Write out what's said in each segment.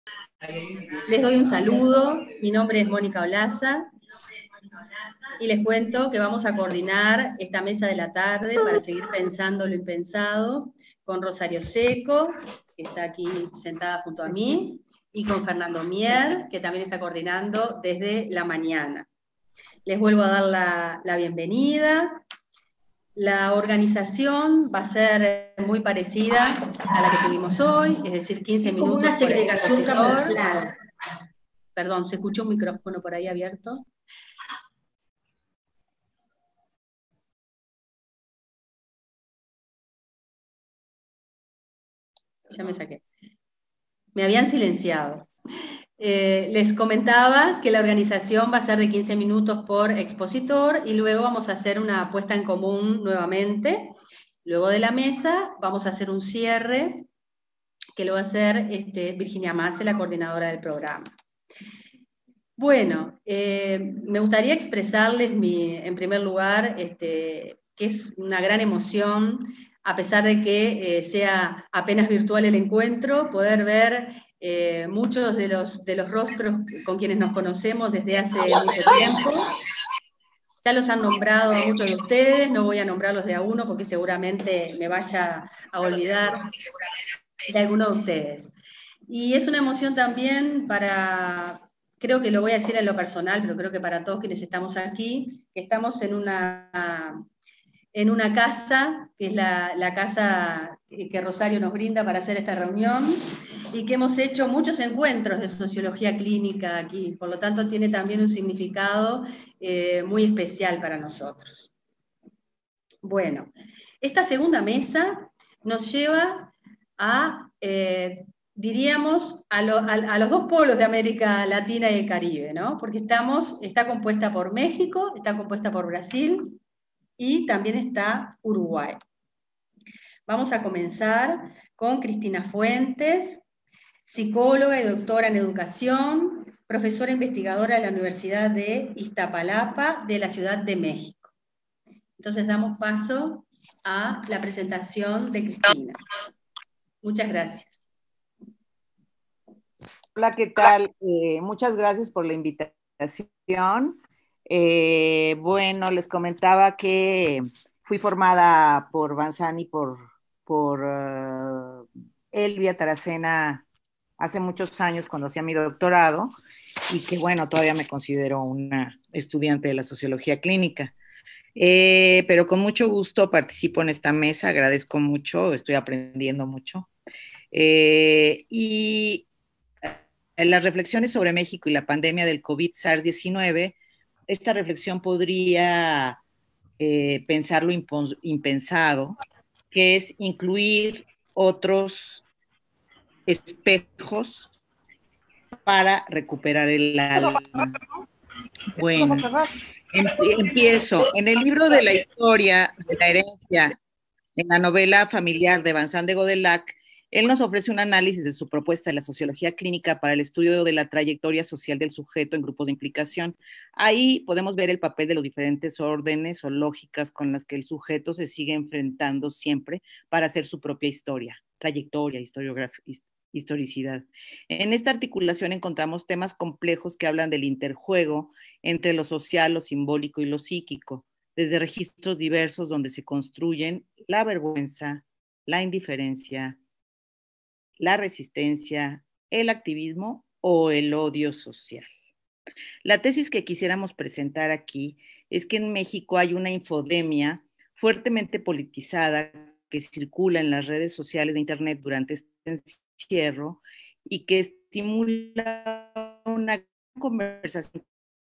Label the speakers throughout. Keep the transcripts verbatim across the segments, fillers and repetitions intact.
Speaker 1: Les doy un saludo, mi nombre es Mónica Olaza y les cuento que vamos a coordinar esta mesa de la tarde para seguir pensando lo impensado con Rosario Seco, que está aquí sentada junto a mí, y con Fernando Mier, que también está coordinando desde la mañana. Les vuelvo a dar la, la bienvenida. La organización va a ser muy parecida a la que tuvimos hoy, es decir, quince
Speaker 2: es como
Speaker 1: minutos
Speaker 2: una segregación camuflada.
Speaker 1: Perdón, ¿se escuchó un micrófono por ahí abierto? Ya me saqué. Me habían silenciado. Eh, les comentaba que la organización va a ser de quince minutos por expositor y luego vamos a hacer una puesta en común nuevamente. Luego de la mesa vamos a hacer un cierre que lo va a hacer este, Virginia Mace, la coordinadora del programa. Bueno, eh, me gustaría expresarles mi, en primer lugar este, que es una gran emoción, a pesar de que eh, sea apenas virtual el encuentro, poder ver eh, muchos de los, de los rostros con quienes nos conocemos desde hace mucho tiempo. Ya los han nombrado a muchos de ustedes, no voy a nombrarlos de a uno porque seguramente me vaya a olvidar de alguno de ustedes. Y es una emoción también para, creo que lo voy a decir en lo personal, pero creo que para todos quienes estamos aquí, que estamos en una, en una casa, que es la, la casa que Rosario nos brinda para hacer esta reunión, y que hemos hecho muchos encuentros de sociología clínica aquí, por lo tanto tiene también un significado eh, muy especial para nosotros. Bueno, esta segunda mesa nos lleva a, eh, diríamos, a, lo, a, a, los dos polos de América Latina y el Caribe, ¿no? Porque estamos, está compuesta por México, está compuesta por Brasil y también está Uruguay. Vamos a comenzar con Cristina Fuentes, psicóloga y doctora en educación, profesora investigadora de la Universidad de Iztapalapa de la Ciudad de México. Entonces damos paso a la presentación de Cristina. Muchas gracias.
Speaker 3: Hola, ¿qué tal? Eh, muchas gracias por la invitación. Eh, bueno, les comentaba que fui formada por Banzani, por, por uh, Elvia Taracena hace muchos años cuando hacía mi doctorado y que bueno, todavía me considero una estudiante de la sociología clínica. Eh, pero con mucho gusto participo en esta mesa, agradezco mucho, estoy aprendiendo mucho. Eh, y en las reflexiones sobre México y la pandemia del COVID SARS diecinueve, esta reflexión podría eh, pensar lo impensado, que es incluir otros espejos para recuperar el alma. Bueno, empiezo. En el libro de la historia de la herencia, en la novela familiar de Vincent de Godelac, él nos ofrece un análisis de su propuesta de la sociología clínica para el estudio de la trayectoria social del sujeto en grupos de implicación. Ahí podemos ver el papel de los diferentes órdenes o lógicas con las que el sujeto se sigue enfrentando siempre para hacer su propia historia, trayectoria, historicidad. En esta articulación encontramos temas complejos que hablan del interjuego entre lo social, lo simbólico y lo psíquico, desde registros diversos donde se construyen la vergüenza, la indiferencia, la resistencia, el activismo o el odio social. La tesis que quisiéramos presentar aquí es que en México hay una infodemia fuertemente politizada que circula en las redes sociales de Internet durante este encierro y que estimula una conversación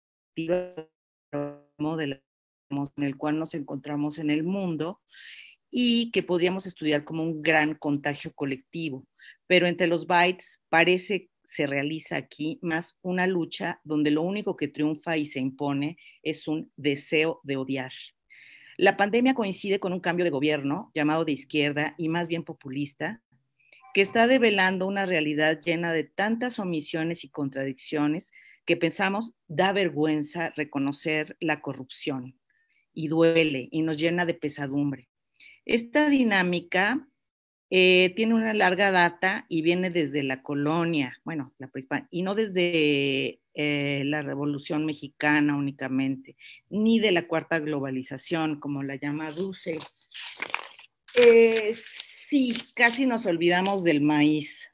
Speaker 3: de en el cual nos encontramos en el mundo y que podríamos estudiar como un gran contagio colectivo. Pero entre los bytes parece se realiza aquí más una lucha donde lo único que triunfa y se impone es un deseo de odiar. La pandemia coincide con un cambio de gobierno llamado de izquierda y más bien populista, que está develando una realidad llena de tantas omisiones y contradicciones que pensamos da vergüenza reconocer la corrupción y duele y nos llena de pesadumbre. Esta dinámica eh, tiene una larga data y viene desde la colonia, bueno, la prehispánica, y no desde eh, la Revolución Mexicana únicamente, ni de la cuarta globalización, como la llama Dussel. Eh, sí, casi nos olvidamos del maíz,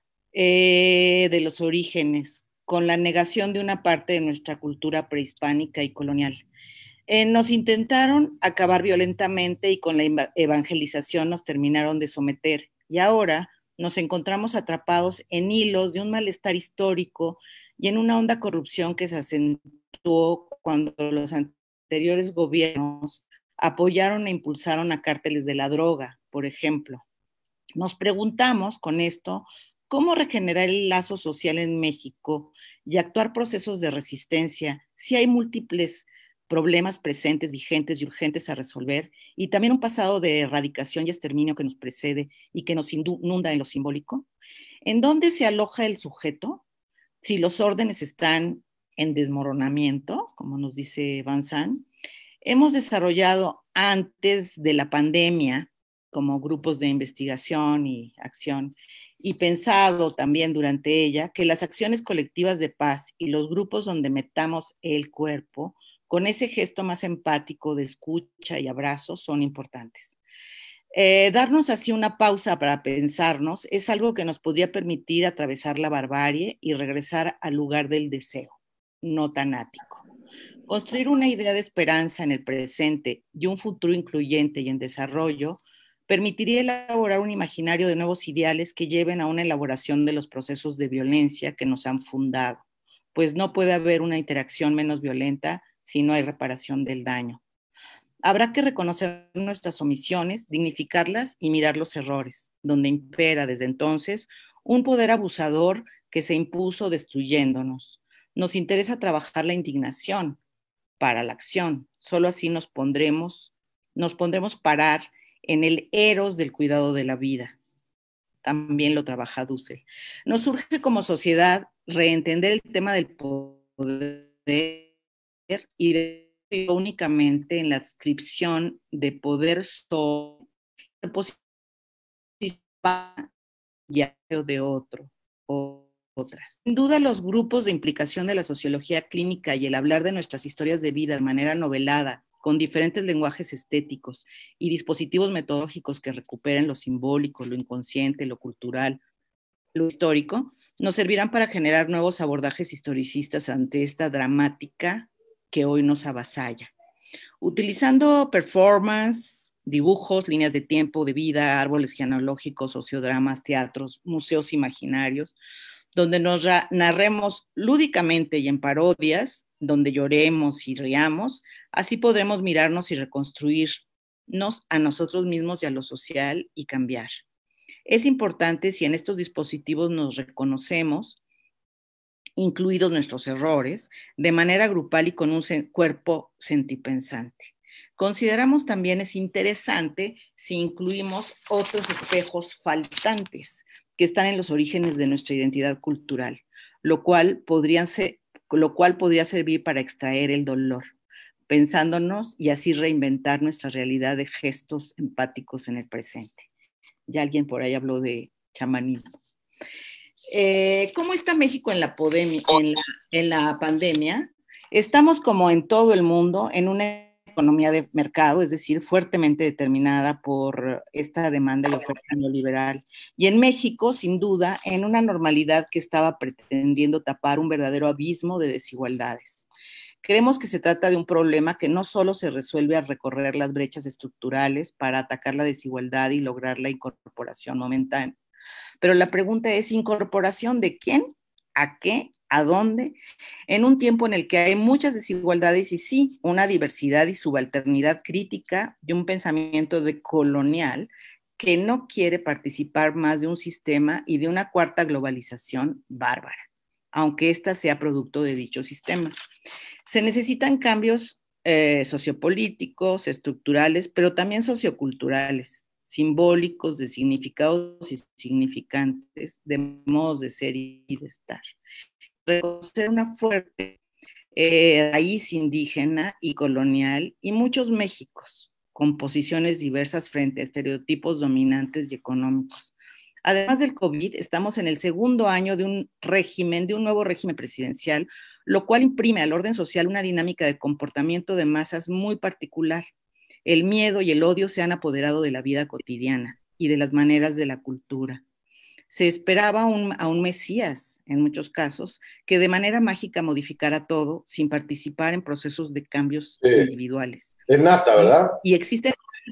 Speaker 3: eh, de los orígenes, con la negación de una parte de nuestra cultura prehispánica y colonial. Eh, nos intentaron acabar violentamente y con la evangelización nos terminaron de someter. Y ahora nos encontramos atrapados en hilos de un malestar histórico y en una honda corrupción que se acentuó cuando los anteriores gobiernos apoyaron e impulsaron a cárteles de la droga, por ejemplo. Nos preguntamos con esto cómo regenerar el lazo social en México y actuar procesos de resistencia si hay múltiples problemas presentes, vigentes y urgentes a resolver, y también un pasado de erradicación y exterminio que nos precede y que nos inunda en lo simbólico. ¿En dónde se aloja el sujeto? Si los órdenes están en desmoronamiento, como nos dice Van Sant. Hemos desarrollado antes de la pandemia como grupos de investigación y acción, y pensado también durante ella que las acciones colectivas de paz y los grupos donde metamos el cuerpo, con ese gesto más empático de escucha y abrazo, son importantes. Eh, darnos así una pausa para pensarnos es algo que nos podría permitir atravesar la barbarie y regresar al lugar del deseo, no tan ático. Construir una idea de esperanza en el presente y un futuro incluyente y en desarrollo permitiría elaborar un imaginario de nuevos ideales que lleven a una elaboración de los procesos de violencia que nos han fundado, pues no puede haber una interacción menos violenta si no hay reparación del daño. Habrá que reconocer nuestras omisiones, dignificarlas y mirar los errores, donde impera desde entonces un poder abusador que se impuso destruyéndonos. Nos interesa trabajar la indignación para la acción, solo así nos pondremos, nos pondremos parar en el eros del cuidado de la vida. También lo trabaja Dussel. Nos surge como sociedad reentender el tema del poder y de únicamente en la adscripción de poder sobre ya de otro o otras. Sin duda, los grupos de implicación de la sociología clínica y el hablar de nuestras historias de vida de manera novelada, con diferentes lenguajes estéticos y dispositivos metodológicos que recuperen lo simbólico, lo inconsciente, lo cultural, lo histórico, nos servirán para generar nuevos abordajes historicistas ante esta dramática que hoy nos avasalla. Utilizando performance, dibujos, líneas de tiempo, de vida, árboles genealógicos, sociodramas, teatros, museos imaginarios, donde nos narremos lúdicamente y en parodias, donde lloremos y riamos, así podremos mirarnos y reconstruirnos a nosotros mismos y a lo social y cambiar. Es importante si en estos dispositivos nos reconocemos, incluidos nuestros errores, de manera grupal y con un cuerpo sentipensante. Consideramos también es interesante si incluimos otros espejos faltantes que están en los orígenes de nuestra identidad cultural, lo cual, podrían ser, lo cual podría servir para extraer el dolor, pensándonos y así reinventar nuestra realidad de gestos empáticos en el presente. Ya alguien por ahí habló de chamanismo. Eh, ¿Cómo está México en la, en, la, en la pandemia? Estamos como en todo el mundo en una economía de mercado, es decir, fuertemente determinada por esta demanda y oferta neoliberal. Y en México, sin duda, en una normalidad que estaba pretendiendo tapar un verdadero abismo de desigualdades. Creemos que se trata de un problema que no solo se resuelve al recorrer las brechas estructurales para atacar la desigualdad y lograr la incorporación momentánea. Pero la pregunta es, ¿incorporación de quién? ¿A qué? ¿A dónde? En un tiempo en el que hay muchas desigualdades y sí, una diversidad y subalternidad crítica de un pensamiento decolonial que no quiere participar más de un sistema y de una cuarta globalización bárbara, aunque ésta sea producto de dichos sistemas. Se necesitan cambios eh, sociopolíticos, estructurales, pero también socioculturales, simbólicos, de significados y significantes, de modos de ser y de estar. Reconocer una fuerte eh, raíz indígena y colonial y muchos Méxicos, con posiciones diversas frente a estereotipos dominantes y económicos. Además del COVID, estamos en el segundo año de un régimen, de un nuevo régimen presidencial, lo cual imprime al orden social una dinámica de comportamiento de masas muy particular. El miedo y el odio se han apoderado de la vida cotidiana y de las maneras de la cultura. Se esperaba un, a un Mesías, en muchos casos, que de manera mágica modificara todo sin participar en procesos de cambios sí. individuales.
Speaker 4: Es nafta, ¿verdad?
Speaker 3: Y, y existen...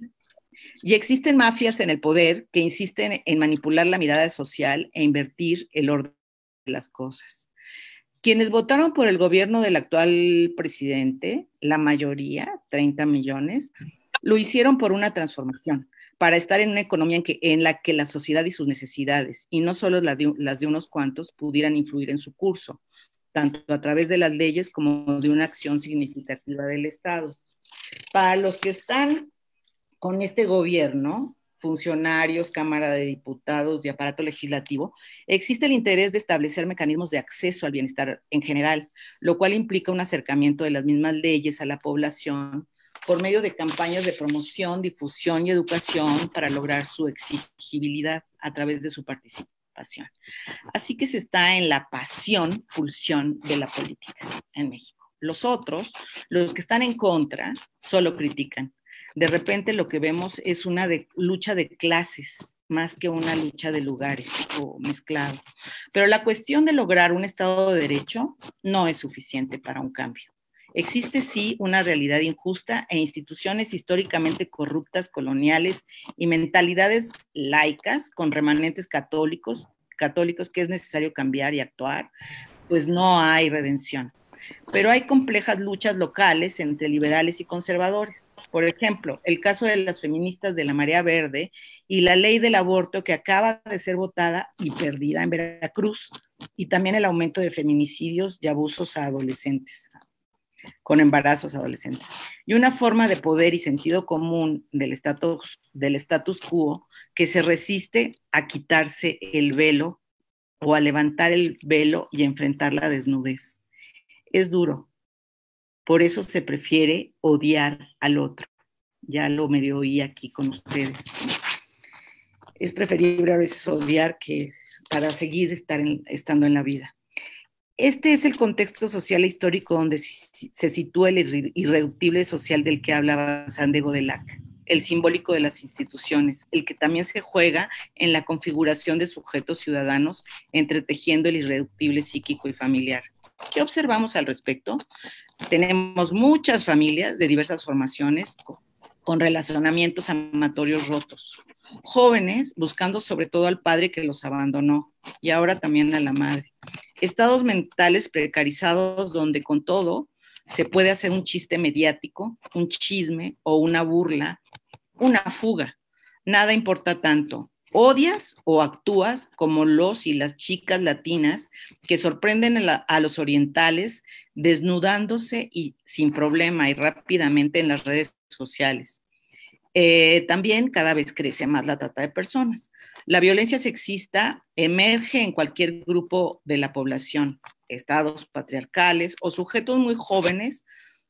Speaker 3: Y existen mafias en el poder que insisten en manipular la mirada social e invertir el orden de las cosas. Quienes votaron por el gobierno del actual presidente, la mayoría, treinta millones, lo hicieron por una transformación, para estar en una economía en, que, en la que la sociedad y sus necesidades, y no solo las de, las de unos cuantos, pudieran influir en su curso, tanto a través de las leyes como de una acción significativa del Estado. Para los que están con este gobierno, funcionarios, Cámara de Diputados y aparato legislativo, existe el interés de establecer mecanismos de acceso al bienestar en general, lo cual implica un acercamiento de las mismas leyes a la población por medio de campañas de promoción, difusión y educación para lograr su exigibilidad a través de su participación. Así que se está en la pasión, pulsión de la política en México. Los otros, los que están en contra, solo critican. De repente lo que vemos es una de, lucha de clases más que una lucha de lugares o mezclado. Pero la cuestión de lograr un Estado de Derecho no es suficiente para un cambio. Existe sí una realidad injusta e instituciones históricamente corruptas, coloniales y mentalidades laicas con remanentes católicos, católicos que es necesario cambiar y actuar, pues no hay redención. Pero hay complejas luchas locales entre liberales y conservadores. Por ejemplo, el caso de las feministas de la Marea Verde y la ley del aborto que acaba de ser votada y perdida en Veracruz, y también el aumento de feminicidios y abusos a adolescentes, con embarazos adolescentes. Y una forma de poder y sentido común del status, del status quo que se resiste a quitarse el velo o a levantar el velo y enfrentar la desnudez. Es duro, por eso se prefiere odiar al otro. Ya lo medio oí aquí con ustedes. Es preferible a veces odiar que para seguir estar en, estando en la vida. Este es el contexto social e histórico donde se sitúa el irreductible social del que hablaba Sande Godelac, el simbólico de las instituciones, el que también se juega en la configuración de sujetos ciudadanos, entretejiendo el irreductible psíquico y familiar. ¿Qué observamos al respecto? Tenemos muchas familias de diversas formaciones con relacionamientos amatorios rotos, jóvenes buscando sobre todo al padre que los abandonó y ahora también a la madre, estados mentales precarizados donde con todo se puede hacer un chiste mediático, un chisme o una burla, una fuga, nada importa tanto. Odias o actúas como los y las chicas latinas que sorprenden a, la, a los orientales desnudándose y sin problema y rápidamente en las redes sociales. Eh, también cada vez crece más la trata de personas. La violencia sexista emerge en cualquier grupo de la población, estados patriarcales o sujetos muy jóvenes,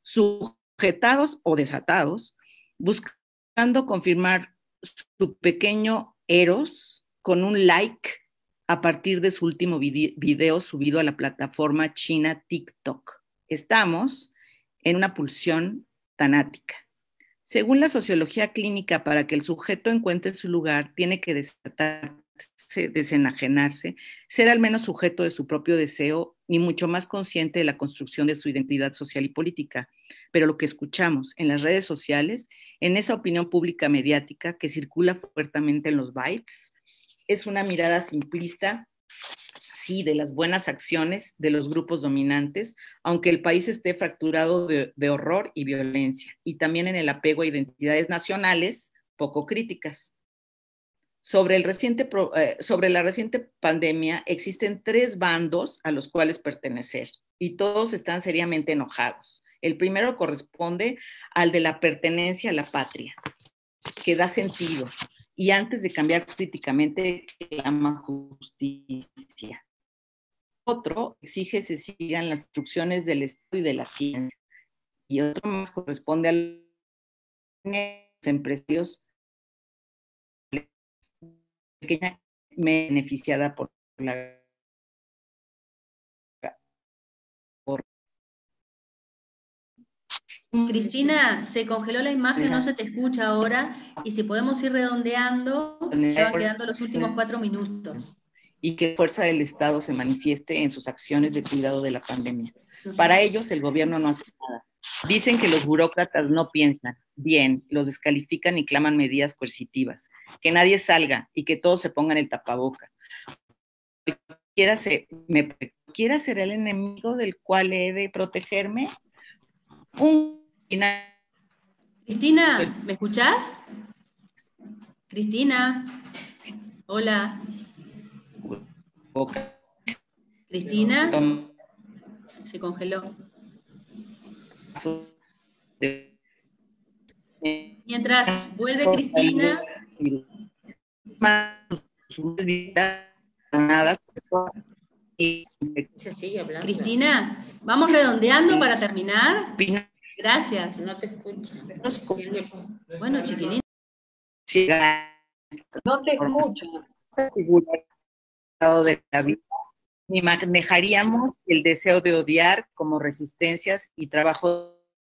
Speaker 3: sujetados o desatados, buscando confirmar su pequeño eros con un like a partir de su último video subido a la plataforma china TikTok. Estamos en una pulsión tanática. Según la sociología clínica, para que el sujeto encuentre su lugar, tiene que desatarse, desenajenarse, ser al menos sujeto de su propio deseo y mucho más consciente de la construcción de su identidad social y política. Pero lo que escuchamos en las redes sociales, en esa opinión pública mediática que circula fuertemente en los bytes, es una mirada simplista, sí, de las buenas acciones de los grupos dominantes, aunque el país esté fracturado de, de horror y violencia, y también en el apego a identidades nacionales poco críticas. Sobre, el reciente, eh, sobre la reciente pandemia existen tres bandos a los cuales pertenecer, y todos están seriamente enojados. El primero corresponde al de la pertenencia a la patria, que da sentido, y antes de cambiar críticamente, clama justicia. Otro exige se sigan las instrucciones del Estado y de la ciencia. Y otro más corresponde al empresarios, pequeña beneficiada por la por
Speaker 1: Cristina, se congeló la imagen, no se te escucha ahora, y si podemos ir redondeando, ya van quedando los últimos cuatro minutos.
Speaker 3: Y que la fuerza del Estado se manifieste en sus acciones de cuidado de la pandemia. Para ellos, el gobierno no hace nada. Dicen que los burócratas no piensan bien, los descalifican y claman medidas coercitivas, que nadie salga y que todos se pongan el tapaboca. ¿Quiera ser, me, ¿Quiera ser el enemigo del cual he de protegerme? Un...
Speaker 1: Cristina, ¿me escuchás? Cristina, hola. Cristina, se congeló. Mientras vuelve Cristina. Cristina, vamos redondeando para terminar. Gracias.
Speaker 2: No te escucho.
Speaker 1: Bueno, chiquilín.
Speaker 2: No te escucho.
Speaker 3: De la vida, ni manejaríamos el deseo de odiar como resistencias y trabajo.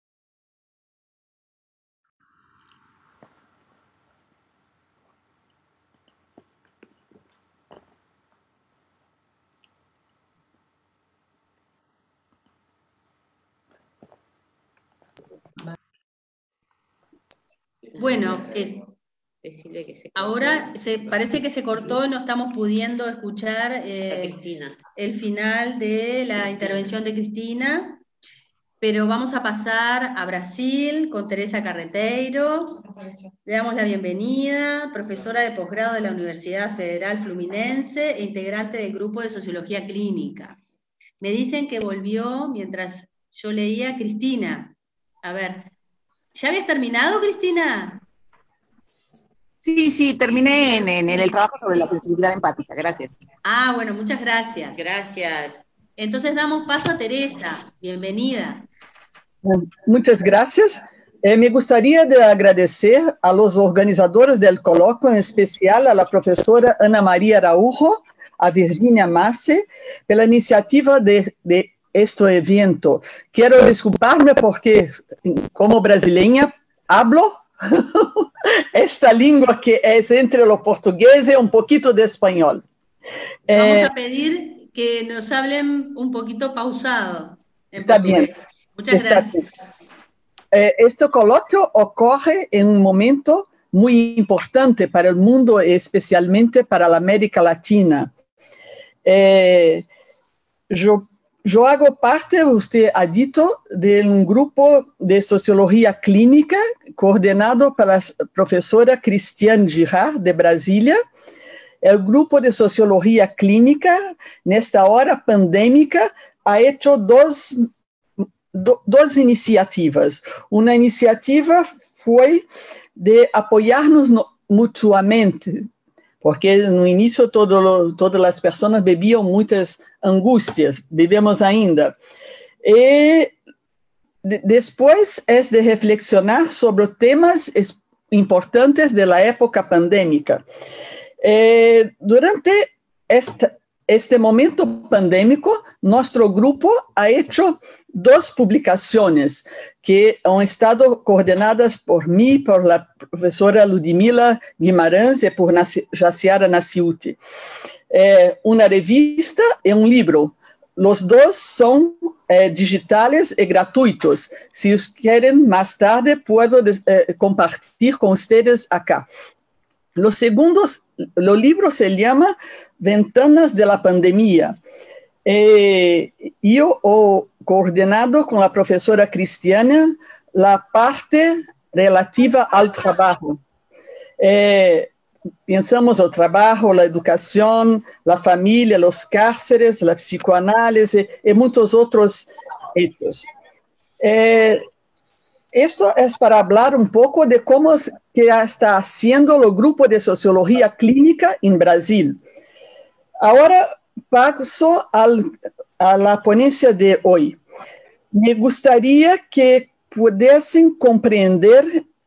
Speaker 1: Bueno, eh,
Speaker 2: Decirle que se
Speaker 1: ahora se, parece que se cortó y no estamos pudiendo escuchar eh, el final de la intervención de Cristina, pero vamos a pasar a Brasil con Teresa Carreteiro. Le damos la bienvenida, profesora de posgrado de la Universidad Federal Fluminense e integrante del grupo de Sociología Clínica. Me dicen que volvió mientras yo leía Cristina. A ver, ¿ya habías terminado, Cristina?
Speaker 3: Sí, sí, terminé en, en, en el trabajo sobre la sensibilidad empática. Gracias.
Speaker 1: Ah, bueno, muchas gracias.
Speaker 2: Gracias.
Speaker 1: Entonces damos paso a Teresa. Bienvenida.
Speaker 4: Muchas gracias. Eh, me gustaría de agradecer a los organizadores del coloquio, en especial a la profesora Ana María Araújo, a Virginia Masse, por la iniciativa de, de este evento. Quiero disculparme porque, como brasileña, hablo esta lengua que es entre lo portugués y un poquito de español.
Speaker 1: Vamos
Speaker 4: eh,
Speaker 1: a pedir que nos hablen un poquito pausado.
Speaker 4: Está
Speaker 1: portugués.
Speaker 4: bien.
Speaker 1: Muchas
Speaker 4: Está
Speaker 1: gracias.
Speaker 4: bien. Eh, este coloquio ocurre en un momento muy importante para el mundo, especialmente para la América Latina. Eh, yo Yo hago parte, usted ha dicho, de un grupo de sociología clínica coordinado por la profesora Cristiane Girard, de Brasilia. El grupo de sociología clínica, en esta hora pandémica, ha hecho dos, do, dos iniciativas. Una iniciativa fue de apoyarnos no, mutuamente, porque no início todo lo, todas as pessoas bebiam muitas angústias, vivemos ainda. E de, depois é de reflexionar sobre temas importantes da época pandêmica. Eh, durante este, este momento pandêmico, nosso grupo ha hecho duas publicações que han estado coordenadas por mim, por la professora Ludmila Guimarães e por Jaciara Naciuti. Eh, uma revista e um livro. Os dois são eh, digitais e gratuitos. Se os querem mais tarde, posso eh, compartilhar com vocês acá. Lo segundo, o livro se chama Ventanas de la Pandemia. Eh, eu o coordenado com a professora Cristiana a parte relativa ao trabalho. Eh, pensamos o trabalho, a educação, a família, os cárceres, a psicoanálise e muitos outros hechos. Eh, Esto es para hablar un poco de cómo que está haciendo el grupo de sociología clínica en Brasil. Ahora paso al, a la ponencia de hoy. Me gustaría que pudiesen comprender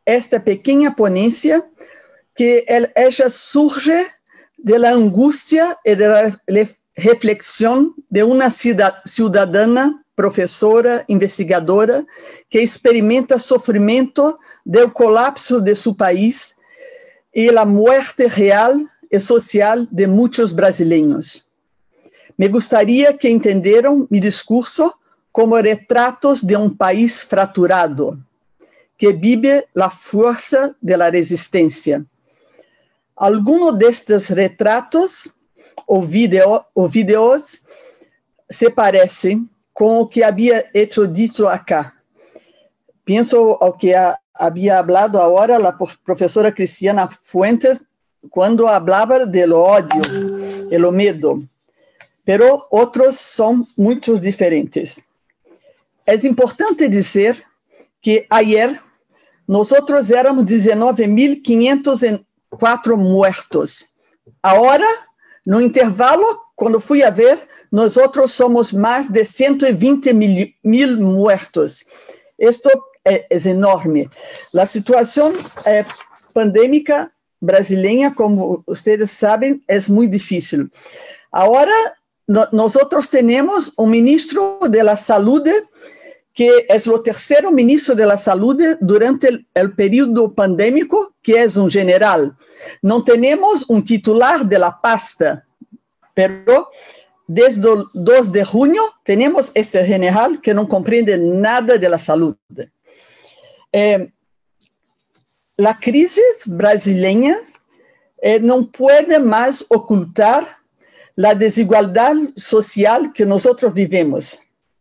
Speaker 4: esta pequena ponência que ella surge de la angustia y de la reflexión de una ciudadana, professora, investigadora, que experimenta sofrimento del colapso de su país y la muerte real y social de muchos brasileños. Me gustaría que entendieran mi discurso como retratos de un país fraturado, que vive la fuerza de la resistencia. Algunos de estos retratos o, video, o videos se parecem com o que havia hecho dito acá. Penso ao que a, havia hablado agora a professora Cristiana Fuentes quando falava do ódio e do medo, pero outros são muito diferentes. É importante dizer que ayer nós éramos dezenove mil quinhentos e quatro muertos. Agora, no intervalo, quando fui a ver, nós outros somos mais de cento e vinte mil, mil muertos. Isto é, é enorme. A situação é, pandêmica brasileira, como vocês sabem, é muito difícil. Agora, no, nós outros temos um ministro da Saúde que é o terceiro ministro da Saúde durante o período pandêmico, que é um general. Não temos um titular da pasta, pero desde o dois de junho temos este general que não compreende nada da saúde. Eh, a crise brasileira eh, não pode mais ocultar a desigualdade social que nós vivemos.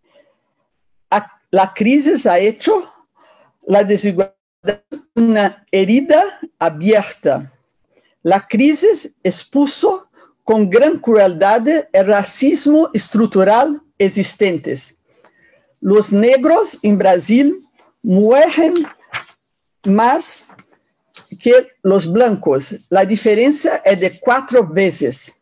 Speaker 4: La crisis ha hecho la desigualdad una herida abierta. La crisis expuso con gran crueldad el racismo estructural existentes. Los negros en Brasil mueren más que los blancos. La diferencia es de cuatro veces.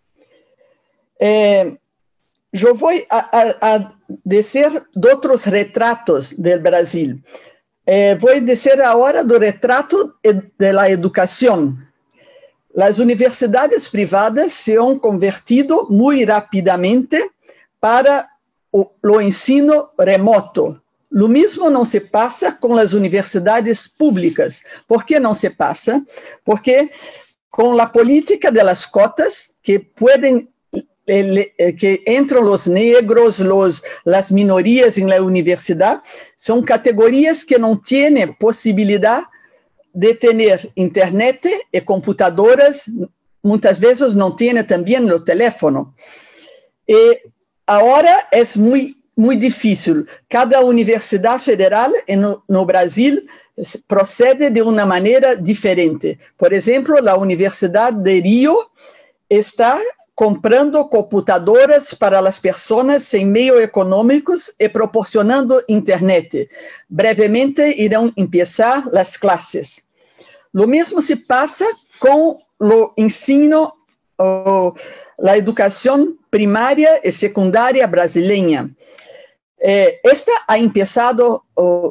Speaker 4: Eh, yo voy a, a, a dizer de outros retratos do Brasil. Eh, vou dizer agora do retrato da educação. As universidades privadas se han convertido muito rapidamente para o, o ensino remoto. O mesmo não se passa com as universidades públicas. Por que não se passa? Porque com a política das cotas, que podem que entram os negros, los, as minorias em la universidade, são categorias que não têm possibilidade de ter internet e computadoras, muitas vezes não têm também o telefone. E agora é muito, muito difícil. Cada universidade federal no, no Brasil procede de uma maneira diferente. Por exemplo, a Universidade de Rio está comprando computadoras para as pessoas sem meios econômicos e proporcionando internet. Brevemente irão começar as classes. O mesmo se passa com o ensino, a educação primária e secundária brasileira. Esta ha começado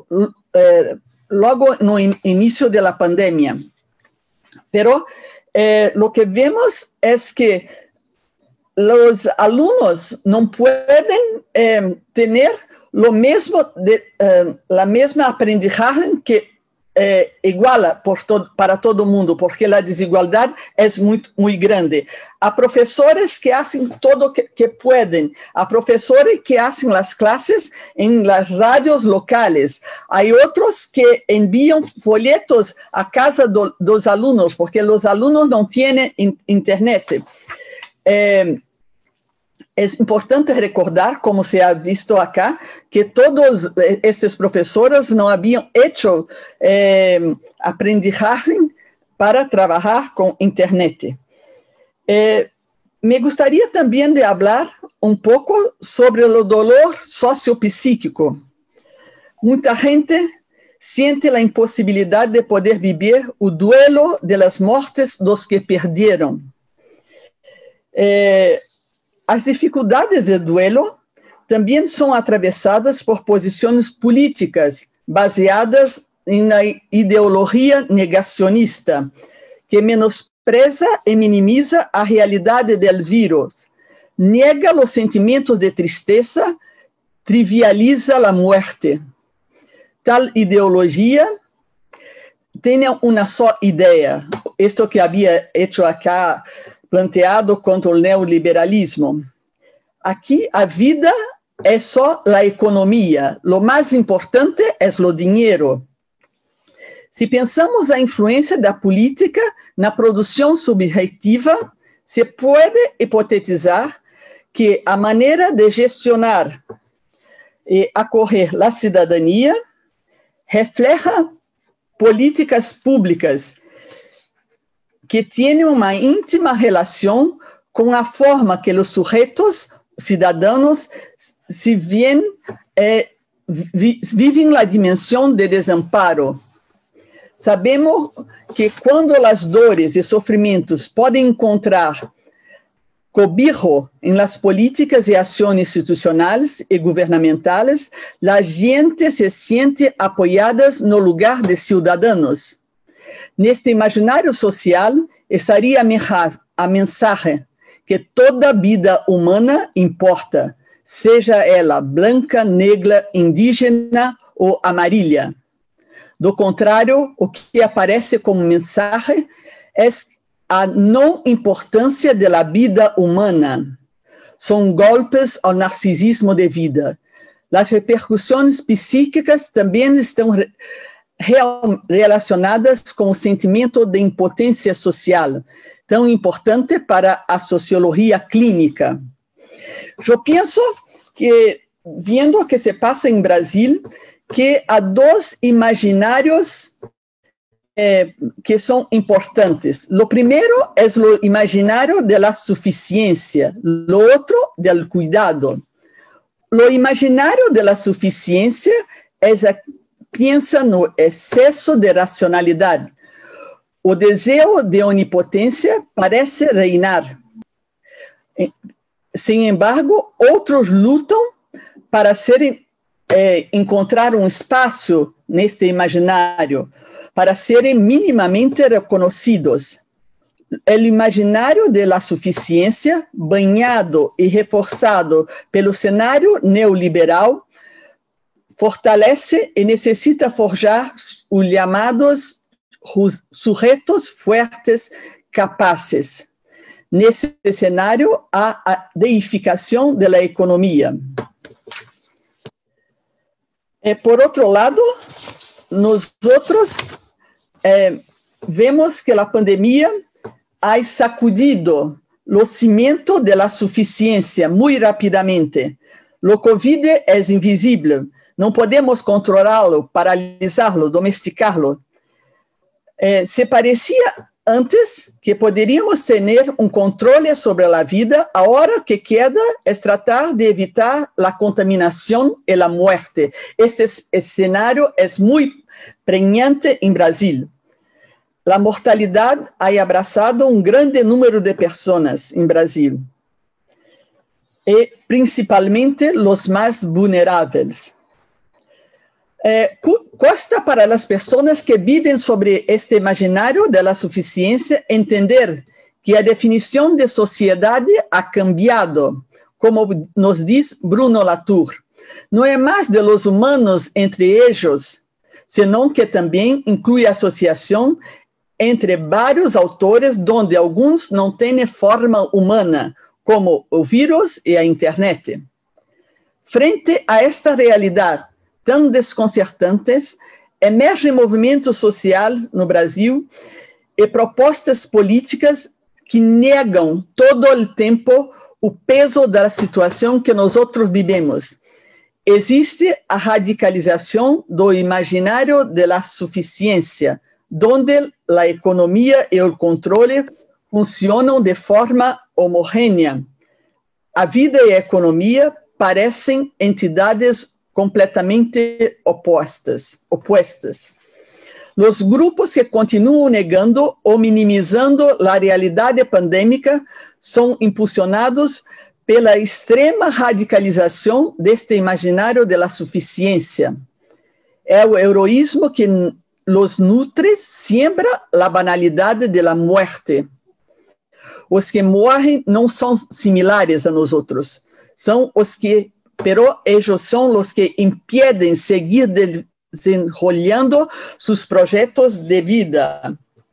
Speaker 4: logo no início da pandemia. Pero o que vemos é que os alunos não podem eh, ter o mesmo de, eh, a mesma aprendizagem que eh, iguala por todo, para todo mundo, porque a desigualdade é muito, muito grande. Há professores que fazem todo o que, que podem, há professores que fazem as classes em las rádios locais, há outros que enviam folhetos à casa do, dos alunos, porque os alunos não têm in, internet. Eh, É importante recordar, como se ha visto acá, que todos estes professores não haviam hecho eh, aprendizagem para trabalhar com internet. Eh, me gostaria também de falar um pouco sobre o dolor sociopsíquico. Muita gente sente a impossibilidade de poder viver o duelo de las mortes dos que perderam. Eh, As dificuldades do duelo também são atravessadas por posições políticas baseadas na ideologia negacionista, que menospreza e minimiza a realidade do vírus, nega os sentimentos de tristeza, trivializa a morte. Tal ideologia tem uma só ideia, isto que havia hecho acá, planteado contra o neoliberalismo. Aqui a vida é só a economia, o mais importante é o dinheiro. Se pensamos a influência da política na produção subjetiva, se pode hipotetizar que a maneira de gestionar e acorrer a cidadania refleja políticas públicas que têm uma íntima relação com a forma que os sujeitos cidadãos se veem, eh, vi, vivem a dimensão de desamparo. Sabemos que quando as dores e sofrimentos podem encontrar cobijo em las políticas e ações institucionais e governamentais, a gente se sente apoiada no lugar de cidadãos. Neste imaginário social estaria a mensagem que toda vida humana importa, seja ela branca, negra, indígena ou amarela. Do contrário, o que aparece como mensagem é a não importância da vida humana. São golpes ao narcisismo de vida. As repercussões psíquicas também estão re relacionadas com o sentimento de impotência social, tão importante para a sociologia clínica. Eu penso que, vendo o que se passa em Brasil, que há dois imaginários eh, que são importantes. O primeiro é o imaginário da suficiência, o outro do cuidado. O imaginário da suficiência é a, pensa no excesso de racionalidade. O desejo de onipotência parece reinar. Sem embargo, outros lutam para serem É, encontrar um espaço neste imaginário, para serem minimamente reconhecidos. O imaginário da suficiência, banhado e reforçado pelo cenário neoliberal, fortalece e necessita forjar os chamados sujeitos fortes capazes. Nesse cenário, há a deificação da economia. Eh, por outro lado, nós outros eh, vemos que a pandemia ha sacudido o cimento da suficiência muito rapidamente. O Covid é invisível, não podemos controlá-lo, paralisá-lo, domesticá-lo. Eh, se parecia antes que poderíamos ter um controle sobre a vida, agora que queda é tratar de evitar a contaminação e a morte. Este cenário é muito pregnante em Brasil. A mortalidade ha abraçado um grande número de pessoas em Brasil, e principalmente os mais vulneráveis. Eh, custa para as pessoas que vivem sobre este imaginário da suficiência entender que a definição de sociedade ha cambiado, como nos diz Bruno Latour. Não é mais de los humanos entre eles, senão que também inclui associação entre vários autores, onde alguns não têm forma humana, como o vírus e a internet. Frente a esta realidade tão desconcertantes, emergem movimentos sociais no Brasil e propostas políticas que negam todo o tempo o peso da situação que nós outros vivemos. Existe a radicalização do imaginário da suficiência, onde a economia e o controle funcionam de forma homogênea. A vida e a economia parecem entidades completamente opostas, opostas. Os grupos que continuam negando ou minimizando a realidade pandêmica são impulsionados pela extrema radicalização deste imaginário da suficiência. É o heroísmo que los nutre, siembra a banalidade da morte. Os que morrem não são similares a nós outros, são os que, pero ellos são os que impedem seguir desenvolvendo seus projetos de vida.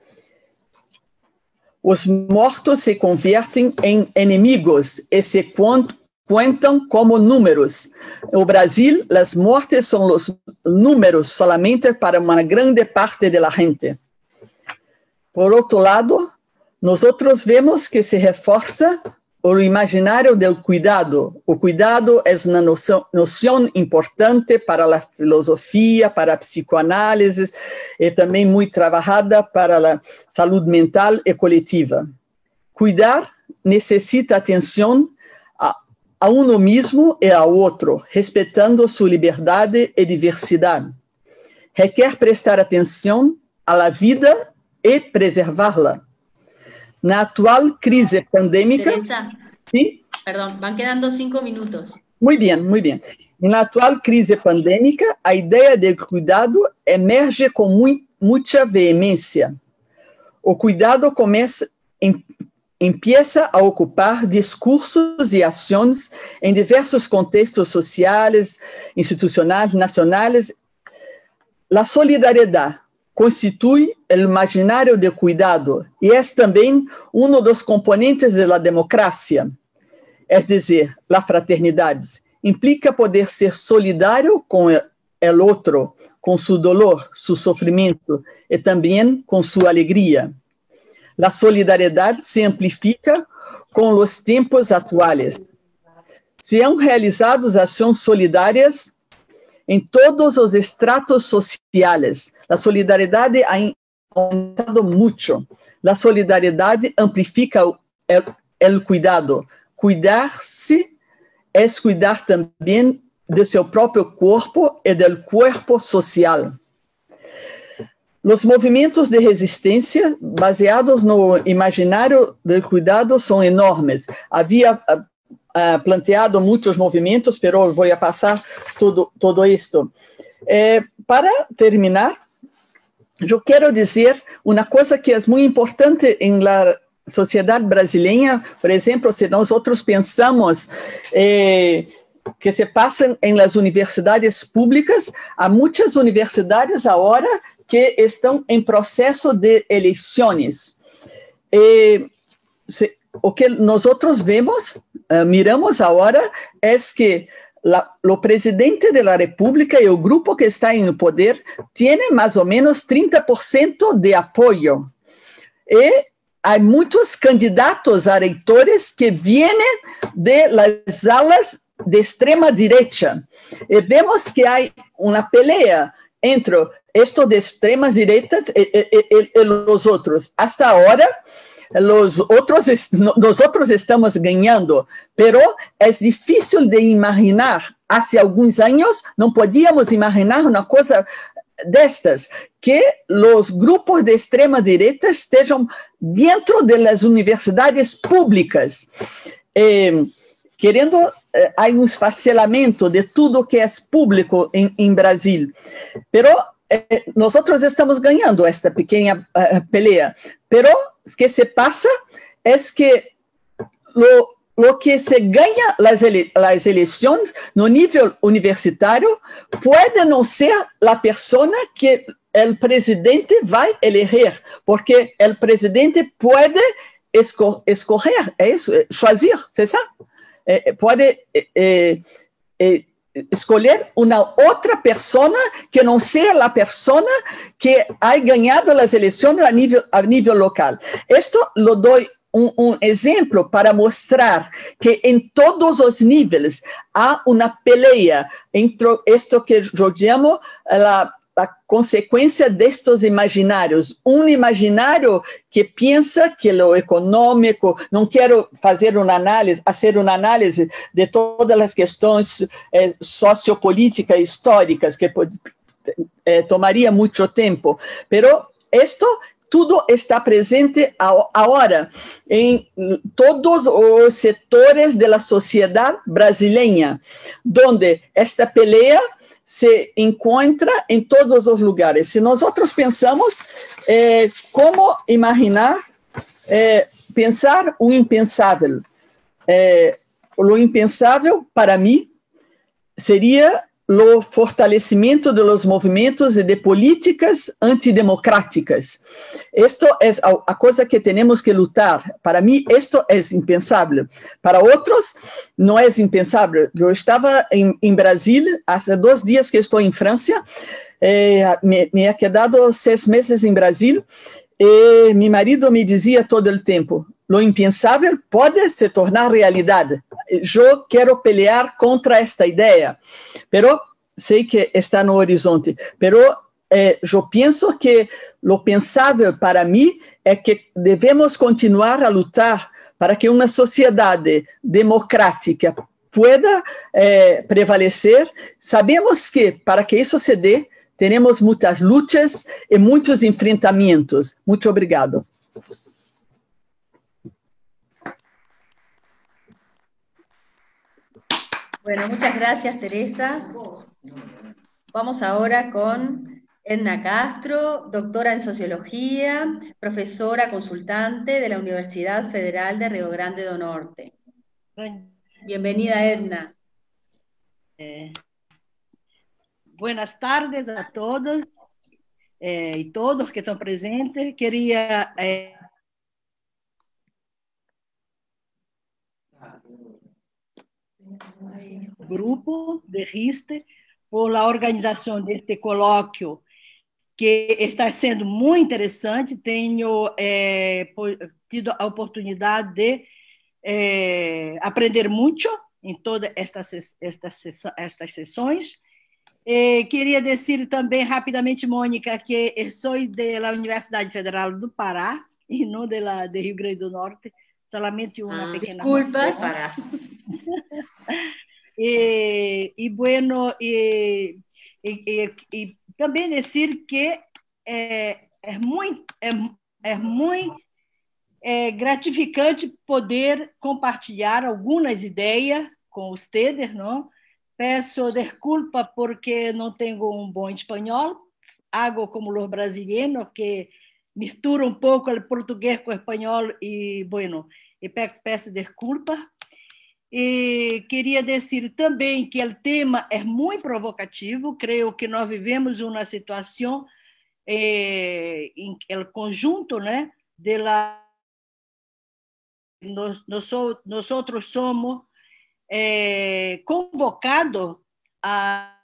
Speaker 4: Os mortos se convertem em inimigos e se contam como números. No Brasil, as mortes são os números solamente para uma grande parte da gente. Por outro lado, nós vemos que se reforça o imaginário do cuidado. O cuidado é uma noção, noção importante para a filosofia, para a psicoanálise e também muito trabalhada para a saúde mental e coletiva. Cuidar necessita atenção a, a uno mesmo e ao outro, respeitando sua liberdade e diversidade. Requer prestar atenção à vida e preservá-la. Na atual crise pandêmica...
Speaker 1: Teresa,
Speaker 4: ¿sí?
Speaker 1: Perdón, van quedando cinco minutos.
Speaker 4: Muy bien, muy bien. Na atual crise pandêmica, a ideia de cuidado emerge com muito, muita veemência. O cuidado começa, em, empieza a ocupar discursos e ações em diversos contextos sociais, institucionais, nacionais. A solidariedade constitui o imaginário de cuidado e é também um dos componentes da democracia. É dizer, a fraternidade implica poder ser solidário com o outro, com seu dolor, seu sofrimento e também com sua alegria. A solidariedade se amplifica com os tempos atuais. Se são realizadas ações solidárias em todos os estratos sociais. A solidariedade ha aumentado muito. A solidariedade amplifica o, o cuidado. Cuidar-se é cuidar também do seu próprio corpo e do corpo social. Os movimentos de resistência baseados no imaginário do cuidado são enormes. Havia Uh, planteado muitos movimentos, mas eu vou passar tudo, tudo isto. Eh, para terminar, eu quero dizer uma coisa que é muito importante em la sociedade brasileira. Por exemplo, se nós outros pensamos eh, que se passam em las universidades públicas, há muitas universidades agora que estão em processo de eleições. Eh, se, o que nós outros vemos, uh, miramos agora, é que la, o presidente da República e o grupo que está no poder tem mais ou menos trinta por cento de apoio. E há muitos candidatos a reitores que vêm das alas de extrema direita. E vemos que há uma peleia entre estes de extremas direitas e, e, e, e os outros. Hasta agora, Los otros, nosotros estamos ganhando, pero é difícil de imaginar. Há alguns anos não podíamos imaginar uma coisa destas, que os grupos de extrema direita estejam dentro das universidades públicas, eh, querendo, eh, há um esfacelamento de tudo que é público em, em Brasil, pero eh, nós estamos ganhando esta pequena uh, pelea, pero o que se passa é que lo, lo que se ganha las, ele, las eleições no nível universitário pode não ser a pessoa que o presidente vai eleger, porque o presidente pode esco, escorrer, é isso, choisir, c'est ça? É, pode é, é, escolher uma outra pessoa que não seja a pessoa que ha ganhado as eleições a nível, a nível local. Isto lo dou um, um exemplo para mostrar que em todos os níveis há uma peleia entre isto que eu chamo a, a consequência destes imaginários. Um imaginário que pensa que o econômico, não quero fazer uma análise, fazer uma análise de todas as questões eh, sociopolíticas e históricas, que pode, eh, tomaria muito tempo, pero isto tudo está presente agora em todos os setores da sociedade brasileira, onde esta peleia se encontra em todos os lugares. Se nós pensamos eh, como imaginar, eh, pensar o impensável. Eh, o impensável, para mim, seria o fortalecimento de los movimentos e de políticas antidemocráticas. Isto é a coisa que temos que lutar. Para mim, isto é impensável. Para outros, não é impensável. Eu estava em, em Brasil, há dois dias que estou em França, eh, me, me ha quedado seis meses em Brasil, e meu marido me dizia todo o tempo, lo impensável pode se tornar realidade. Eu quero pelear contra esta ideia, pero sei que está no horizonte, pero eh, eu penso que lo pensável para mim é que devemos continuar a lutar para que uma sociedade democrática pueda eh, prevalecer. Sabemos que para que isso se dê, teremos muitas lutas e muitos enfrentamentos. Muito obrigado.
Speaker 1: Bueno, muchas gracias, Teresa. Vamos ahora con Edna Castro, doctora en Sociología, profesora consultante de la Universidad Federal de Río Grande do Norte. Bienvenida, Edna.
Speaker 5: Eh, buenas tardes a todos eh, y todos que están presentes. Quería... Eh, grupo de Rister por la organização deste colóquio, que está sendo muito interessante. Tenho é, tido a oportunidade de é, aprender muito em todas estas, estas, estas sessões. E queria dizer também rapidamente, Mônica, que sou da Universidade Federal do Pará e não de, la, de Rio Grande do Norte, solamente uma
Speaker 1: ah,
Speaker 5: pequena...
Speaker 1: Disculpas.
Speaker 5: E, e bueno, e, e, e também dizer que é, é muito, é, é muito é gratificante poder compartilhar algumas ideias com vocês, não? Peço desculpa porque não tenho um bom espanhol, hago como os brasileiros, que misturam um pouco o português com o espanhol e, bueno, e peço desculpa. E queria dizer também que o tema é muito provocativo. Creio que nós vivemos uma situação eh, em que o conjunto, né, de la nós, nós, nós outros somos eh, convocados a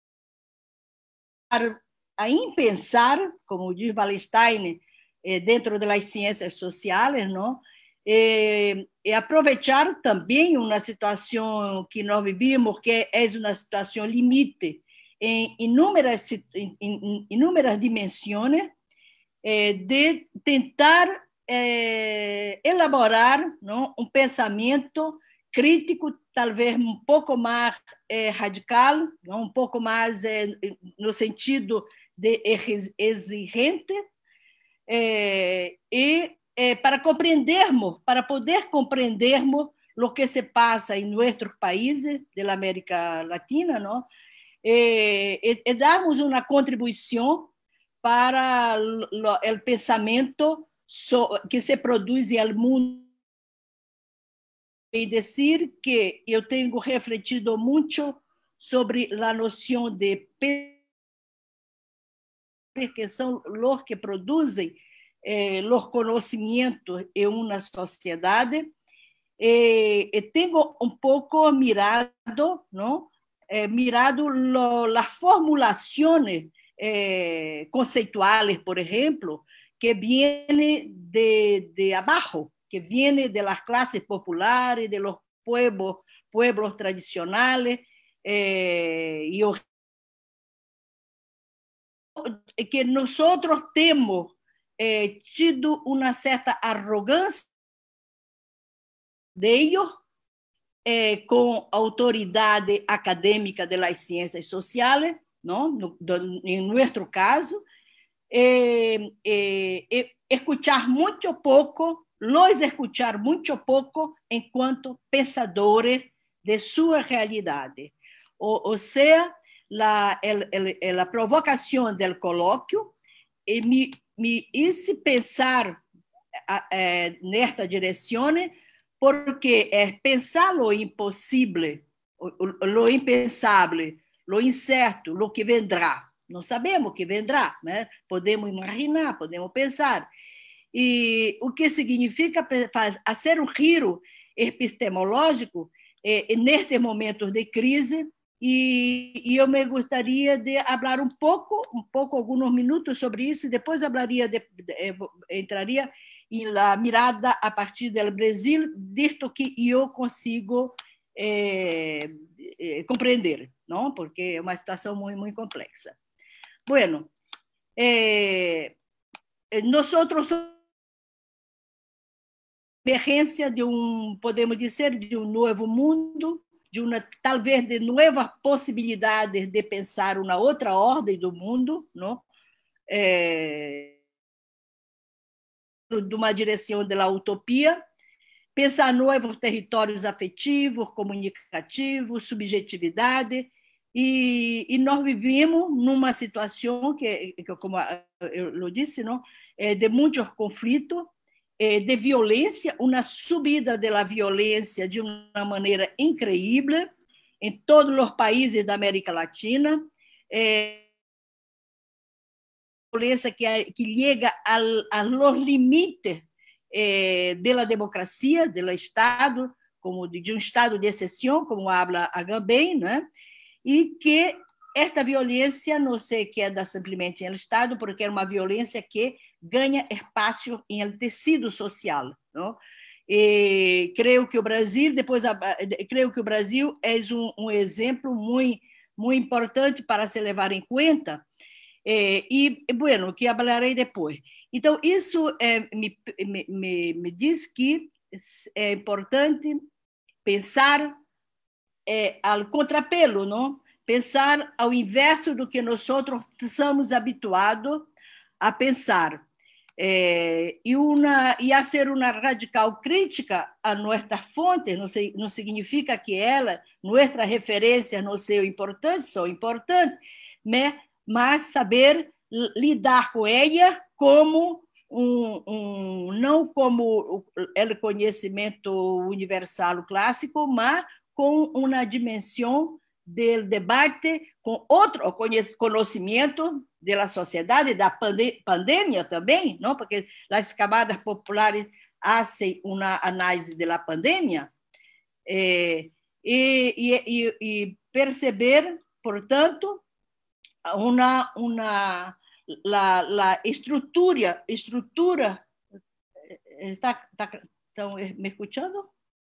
Speaker 5: a impensar, como diz Wallerstein, eh, dentro das ciências sociais, não? E, e aproveitar também uma situação que nós vivimos, que é uma situação limite em inúmeras, em, em inúmeras dimensões, eh, de tentar eh, elaborar, não, um pensamento crítico, talvez um pouco mais eh, radical, não, um pouco mais eh, no sentido de exigente, eh, e eh, para compreendermos, para poder compreendermos o que se passa em nossos países da América Latina, não? E, e, e darmos uma contribuição para o pensamento so, que se produz no mundo. E dizer que eu tenho refletido muito sobre a noção de que são os que produzem eh, os conhecimentos em uma sociedade, e, e tenho um pouco mirado, não? Eh, mirado as formulações eh, conceituais, por exemplo, que vêm de, de abaixo, que viene de las clases populares, de los pueblos, pueblos tradicionales, eh, y que nosotros temos eh, tido una cierta arrogancia de ellos eh, con autoridad académica de las ciencias sociales, ¿no? No, en nuestro caso, eh, eh, eh, escuchar muito pouco, los escuchar muito pouco enquanto pensadores de sua realidade. Ou, ou seja, la, el, el, la provocação do colóquio e me, me hice pensar eh, nesta direção, porque é pensar lo impossível, lo impensável, lo incerto, lo que vendrá. Não sabemos o que vendrá, né? Podemos imaginar, podemos pensar. E o que significa fazer um giro epistemológico eh, nestes momentos de crise, e, e eu me gostaria de falar um pouco, um pouco, alguns minutos sobre isso, e depois falaria de, de, entraria em la mirada a partir do Brasil, disto que eu consigo eh, eh, compreender, não? Porque é uma situação muito, muito complexa. Bueno, eh, nosotros emergência de um, podemos dizer, de um novo mundo, de uma, talvez de novas possibilidades de pensar uma outra ordem do mundo, não? É, de uma direção da utopia, pensar novos territórios afetivos, comunicativos, subjetividade, e, e nós vivemos numa situação que, que como eu disse, não? É, de muitos conflitos, de violência, uma subida da violência de uma maneira incrível em todos os países da América Latina, eh, violência que, que chega aos limites eh, da democracia, do Estado, como de, de um estado de exceção, como habla Agamben, né? E que esta violência não se queda simplesmente no Estado, porque é uma violência que ganha espaço em el tecido social, não? E creio que o Brasil depois creio que o Brasil é um, um exemplo muito muito importante para se levar em conta, e, e bueno, que falarei depois. Então isso é, me, me, me diz que é importante pensar é, ao contrapelo, não? Pensar ao inverso do que nós estamos habituados a pensar. Eh, e, uma, e a ser uma radical crítica a nossas fontes, não, se, não significa que elas, nossas referências não sejam importantes, são importantes, né? Mas saber lidar com elas como um, um, não como o conhecimento universal clássico, mas com uma dimensão do debate, com outro conhecimento da sociedade, da pandemia também, não? Porque as camadas populares fazem uma análise da pandemia, eh, e, e, e perceber, portanto, uma, uma, la, la estrutura, estrutura, está, está, estão me escutando?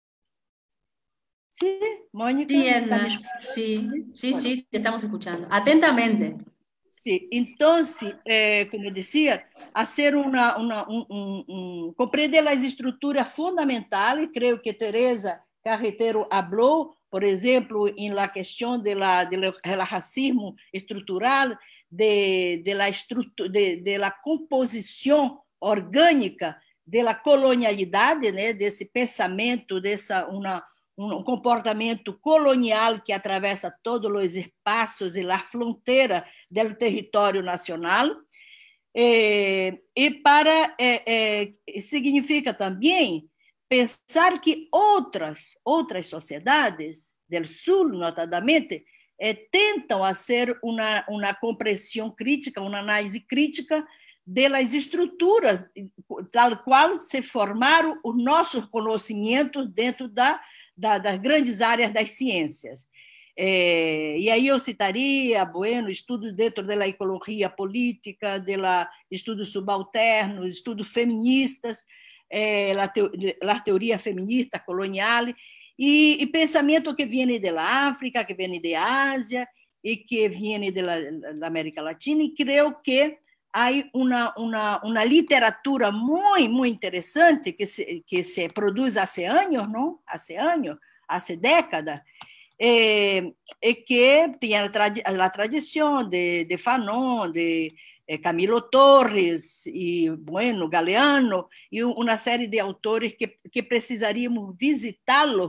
Speaker 5: Sí, Mónica.
Speaker 1: Sí, Edna, sí, sí, bueno. Sí, te estamos escuchando. Atentamente.
Speaker 5: Sí, entonces, eh, como decía, hacer una, una un, un, un, comprender las estructuras fundamentales, creo que Teresa Carretero habló, por ejemplo, en la cuestión de la, del racismo estructural, de, de, la de, de la composición orgânica de la colonialidade, né, desse pensamento, dessa uma um comportamento colonial que atravessa todos os espaços e a fronteira do território nacional, e, e para é, é, significa também pensar que outras outras sociedades do Sul, notadamente, é, tentam fazer uma uma compreensão crítica, uma análise crítica das estruturas tal qual se formaram os nossos conhecimentos dentro da das grandes áreas das ciências. É, e aí eu citaria, bueno, estudos dentro da ecologia política, de estudos subalternos, estudos feministas, é, a, teo, a teoria feminista colonial, e, e pensamento que vem da África, que vem da Ásia, e que vem da América Latina, e creio que há uma, uma, uma literatura muito, muito interessante que se, que se produz há anos, não? Há anos, há décadas, e, e que tem a, tradi a tradição de, de Fanon, de Camilo Torres, e bueno, Galeano, e uma série de autores que, que precisaríamos visitá-lo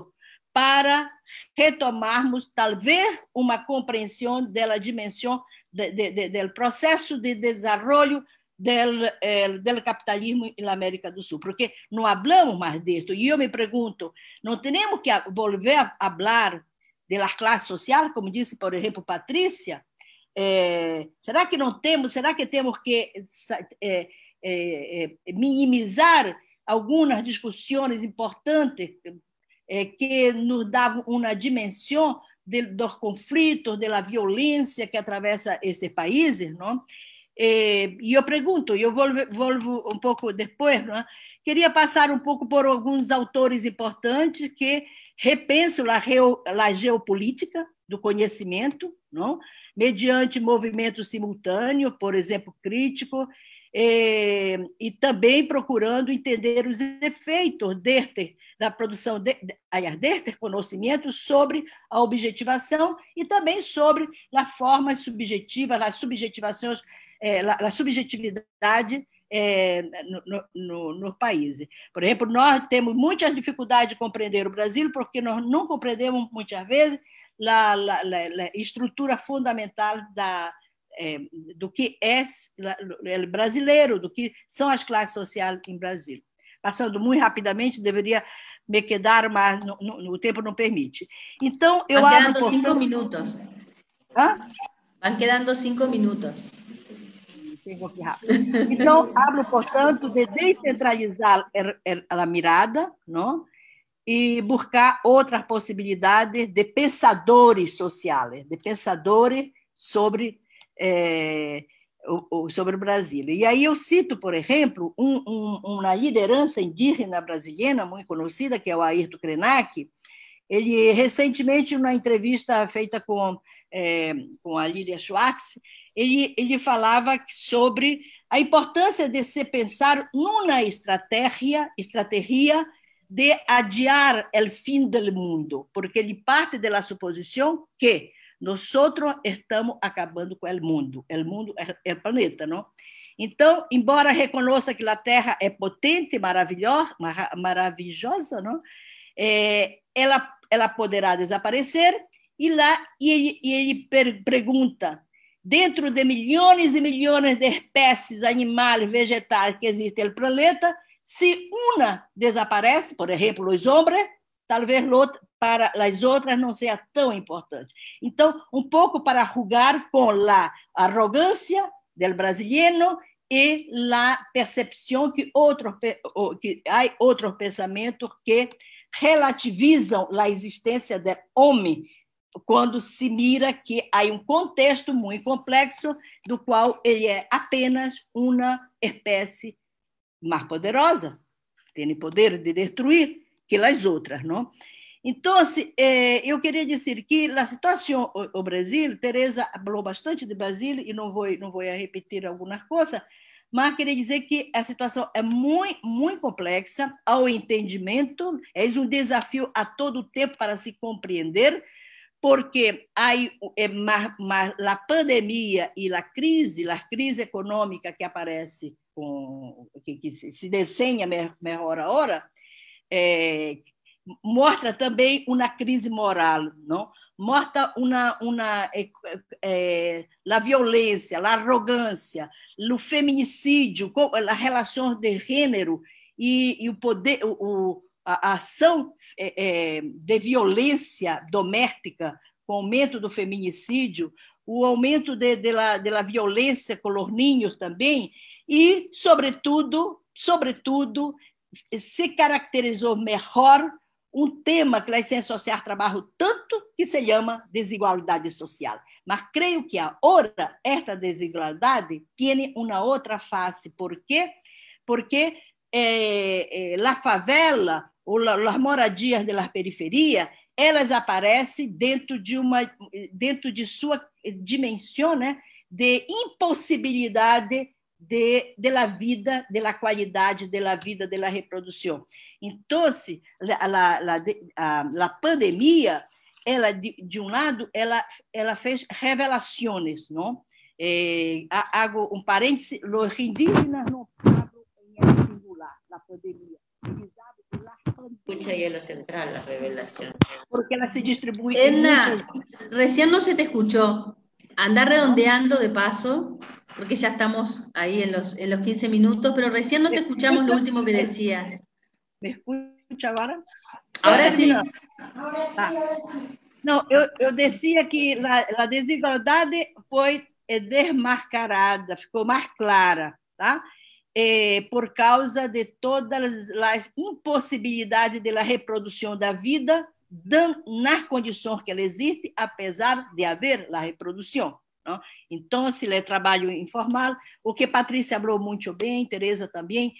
Speaker 5: para retomarmos, talvez, uma compreensão da dimensão de, de, de, do processo de desenvolvimento do, eh, do capitalismo na América do Sul, porque não falamos mais disso. E eu me pergunto, não temos que volver a falar das classes sociais, como disse, por exemplo, Patrícia? Eh, será que não temos? Será que temos que eh, eh, minimizar algumas discussões importantes eh, que nos davam uma dimensão de, dos conflitos, da violência que atravessa estes países, não? E eu pergunto, eu volvo, volvo um pouco depois, não é? Queria passar um pouco por alguns autores importantes que repensam a, geo, a geopolítica do conhecimento, não? Mediante movimento simultâneo, por exemplo, crítico, e, e também procurando entender os efeitos deste, da produção de, de, deste conhecimento sobre a objetivação e também sobre as formas subjetivas, as subjetivações, é, a subjetividade é, no, no, no país. Por exemplo, nós temos muitas dificuldades de compreender o Brasil porque nós não compreendemos, muitas vezes, a, a, a estrutura fundamental da, é, do que é o brasileiro, do que são as classes sociais em Brasil. Passando muito rapidamente, deveria me quedar, mas no, no, o tempo não permite. Então, eu
Speaker 1: Van
Speaker 5: abro...
Speaker 1: quedando portanto... cinco minutos.
Speaker 5: Hã?
Speaker 1: Van quedando cinco minutos.
Speaker 5: Então, hablo, portanto, de descentralizar a mirada, não? E buscar outras possibilidades de pensadores sociais, de pensadores sobre, eh, o, sobre o Brasil. E aí eu cito, por exemplo, um, um, uma liderança indígena brasileira muito conhecida, que é o Ayrton Krenak. Ele, recentemente, numa entrevista feita com, eh, com a Lilia Schwartz, ele, ele falava sobre a importância de se pensar numa estratégia, estratégia de adiar o fim do mundo, porque ele parte da suposição que nós estamos acabando com o mundo. O mundo é o planeta, não? Então, embora reconheça que a Terra é potente, maravilhosa, maravilhosa, não? É, ela, ela poderá desaparecer, e lá e ele, e ele per, pergunta, dentro de milhões e milhões de espécies animais, vegetais que existem no planeta, se uma desaparece, por exemplo, os homens, talvez para as outras não seja tão importante. Então, um pouco para jogar com a arrogância do brasileiro e a percepção que, outros, que há outros pensamentos que relativizam a existência do homem quando se mira que há um contexto muito complexo do qual ele é apenas uma espécie mais poderosa, tem poder de destruir que as outras, não? Então, eu queria dizer que a situação no Brasil, Teresa falou bastante de Brasil e não vou não vou repetir algumas coisas, mas queria dizer que a situação é muito muito complexa ao entendimento, é um desafio a todo tempo para se compreender, porque há a pandemia e a crise, a crise econômica que aparece com, que, que se desenha melhor agora, é, mostra também uma crise moral, não? Mostra uma, uma é, é, a violência, a arrogância, o feminicídio, a relação de gênero e, e o poder, o, a ação é, é, de violência doméstica, com o aumento do feminicídio, o aumento de, de, la, de la violência com os ninhos também, e, sobretudo, sobretudo, se caracterizou melhor um tema que as ciências sociais trabalham tanto, que se chama desigualdade social. Mas creio que agora esta desigualdade tem uma outra face. Por quê? Porque eh, eh, a favela, ou as moradias das periferias, elas aparecem dentro de uma, dentro de sua dimensão, né, de impossibilidade de, de la vida, de la qualidade de la vida, de la reprodução. Então, a, a, a, a pandemia, ela, de, de um lado, ela, ela fez revelações, não? É, hago um parêntese, os indígenas não falam em singular, a pandemia. Eles falam
Speaker 2: escucha Hielo Central, la revelación.
Speaker 5: Porque ela se distribui em
Speaker 1: Edna,
Speaker 5: muitas...
Speaker 1: recién no se te escuchó. Anda redondeando de paso, porque ya estamos ahí en los, en los quince minutos, pero recién no te escuchamos lo último que decías.
Speaker 5: Me escucha agora?
Speaker 1: Ahora sí.
Speaker 5: Tá. Não, eu, eu decía que a, a desigualdade foi desmascarada, ficou mais clara, tá? É, por causa de todas as impossibilidades da reprodução da vida nas condições que ela existe, apesar de haver a reprodução. Não? Então, se é trabalho informal, o que Patrícia falou muito bem, Teresa também,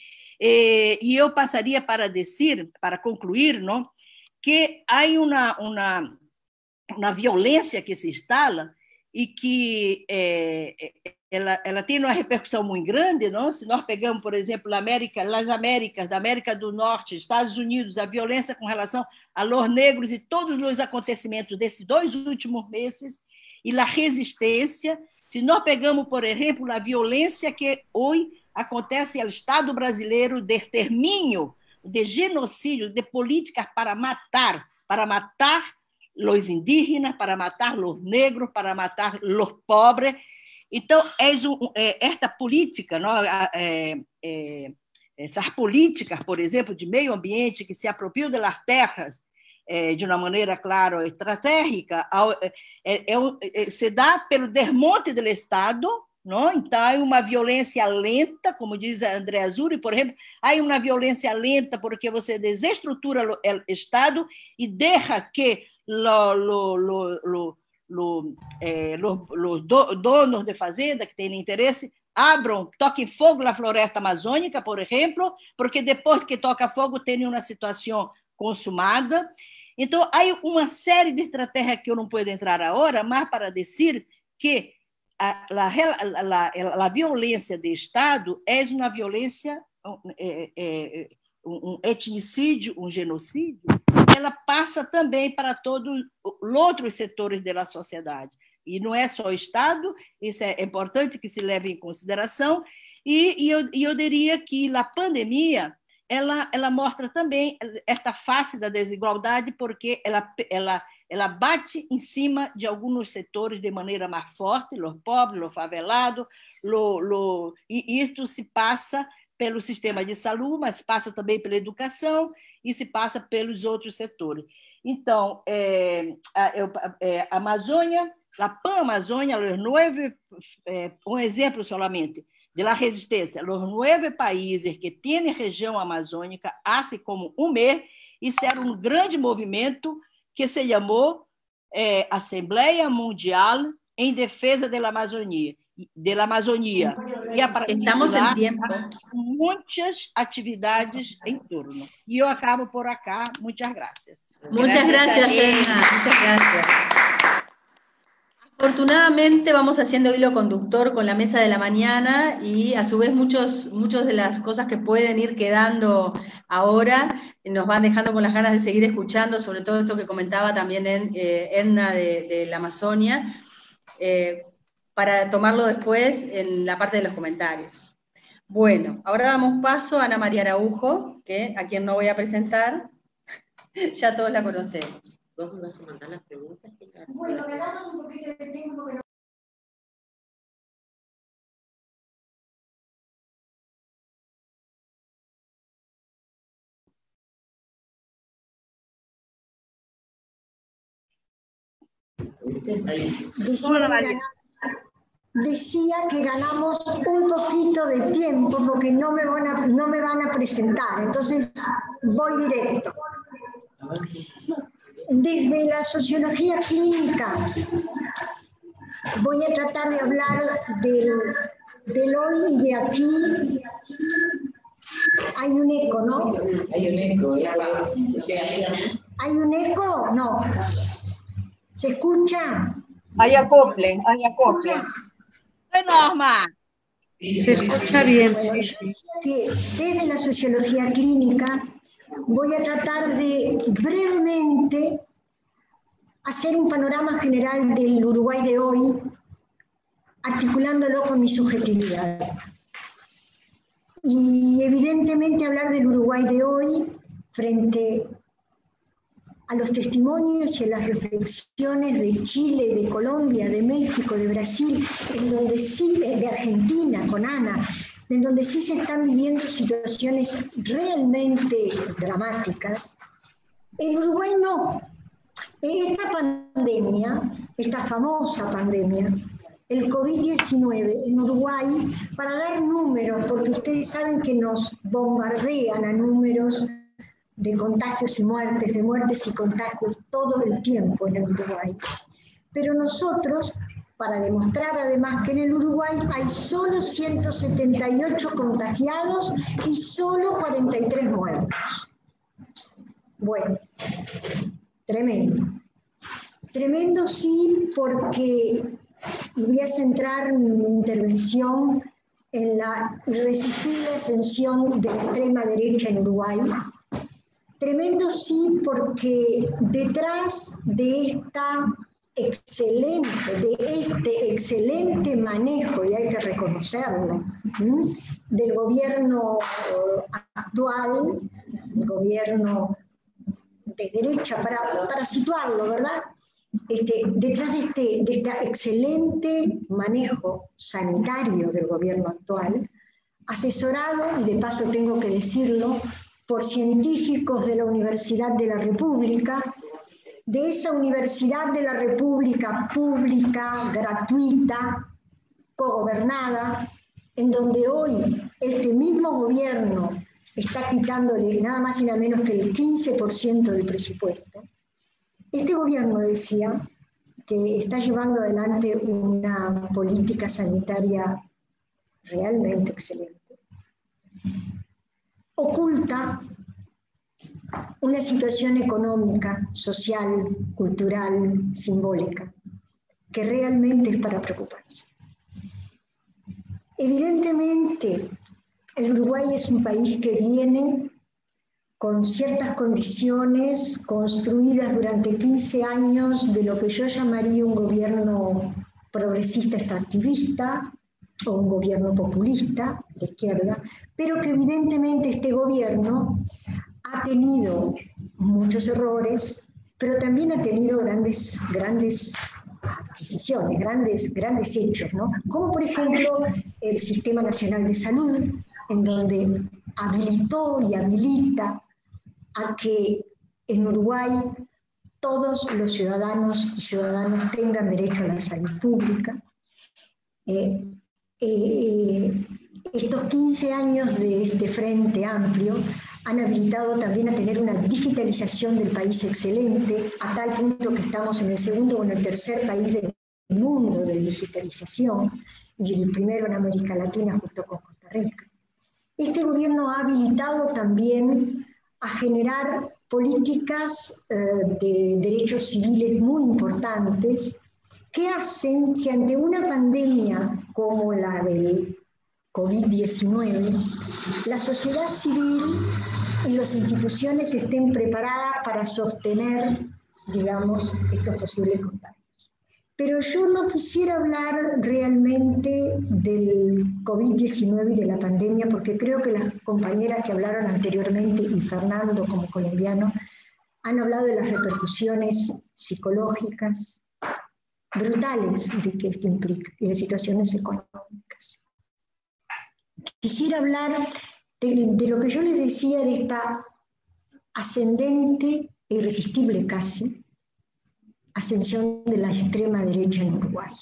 Speaker 5: é, e eu passaria para dizer, para concluir, não, que há uma, uma, uma violência que se instala e que é, ela, ela tem uma repercussão muito grande, não? Se nós pegamos, por exemplo, a América, as Américas, da América do Norte, Estados Unidos, a violência com relação a los negros e todos os acontecimentos desses dois últimos meses, e a resistência, se nós pegamos, por exemplo, a violência que hoje acontece no Estado brasileiro de extermínio, de genocídio, de políticas para matar, para matar os indígenas, para matar os negros, para matar os pobres. Então, esta política, não, é, é, essas políticas, por exemplo, de meio ambiente, que se apropriam das terras é, de uma maneira, claro, estratégica, é, é, se dá pelo desmonte do Estado. Não? Então, há uma violência lenta, como diz a Andrea Azzurri, por exemplo, há uma violência lenta porque você desestrutura o Estado e deixa que lo, lo, lo, lo, lo, eh, lo, los do, donos de fazenda que têm interesse abram, toquem fogo na floresta amazônica, por exemplo, porque depois que toca fogo tem uma situação consumada. Então, há uma série de estratégias que eu não posso entrar agora, mas para dizer que A, a, a, a violência de Estado é uma violência, é, é, um etnicídio, um genocídio, ela passa também para todos os outros setores da sociedade. E não é só o Estado, isso é importante que se leve em consideração, e, e, eu, e eu diria que a pandemia ela, ela mostra também esta face da desigualdade, porque ela, ela ela bate em cima de alguns setores de maneira mais forte, os pobres, os favelados, lo, lo, e isso se passa pelo sistema de saúde, mas passa também pela educação e se passa pelos outros setores. Então, é, a, é, a Amazônia, a Pan-Amazônia, os nove, é, um exemplo solamente, de la resistência, os nove países que têm região amazônica, assim como um mês, isso era um grande movimento que se chamou eh, Assembleia Mundial em Defesa da Amazônia. De la Amazônia. E a partir
Speaker 1: Estamos
Speaker 5: de lá,
Speaker 1: em tempo.
Speaker 5: muitas atividades em torno. E eu acabo por acá. Muitas graças.
Speaker 1: Muchas gracias, Edna. Muchas gracias. Afortunadamente vamos haciendo hilo conductor con la mesa de la mañana y a su vez muchos, muchos de las cosas que pueden ir quedando ahora nos van dejando con las ganas de seguir escuchando, sobre todo esto que comentaba también en, eh, Edna de, de la Amazonia, eh, para tomarlo después en la parte de los comentarios. Bueno, ahora damos paso a Ana María Araujo, que a quien no voy a presentar, ya todos la conocemos.
Speaker 2: ¿Vos me vas a mandar las preguntas?
Speaker 6: Bueno, ganamos un poquito de tiempo que no... Decía, decía que ganamos un poquito de tiempo porque no me van a, no me van a presentar, entonces voy directo. Desde la sociología clínica voy a tratar de hablar del, del hoy y de aquí. Hay un eco, ¿no?
Speaker 2: Hay un eco.
Speaker 6: ¿Hay un eco? No. ¿Se escucha?
Speaker 7: Hay acople, hay acople.
Speaker 5: Oi, Norma.
Speaker 1: Se escucha bien, sí, sí.
Speaker 6: Que desde la sociología clínica voy a tratar de brevemente hacer un panorama general del Uruguay de hoy, articulándolo con mi subjetividad. Y evidentemente hablar del Uruguay de hoy frente a los testimonios y a las reflexiones de Chile, de Colombia, de México, de Brasil, en donde sí, de Argentina, con Ana, en donde sí se están viviendo situaciones realmente dramáticas, en Uruguay no. Esta pandemia, esta famosa pandemia, el COVID diecinueve en Uruguay, para dar números, porque ustedes saben que nos bombardean a números de contagios y muertes, de muertes y contagios todo el tiempo en el Uruguay. Pero nosotros, para demostrar además que en el Uruguay hay solo ciento setenta y ocho contagiados y solo cuarenta y tres muertos. Bueno, tremendo. Tremendo sí, porque, y voy a centrar mi, mi intervención en la irresistible ascensión de la extrema derecha en Uruguay. Tremendo sí, porque detrás de esta excelente, de este excelente manejo, y hay que reconocerlo, ¿sí?, del gobierno actual, el gobierno de derecha, para, para situarlo, ¿verdad? Este, detrás de este, de este excelente manejo sanitario del gobierno actual, asesorado, y de paso tengo que decirlo, por científicos de la Universidad de la República, de esa Universidad de la República pública, gratuita, cogobernada, en donde hoy este mismo gobierno está quitándole nada más y nada menos que el quince por ciento del presupuesto. Este gobierno decía que está llevando adelante una política sanitaria realmente excelente. Oculta una situación económica, social, cultural, simbólica, que realmente es para preocuparse. Evidentemente, el Uruguay es un país que viene con ciertas condiciones construidas durante quince años de lo que yo llamaría un gobierno progresista extractivista, o un gobierno populista de izquierda, pero que evidentemente este gobierno ha tenido muchos errores, pero también ha tenido grandes, grandes adquisiciones, grandes, grandes hechos, ¿no? Como por ejemplo el Sistema Nacional de Salud, en donde habilitó y habilita a que en Uruguay todos los ciudadanos y ciudadanas tengan derecho a la salud pública. Eh, Eh, estos quince años de este Frente Amplio han habilitado también a tener una digitalización del país excelente, a tal punto que estamos en el segundo o en el tercer país del mundo de digitalización, y el primero en América Latina junto con Costa Rica. Este gobierno ha habilitado también a generar políticas eh, de derechos civiles muy importantes, que hacen que ante una pandemia como la del COVID diecinueve, la sociedad civil y las instituciones estén preparadas para sostener, digamos, estos posibles contagios. Pero yo no quisiera hablar realmente del COVID diecinueve y de la pandemia, porque creo que las compañeras que hablaron anteriormente, y Fernando como colombiano, han hablado de las repercusiones psicológicas brutales de que esto implica, y de situaciones económicas. Quisiera hablar de, de lo que yo les decía, de esta ascendente e irresistible casi ascensión de la extrema derecha en Uruguay.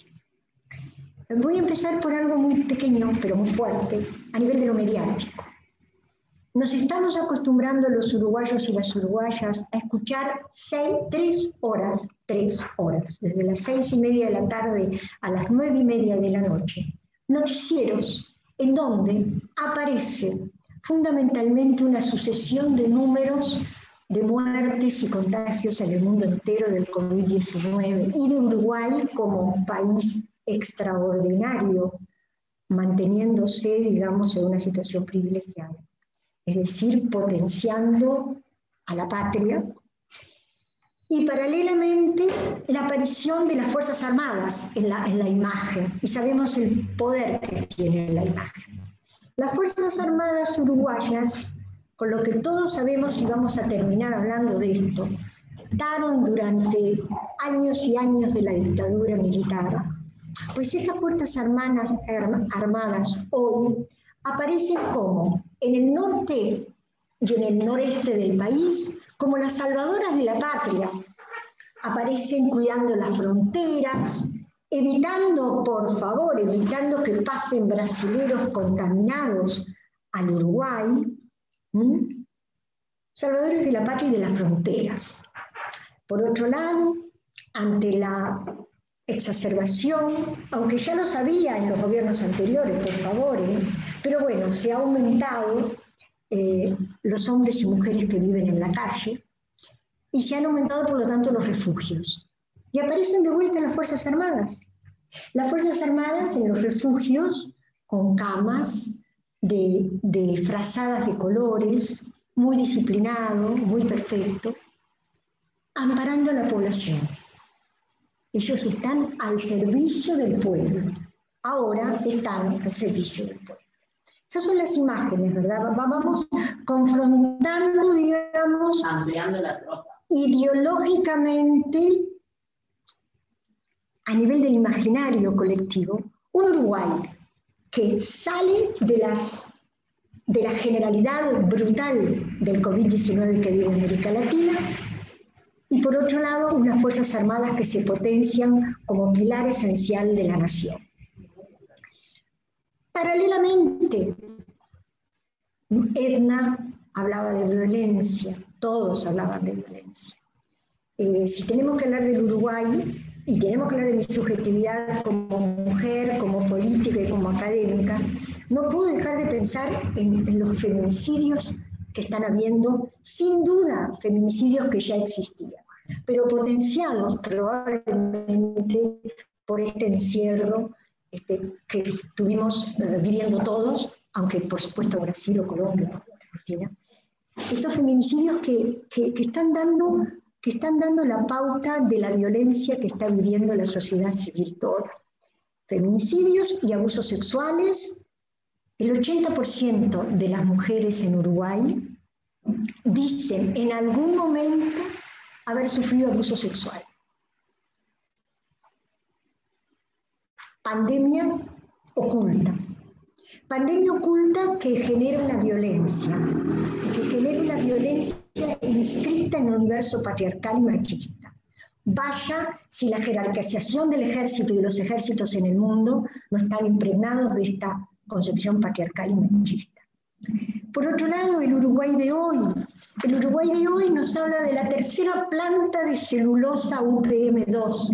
Speaker 6: Voy a empezar por algo muy pequeño, pero muy fuerte, a nivel de lo mediático. Nos estamos acostumbrando los uruguayos y las uruguayas a escuchar seis, tres horas, tres horas, desde las seis y media de la tarde a las nueve y media de la noche, noticieros en donde aparece fundamentalmente una sucesión de números de muertes y contagios en el mundo entero del COVID diecinueve, y de Uruguay como país extraordinario, manteniéndose, digamos, en una situación privilegiada. Es decir, potenciando a la patria, y paralelamente la aparición de las Fuerzas Armadas en la, en la imagen, y sabemos el poder que tiene la imagen. Las Fuerzas Armadas uruguayas, con lo que todos sabemos, y vamos a terminar hablando de esto, protestaron durante años y años de la dictadura militar, pues estas Fuerzas Armadas, armadas hoy aparecen como en el norte y en el noreste del país como las salvadoras de la patria. Aparecen cuidando las fronteras, evitando, por favor, evitando que pasen brasileros contaminados al Uruguay. ¿Mm? Salvadores de la patria y de las fronteras. Por otro lado, ante la exacerbación, aunque ya lo sabía en los gobiernos anteriores, por favor, ¿eh? pero bueno, se ha aumentado eh, los hombres y mujeres que viven en la calle, y se han aumentado, por lo tanto, los refugios. Y aparecen de vuelta las Fuerzas Armadas. Las Fuerzas Armadas en los refugios, con camas de, de frazadas de colores, muy disciplinado, muy perfecto, amparando a la población. Ellos están al servicio del pueblo. Ahora están al servicio del pueblo. Esas son las imágenes, ¿verdad? Vamos confrontando, digamos,
Speaker 2: ampliando la tropa.
Speaker 6: Ideológicamente, a nivel del imaginario colectivo, un Uruguay que sale de, las, de la generalidad brutal del COVID diecinueve que vive América Latina, y por otro lado, unas Fuerzas Armadas que se potencian como pilar esencial de la nación. Paralelamente, Edna hablaba de violencia, todos hablaban de violencia. Eh, si tenemos que hablar del Uruguay, y tenemos que hablar de mi subjetividad como mujer, como política y como académica, no puedo dejar de pensar en, en los feminicidios que están habiendo, sin duda feminicidios que ya existían, pero potenciados probablemente por este encierro este, que estuvimos eh, viviendo todos, aunque por supuesto Brasil o Colombia o Argentina. Estos feminicidios que, que, que, están dando, que están dando la pauta de la violencia que está viviendo la sociedad civil toda. Feminicidios y abusos sexuales. El ochenta por ciento de las mujeres en Uruguay dicen en algún momento haber sufrido abuso sexual. Pandemia oculta. Pandemia oculta que genera una violencia, que genera una violencia inscrita en un universo patriarcal y machista. Vaya si la jerarquización del ejército y de los ejércitos en el mundo no están impregnados de esta concepción patriarcal y machista. Por otro lado, el Uruguay de hoy. El Uruguay de hoy nos habla de la tercera planta de celulosa U P M dos,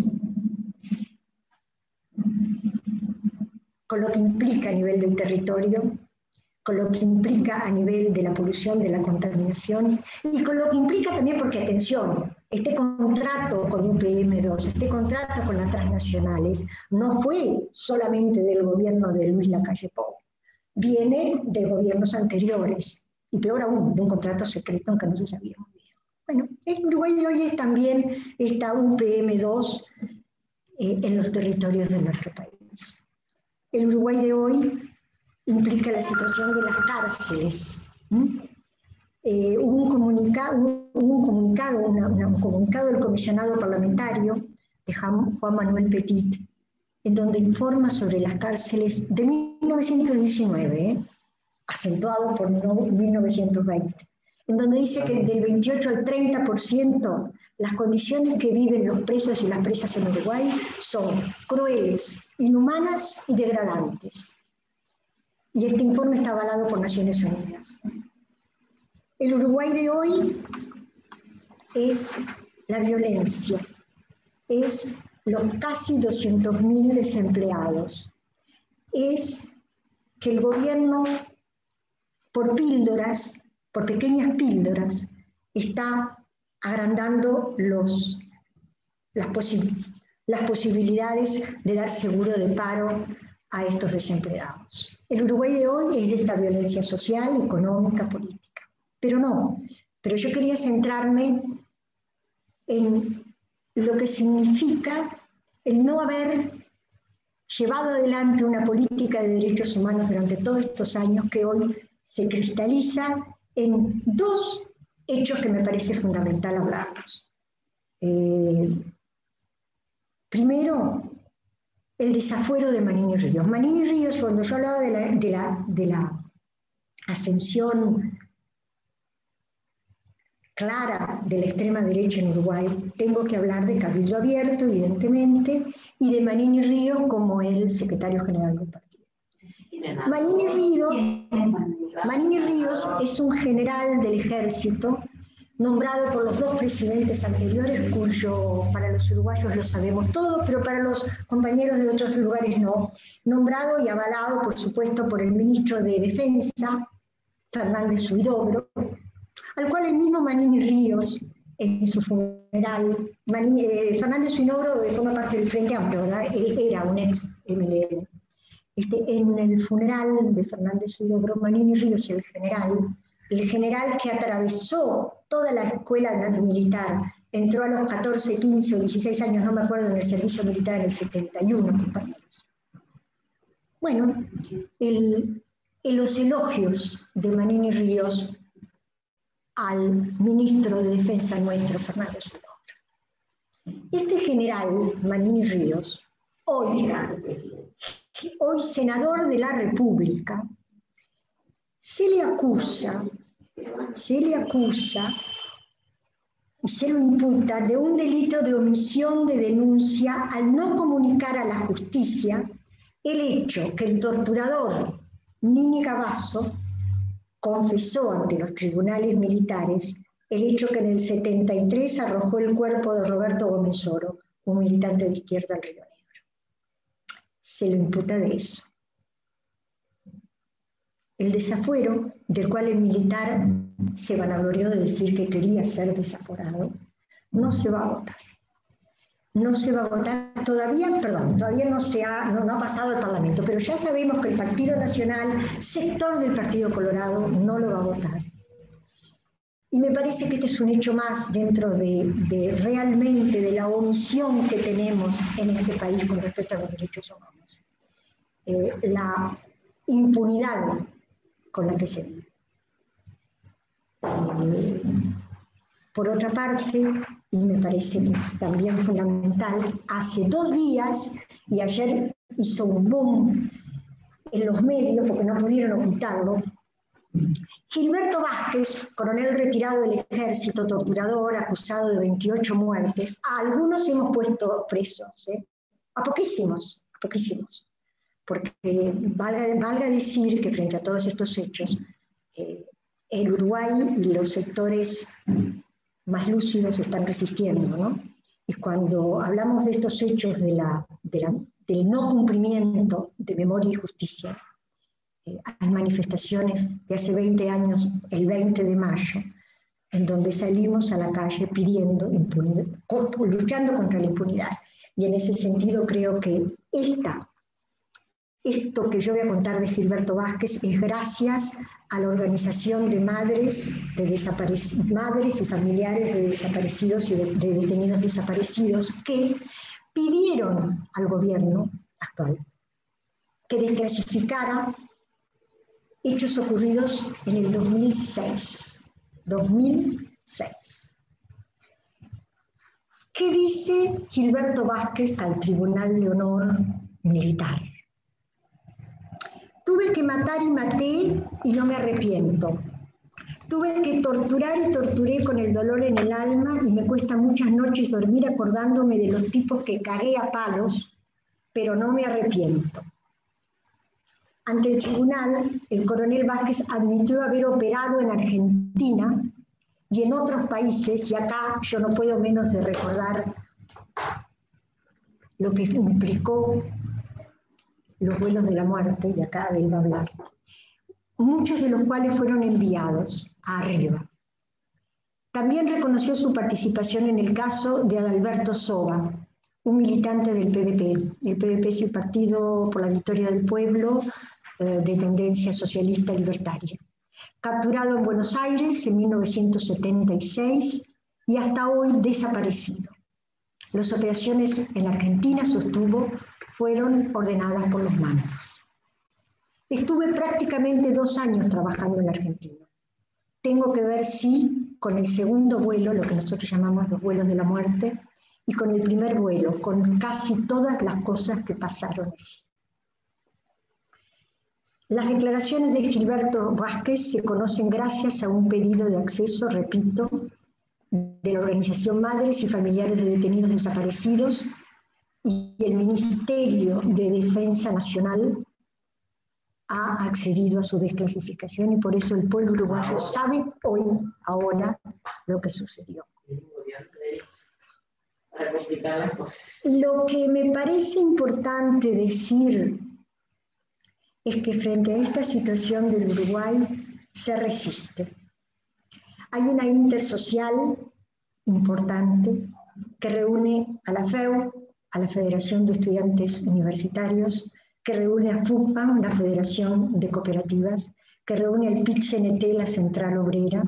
Speaker 6: con lo que implica a nivel del territorio, con lo que implica a nivel de la polución, de la contaminación, y con lo que implica también, porque atención, este contrato con U P M dos, este contrato con las transnacionales, no fue solamente del gobierno de Luis Lacalle Pou, viene de gobiernos anteriores, y peor aún, de un contrato secreto en que no se sabía muy bien. Bueno, el Uruguay de hoy es también esta U P M dos eh, en los territorios de nuestro país. El Uruguay de hoy implica la situación de las cárceles. ¿Mm? Eh, hubo un comunicado, hubo un comunicado, una, una, un comunicado del comisionado parlamentario de Juan Manuel Petit, en donde informa sobre las cárceles de mil novecientos diecinueve, ¿eh? acentuado por mil novecientos veinte, en donde dice que del veintiocho al treinta por ciento las condiciones que viven los presos y las presas en Uruguay son crueles, inhumanas y degradantes. Y este informe está avalado por Naciones Unidas. El Uruguay de hoy es la violencia, es los casi doscientos mil desempleados, es que el gobierno, por píldoras, por pequeñas píldoras, está agrandando los, las, posi las posibilidades de dar seguro de paro a estos desempleados. El Uruguay de hoy es de esta violencia social, económica, política. Pero no, pero yo quería centrarme en lo que significa el no haber llevado adelante una política de derechos humanos durante todos estos años que hoy se cristaliza en dos hechos que me parece fundamental hablarlos. Eh, primero, el desafuero de Manini Ríos. Manini Ríos, cuando yo hablaba de la, de la, de la ascensión clara de la extrema derecha en Uruguay, tengo que hablar de Cabildo Abierto, evidentemente, y de Manini Ríos como el secretario general del partido. Manini Ríos, Manini Ríos es un general del ejército nombrado por los dos presidentes anteriores, cuyo para los uruguayos lo sabemos todo, pero para los compañeros de otros lugares no, nombrado y avalado, por supuesto, por el ministro de Defensa, Fernández Huidobro, al cual el mismo Manini Ríos, en su funeral, Manini, eh, Fernández Huidobro forma parte del Frente Amplio, ¿verdad? Él era un ex M L N. Este, en el funeral de Fernández Huidobro, Manini Ríos, el general, el general que atravesó toda la escuela militar, entró a los catorce, quince o dieciséis años, no me acuerdo, en el servicio militar en el setenta y uno, compañeros. Bueno, el, en los elogios de Manini Ríos al ministro de Defensa nuestro, Fernández Huidobro. Este general, Manini Ríos, hoy, hoy senador de la República, se le acusa, se le acusa y se lo imputa de un delito de omisión de denuncia al no comunicar a la justicia el hecho que el torturador Nini Cavazo confesó ante los tribunales militares el hecho que en el setenta y tres arrojó el cuerpo de Roberto Gómez Oro, un militante de izquierda al Río Negro. Se lo imputa de eso. El desafuero, del cual el militar se vanaglorió de decir que quería ser desaforado, no se va a votar. No se va a votar todavía, perdón, todavía no, se ha, no, no ha pasado al Parlamento, pero ya sabemos que el Partido Nacional, sector del Partido Colorado, no lo va a votar. Y me parece que este es un hecho más dentro de, de realmente de la omisión que tenemos en este país con respecto a los derechos humanos. Eh, la impunidad con la que se vive. Eh, por otra parte, y me parece que es también fundamental, hace dos días, y ayer hizo un boom en los medios porque no pudieron ocultarlo, Gilberto Vázquez, coronel retirado del ejército, torturador, acusado de veintiocho muertes, a algunos hemos puesto presos, ¿eh? a poquísimos, a poquísimos, porque valga, valga decir que frente a todos estos hechos, eh, el Uruguay y los sectores más lúcidos están resistiendo, ¿no? Y cuando hablamos de estos hechos de la, de la, del no cumplimiento de memoria y justicia, eh, hay manifestaciones de hace veinte años, el veinte de mayo, en donde salimos a la calle pidiendo impunidad, luchando contra la impunidad. Y en ese sentido creo que esta, esto que yo voy a contar de Gilberto Vázquez es gracias a la organización de madres, de desaparecidos, madres y familiares de desaparecidos y de, de detenidos desaparecidos que pidieron al gobierno actual que desclasificara hechos ocurridos en el dos mil seis. dos mil seis. ¿Qué dice Gilberto Vázquez al Tribunal de Honor Militar? Tuve que matar y maté y no me arrepiento. Tuve que torturar y torturé con el dolor en el alma y me cuesta muchas noches dormir acordándome de los tipos que cagué a palos, pero no me arrepiento. Ante el tribunal, el coronel Vázquez admitió haber operado en Argentina y en otros países, y acá yo no puedo menos de recordar lo que implicó los vuelos de la muerte, y acá de iba a hablar, muchos de los cuales fueron enviados a arriba. También reconoció su participación en el caso de Adalberto Soba, un militante del P V P. El P V P es el Partido por la Victoria del Pueblo, eh, de tendencia socialista libertaria. Capturado en Buenos Aires en mil novecientos setenta y seis y hasta hoy desaparecido. Las operaciones en Argentina, sostuvo, fueron ordenadas por los mandos. Estuve prácticamente dos años trabajando en Argentina. Tengo que ver si con el segundo vuelo, lo que nosotros llamamos los vuelos de la muerte, y con el primer vuelo, con casi todas las cosas que pasaron. Las declaraciones de Gilberto Vázquez se conocen gracias a un pedido de acceso, repito, de la organización Madres y Familiares de Detenidos Desaparecidos, y el Ministerio de Defensa Nacional ha accedido a su desclasificación, y por eso el pueblo uruguayo sabe hoy, ahora, lo que sucedió. Lo que me parece importante decir es que frente a esta situación del Uruguay se resiste. Hay una intersocial importante que reúne a la F E U, a la Federación de Estudiantes Universitarios, que reúne a FUCPAM, la Federación de Cooperativas, que reúne al P I T C N T, la Central Obrera,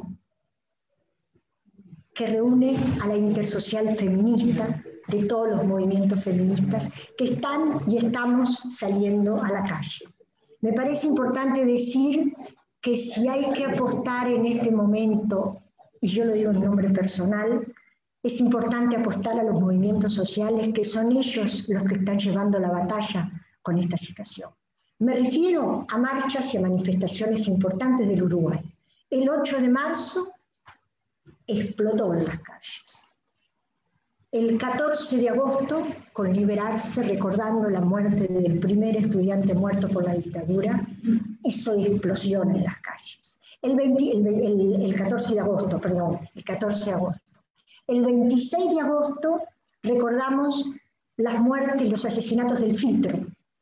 Speaker 6: que reúne a la intersocial feminista, de todos los movimientos feministas que están y estamos saliendo a la calle. Me parece importante decir que si hay que apostar en este momento, y yo lo digo en nombre personal, es importante apostar a los movimientos sociales, que son ellos los que están llevando la batalla con esta situación. Me refiero a marchas y a manifestaciones importantes del Uruguay. El ocho de marzo explotó en las calles. El catorce de agosto, con Liberarse, recordando la muerte del primer estudiante muerto por la dictadura, hizo explosión en las calles. El, veinte, el, el, el catorce de agosto, perdón, el catorce de agosto. El veintiséis de agosto recordamos las muertes y los asesinatos del Filtro,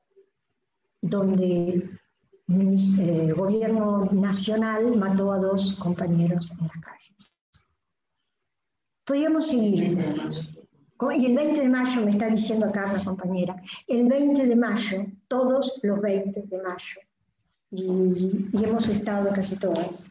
Speaker 6: donde el eh, gobierno nacional mató a dos compañeros en las calles. Podríamos seguir. Y el veinte de mayo, me está diciendo acá la compañera, el veinte de mayo, todos los veinte de mayo, y, y hemos estado casi todas,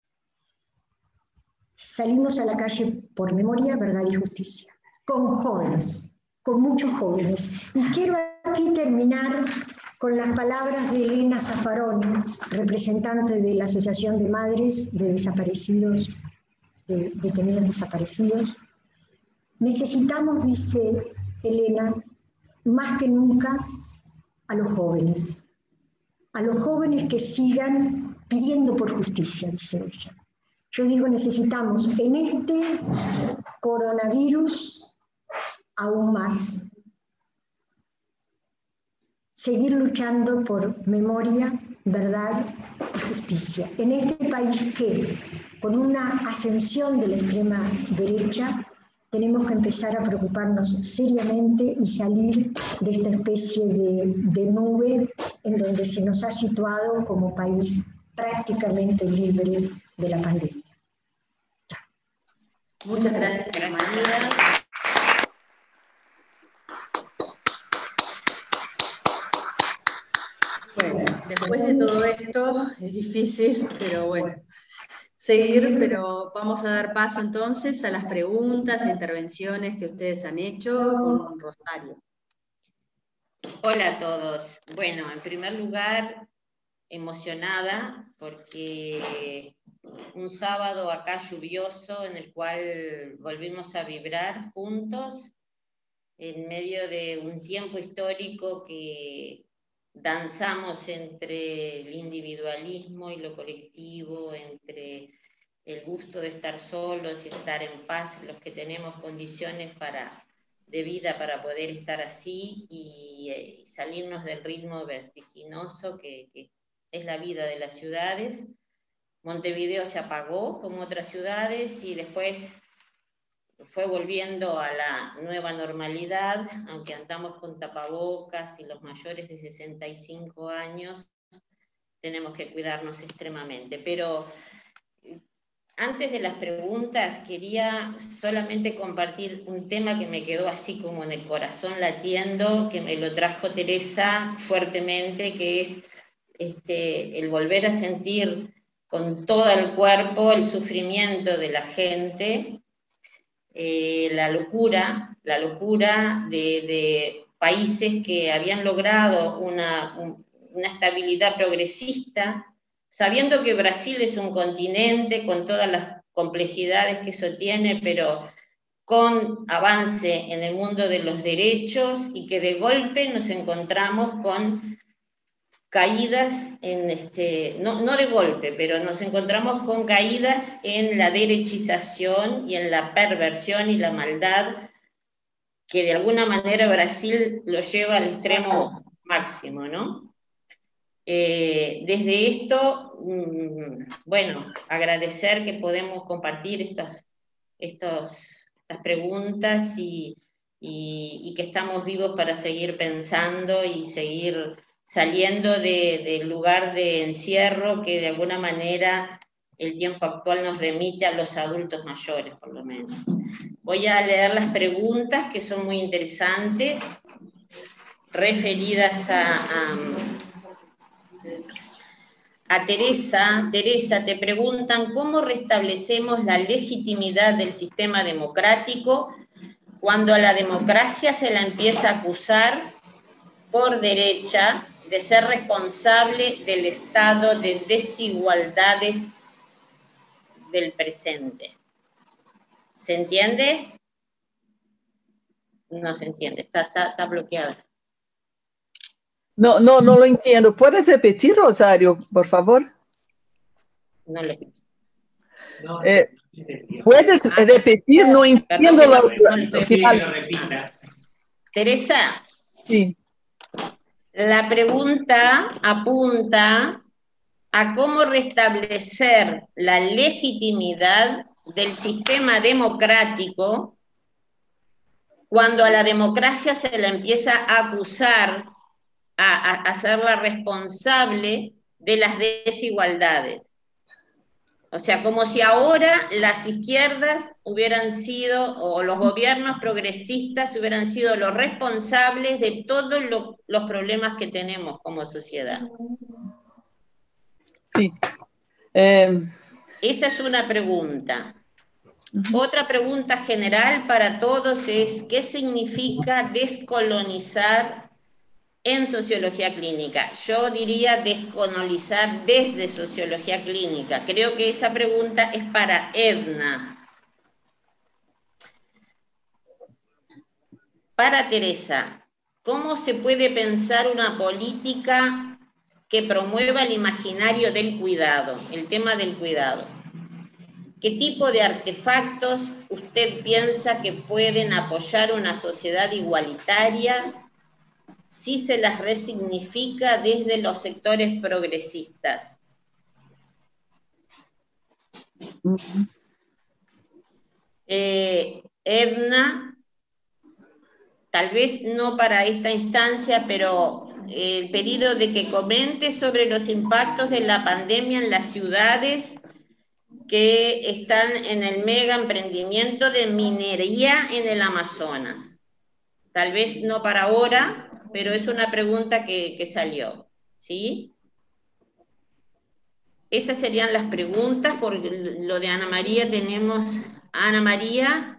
Speaker 6: salimos a la calle por memoria, verdad y justicia, con jóvenes, con muchos jóvenes. Y quiero aquí terminar con las palabras de Elena Zaffaroni, representante de la Asociación de Madres de Desaparecidos, de Detenidos Desaparecidos. Necesitamos, dice Elena, más que nunca a los jóvenes, a los jóvenes que sigan pidiendo por justicia, dice ella. Yo digo, necesitamos en este coronavirus aún más seguir luchando por memoria, verdad y justicia. En este país que, con una ascensión de la extrema derecha, tenemos que empezar a preocuparnos seriamente y salir de esta especie de, de nube en donde se nos ha situado como país prácticamente libre de la pandemia. Ya.
Speaker 1: Muchas gracias, María. Bueno, después de todo esto es difícil, pero bueno, seguir, pero vamos a dar paso entonces a las preguntas e intervenciones que ustedes han hecho con Rosario.
Speaker 2: Hola a todos. Bueno, en primer lugar, emocionada porque un sábado acá lluvioso en el cual volvimos a vibrar juntos en medio de un tiempo histórico que danzamos entre el individualismo y lo colectivo, entre el gusto de estar solos y estar en paz, los que tenemos condiciones para, de vida para poder estar así y, eh, salirnos del ritmo vertiginoso que, que es la vida de las ciudades. Montevideo se apagó como otras ciudades y después fue volviendo a la nueva normalidad, aunque andamos con tapabocas y los mayores de sesenta y cinco años tenemos que cuidarnos extremadamente. Pero antes de las preguntas quería solamente compartir un tema que me quedó así como en el corazón latiendo, que me lo trajo Teresa fuertemente, que es este, el volver a sentir con todo el cuerpo el sufrimiento de la gente. Eh, la locura, la locura de, de países que habían logrado una, un, una estabilidad progresista, sabiendo que Brasil es un continente con todas las complejidades que eso tiene, pero con avance en el mundo de los derechos y que de golpe nos encontramos con caídas en este, no, no de golpe, pero nos encontramos con caídas en la derechización y en la perversión y la maldad que de alguna manera Brasil lo lleva al extremo máximo, ¿no? Eh, desde esto, mmm, bueno, agradecer que podemos compartir estos, estos, estas preguntas y, y, y que estamos vivos para seguir pensando y seguir saliendo de, del lugar de encierro que de alguna manera el tiempo actual nos remite a los adultos mayores, por lo menos. Voy a leer las preguntas que son muy interesantes, referidas a, a, a Teresa. Teresa, te preguntan, ¿cómo restablecemos la legitimidad del sistema democrático cuando a la democracia se la empieza a acusar por derecha de ser responsable del estado de desigualdades del presente? ¿Se entiende? No se entiende, está, está, está bloqueada.
Speaker 4: No, no, no lo entiendo. ¿Puedes repetir, Rosario, por favor?
Speaker 2: No lo escucho.
Speaker 4: Eh, ¿Puedes repetir? No entiendo
Speaker 2: Perdón,
Speaker 4: la,
Speaker 2: no,
Speaker 4: lo final.
Speaker 2: Teresa.
Speaker 4: Sí.
Speaker 2: La pregunta apunta a cómo restablecer la legitimidad del sistema democrático cuando a la democracia se la empieza a acusar, a, a hacerla responsable de las desigualdades. O sea, como si ahora las izquierdas hubieran sido, o los gobiernos progresistas hubieran sido los responsables de todos lo, los problemas que tenemos como sociedad.
Speaker 4: Sí. Eh...
Speaker 2: Esa es una pregunta. Uh-huh. Otra pregunta general para todos es, ¿qué significa descolonizar en sociología clínica? Yo diría descolonizar desde sociología clínica. Creo que esa pregunta es para Edna. Para Teresa, ¿cómo se puede pensar una política que promueva el imaginario del cuidado, el tema del cuidado? ¿Qué tipo de artefactos usted piensa que pueden apoyar una sociedad igualitaria si se las resignifica desde los sectores progresistas? Eh, Edna, tal vez no para esta instancia, pero el pedido de que comente sobre los impactos de la pandemia en las ciudades que están en el mega emprendimiento de minería en el Amazonas. Tal vez no para ahora, pero es una pregunta que, que salió, ¿sí? Esas serían las preguntas. Por lo de Ana María tenemos a Ana María,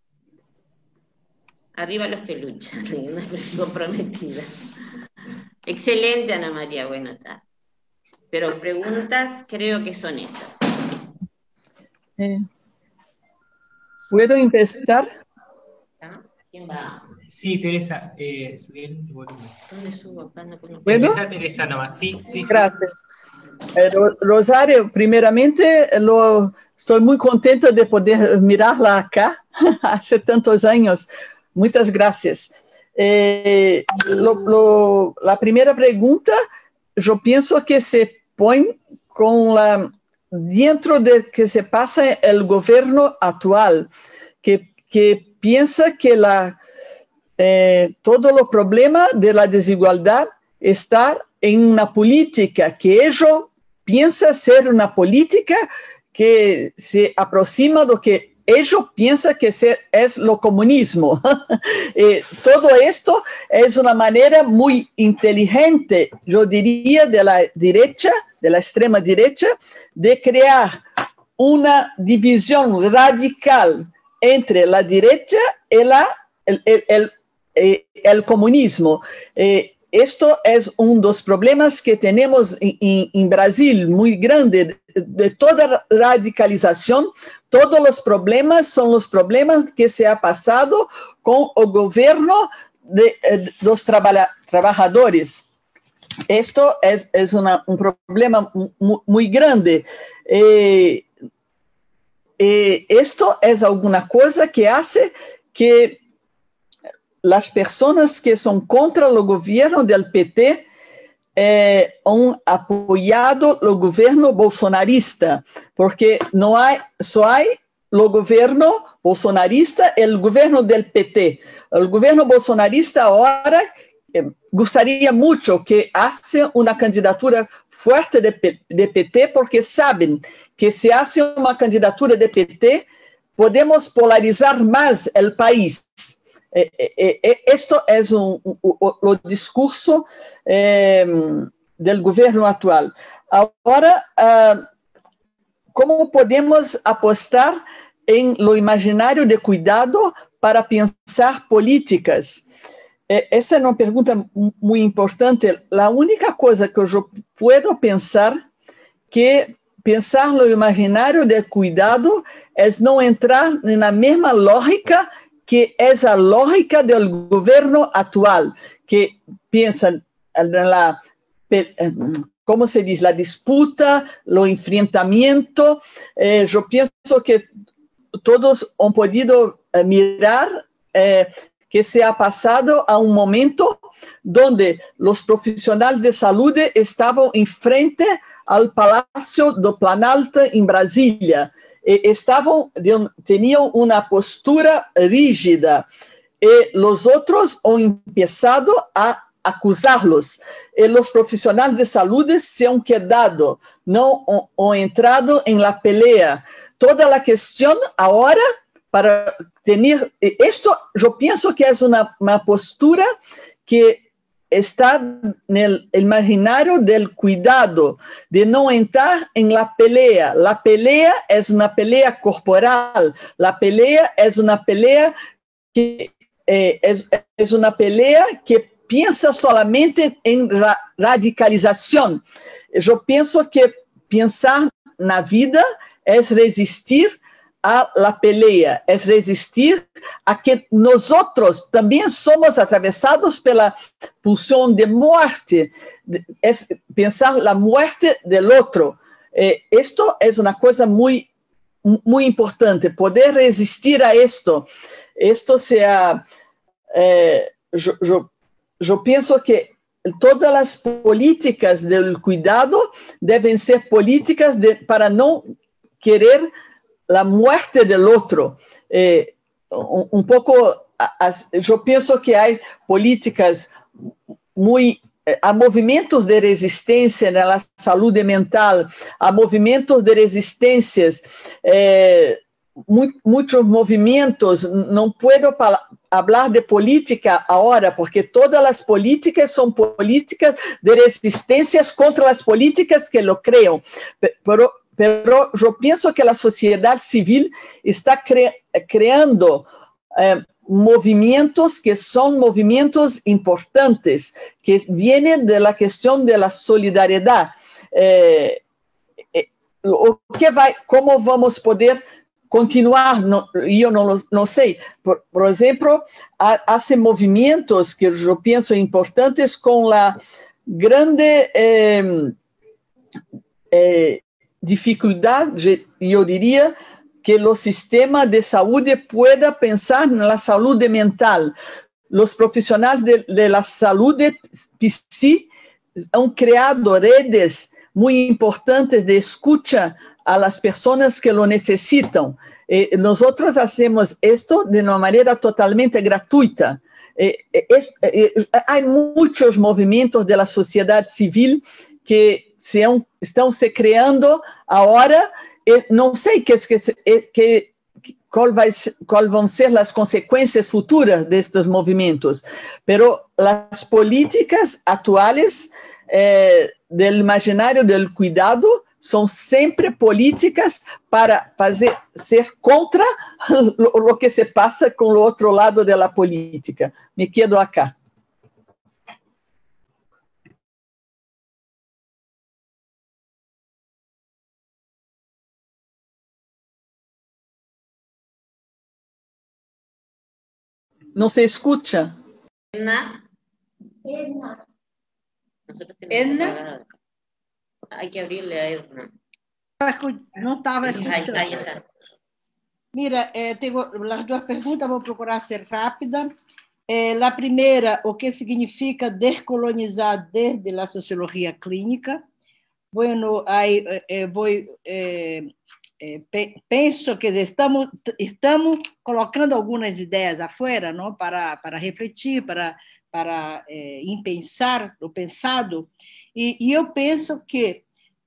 Speaker 2: arriba los que luchan, una comprometida. Excelente, Ana María, buenas tardes. Pero preguntas creo que son esas.
Speaker 4: Eh, ¿Puedo empezar?
Speaker 2: ¿Quién va?
Speaker 8: Sí, Teresa, eh, subí el volumen.
Speaker 2: ¿Dónde subo? Acá no conozco.
Speaker 4: ¿Puedo?
Speaker 8: Empieza Teresa nomás, sí, sí.
Speaker 4: Gracias. Sí. Eh, Rosario, primeramente, lo, estoy muy contenta de poder mirarla acá, hace tantos años. Muchas gracias. Eh, lo, lo, la primera pregunta, yo pienso que se pone con la... dentro de que se pasa el gobierno actual, que, que piensa que la, eh, todo el problema de la desigualdad está en una política que ellos piensan ser una política que se aproxima de lo que ellos piensan que ser, es lo comunismo. eh, todo esto es una manera muy inteligente, yo diría, de la derecha, de la extrema derecha, de crear una división radical entre la derecha y la, el, el, el, el comunismo. Eh, esto es uno de los problemas que tenemos en, en Brasil, muy grande, de, de toda radicalización. Todos los problemas son los problemas que se ha pasado con el gobierno de, de los traba, trabajadores. Esto es, es una, un problema muy, muy grande. Eh, eh, esto es alguna cosa que hace que las personas que son contra el gobierno del P T eh, han apoyado el gobierno bolsonarista, porque no hay, solo hay el gobierno bolsonarista, el gobierno del P T. El gobierno bolsonarista ahora eh, gustaría mucho que hace una candidatura fuerte de, P de P T, porque saben que si hace una candidatura de P T, podemos polarizar más el país. Eh, eh, eh, esto es un, un, un, un discurso eh, del gobierno actual. Ahora, uh, ¿cómo podemos apostar en lo imaginario de cuidado para pensar políticas? Eh, esa es una pregunta muy importante. La única cosa que yo puedo pensar que pensar lo imaginario de cuidado es no entrar en la misma lógica que es la lógica del gobierno actual, que piensa en la, ¿cómo se dice?, la disputa, el enfrentamiento. Eh, yo pienso que todos han podido eh, mirar eh, que se ha pasado a un momento donde los profesionales de salud estaban enfrente al Palacio do Planalto en Brasilia. Estavam, tenían una postura rígida y los otros han empezado a acusarlos. Y los profesionales de salud se han quedado, no han, han entrado en la pelea. Toda la cuestión ahora para tener esto, yo pienso que es una, una postura que está en el imaginario del cuidado, de no entrar en la pelea. La pelea es una pelea corporal, la pelea es una pelea que eh, es, es una pelea que piensa solamente en ra radicalización. Yo pienso que pensar na vida es resistir a la pelea, es resistir a que nosotros también somos atravesados pela pulsión de muerte, es pensar la muerte del otro. Eh, esto es una cosa muy, muy importante, poder resistir a esto. Esto sea, eh, yo, yo, yo pienso que todas las políticas del cuidado deben ser políticas de, para no querer la muerte del otro. Eh, un, un poco, yo pienso que hay políticas muy, há movimentos de resistência na saúde mental, há movimentos de resistências, eh, mu muitos movimentos. Não posso falar de política agora, porque todas as políticas são políticas de resistências contra as políticas que lo criam. Pero, pero eu penso que a sociedade civil está cre criando eh, movimentos que son movimentos importantes, que vienen de la cuestión de la solidaridad. Eh, eh, que vai, ¿Cómo vamos a poder continuar? No, yo no, no sé. Por, por ejemplo, hace movimientos que yo pienso importantes con la grande eh, eh, dificultad, yo diría, que el sistema de salud pueda pensar en la salud mental. Los profesionales de, de la salud psi han creado redes muy importantes de escucha a las personas que lo necesitan. Eh, nosotros hacemos esto de una manera totalmente gratuita. Eh, es, eh, hay muchos movimientos de la sociedad civil que se han, están se creando ahora. Não sei que, que, que, qual, vai, qual vão ser as consequências futuras destes movimentos, pero as políticas atuais eh, do imaginário do cuidado são sempre políticas para fazer ser contra o que se passa com o outro lado da política. Me quedo acá. No se escucha.
Speaker 2: Edna.
Speaker 6: Edna.
Speaker 2: Nosotros tenemos
Speaker 1: Edna.
Speaker 2: apagado. Hay que abrirle a Edna.
Speaker 5: Não estava
Speaker 2: Ahí está,
Speaker 5: escutando.
Speaker 2: ahí está.
Speaker 5: Mira, eh, tenho as duas perguntas, vou procurar ser rápida. Eh, a primeira, o que significa descolonizar desde a sociologia clínica? Bueno, aí, eh, vou, eh, eh, penso que estamos, estamos colocando algumas ideias afuera, não? Para, para refletir, para, para eh, pensar o pensado, e, e eu penso que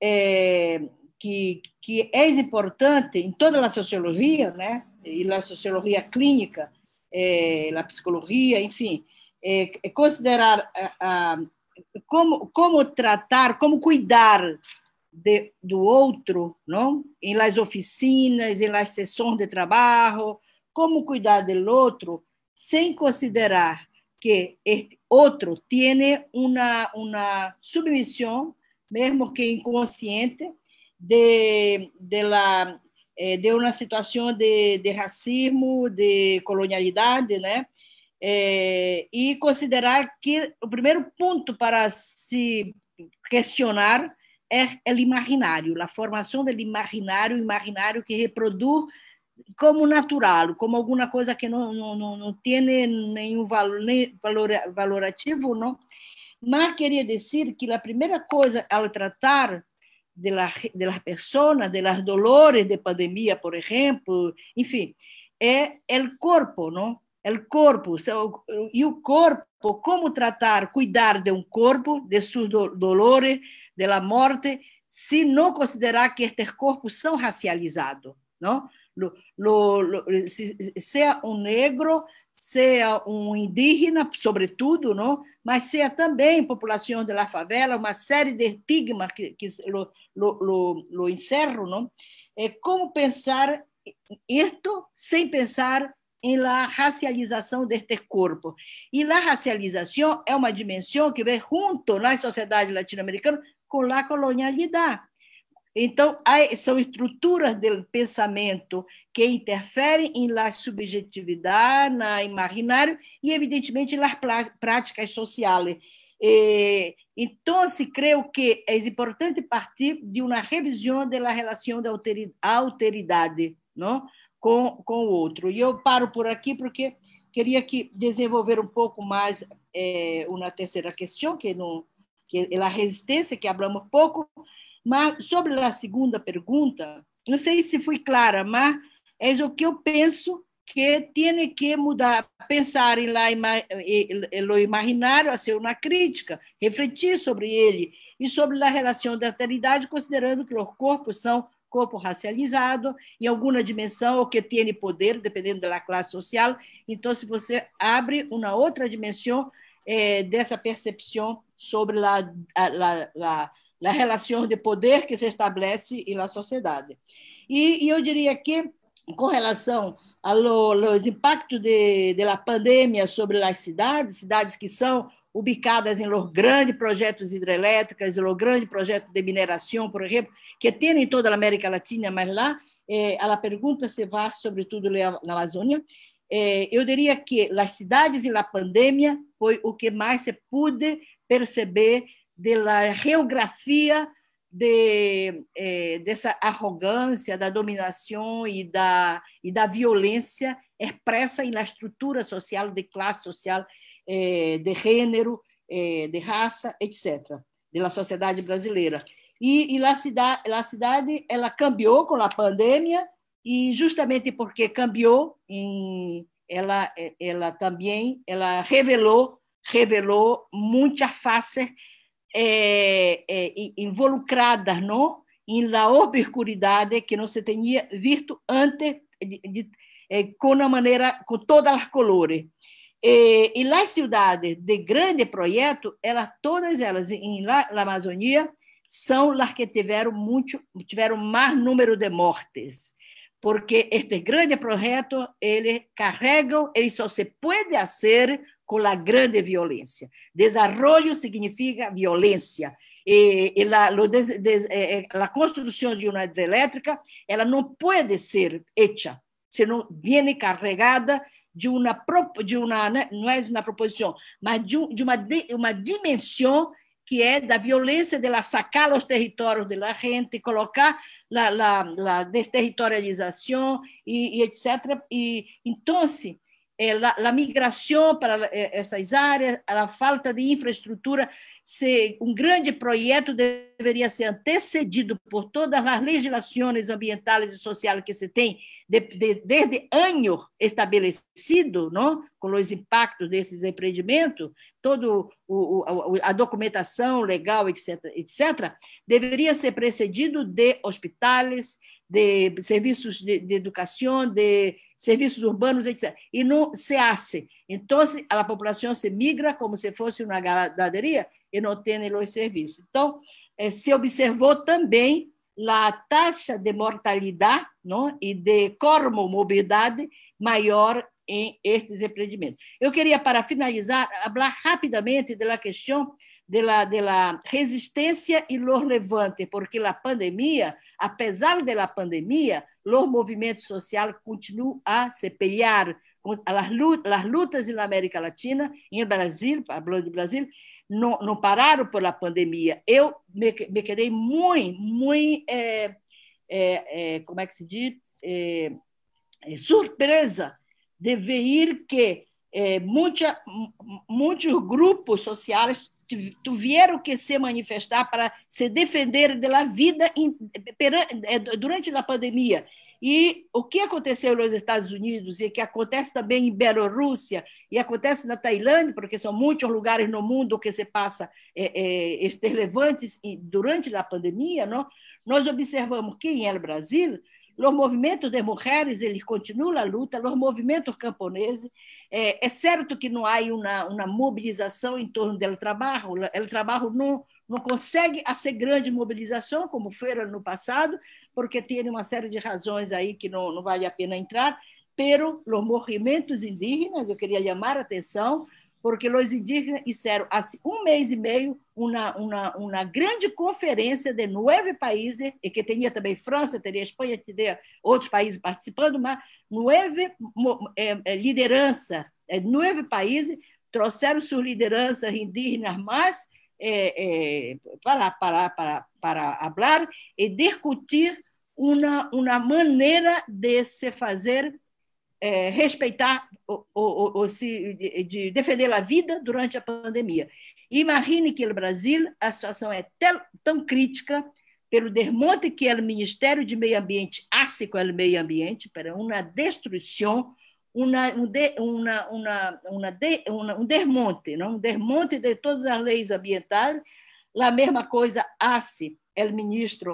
Speaker 5: eh, Que, que é importante em toda a sociologia, né? E a sociologia clínica, é, a psicologia, enfim, é, é considerar a, a, como, como tratar, como cuidar de, do outro, não? Em las oficinas, em las sessões de trabalho, como cuidar do outro sem considerar que este outro tem uma, uma submissão, mesmo que inconsciente, De, de, la, de uma situação de, de racismo, de colonialidade, né? É, e considerar que o primeiro ponto para se questionar é o imaginário, a formação do imaginário, o imaginário que reproduz como natural, como alguma coisa que não, não, não, não tem nenhum valor, nem valor, valorativo, não? Mas queria dizer que a primeira coisa ao tratar de, la, de las personas, de las dolores de pandemia, por ejemplo, enfim, é o corpo, não? O corpo, e o corpo, como tratar, cuidar de um corpo, de seus dolores, de la morte, se não considerar que estes corpos são racializados, não? Lo, lo, lo, seja um negro, seja um indígena, sobretudo, não? Mas seja também população da favela, uma série de estigmas que, que lo, lo, lo, lo encerram, não? É como pensar isto sem pensar em la racialização deste corpo. E a racialização é uma dimensão que vem junto na sociedade latino-americana com a colonialidade. Então, são estruturas do pensamento que interferem em la subjetividade, na imaginário e, evidentemente, nas práticas sociais. Então, creio que é importante partir de uma revisão da relação da alteridade, não? Com, com o outro. E eu paro por aqui porque queria que desenvolver um pouco mais é, uma terceira questão, que, não, que é a resistência, que falamos pouco. Mas sobre a segunda pergunta, não sei se fui clara, mas é o que eu penso que tem que mudar, pensar em lá, o imaginário, a ser uma crítica, refletir sobre ele e sobre a relação da alteridade, considerando que os corpos são corpos racializados, em alguma dimensão, ou que tem poder, dependendo da classe social. Então, se você abre uma outra dimensão eh, dessa percepção sobre a, a, a, a a relação de poder que se estabelece na sociedade. E, e eu diria que, com relação aos impactos de, de la pandemia sobre as cidades, cidades que são ubicadas em los grandes projetos hidrelétricos, em los grandes projetos de mineração, por exemplo, que tem em toda a América Latina, mas lá eh, a pergunta se vai sobretudo na Amazônia. Eh, eu diria que as cidades e a pandemia foi o que mais se pôde perceber da geografia de, eh, dessa arrogância, da dominação e da, e da violência expressa na estrutura social, de classe social, eh, de gênero, eh, de raça, etcétera, da sociedade brasileira. E, e a cidade, a cidade ela cambiou com a pandemia, e justamente porque cambiou, em, ela, ela também ela revelou, revelou muitas faces Eh, eh, involucradas, não? Em la obscuridade que não se tinha visto antes de, de, eh, com a maneira, com todas as colores. Eh, e as cidades de grande projeto, elas, todas elas em la, la Amazônia, são as que tiveram muito, tiveram mais número de mortes, porque este grande projeto eles carregam, ele só se pode fazer com a grande violência. Desarrollo significa violência. E, e la, lo des, des, eh, a construção de uma hidrelétrica ela não pode ser hecha se não viene carregada de uma, de uma não é uma proposição, mas de, de uma, uma dimensão que é da violência de la sacar os territórios de la gente, colocar la, la, la desterritorialização e, e etcétera. E então, eh, la, la migração para essas áreas, a falta de infraestrutura, se um grande projeto deveria ser antecedido por todas as legislações ambientais e sociais que se tem de, de, desde anos estabelecido, não? Com os impactos desses empreendimentos, toda a documentação legal, etc, etcétera, deveria ser precedido de hospitais, de serviços de, de educação, de serviços urbanos, etcétera. E não se hace. Então, a população se migra como se fosse uma ganaderia e não tem os serviços. Então, se observou também a taxa de mortalidade, não? E de comorbidade maior em estes empreendimentos. Eu queria, para finalizar, falar rapidamente da questão da de la resistência e los levantes, porque a pandemia, apesar da pandemia, os movimentos sociais continuam a se pelear, as lutas na América Latina, em Brasil, falando de Brasil, não, não pararam pela pandemia. Eu me, me quedei muito, muito, é, é, é, como é que se diz, é, é, surpresa de ver que é, muita, muitos grupos sociais tiveram que se manifestar para se defender da vida durante a pandemia. E o que aconteceu nos Estados Unidos e que acontece também em Bielorrússia e acontece na Tailândia, porque são muitos lugares no mundo que se passa é, é, estes levantes durante a pandemia, não? Nós observamos que em El Brasil os movimentos de mulheres eles continuam a luta, os movimentos camponeses. É, é certo que não há uma, uma mobilização em torno do trabalho, o trabalho não, não consegue ser grande mobilização, como foi no passado, porque tem uma série de razões aí que não, não vale a pena entrar, pero os movimentos indígenas, eu queria chamar a atenção, porque os indígenas fizeram há um mês e meio uma, uma, uma grande conferência de nove países, e que tinha também França, teria Espanha, teria outros países participando, mas nove é, lideranças, é, nove países trouxeram suas lideranças indígenas mais é, é, para, para, para, para falar e discutir uma, uma maneira de se fazer É, respeitar ou, ou, ou se, de, de defender a vida durante a pandemia. Imagine que no Brasil a situação é tel, tão crítica pelo desmonte que o Ministério de Meio Ambiente hace com o meio ambiente, para uma destruição, uma, um, de, uma, uma, uma de, uma, um desmonte, não? Um desmonte de todas as leis ambientais. A mesma coisa hace o ministro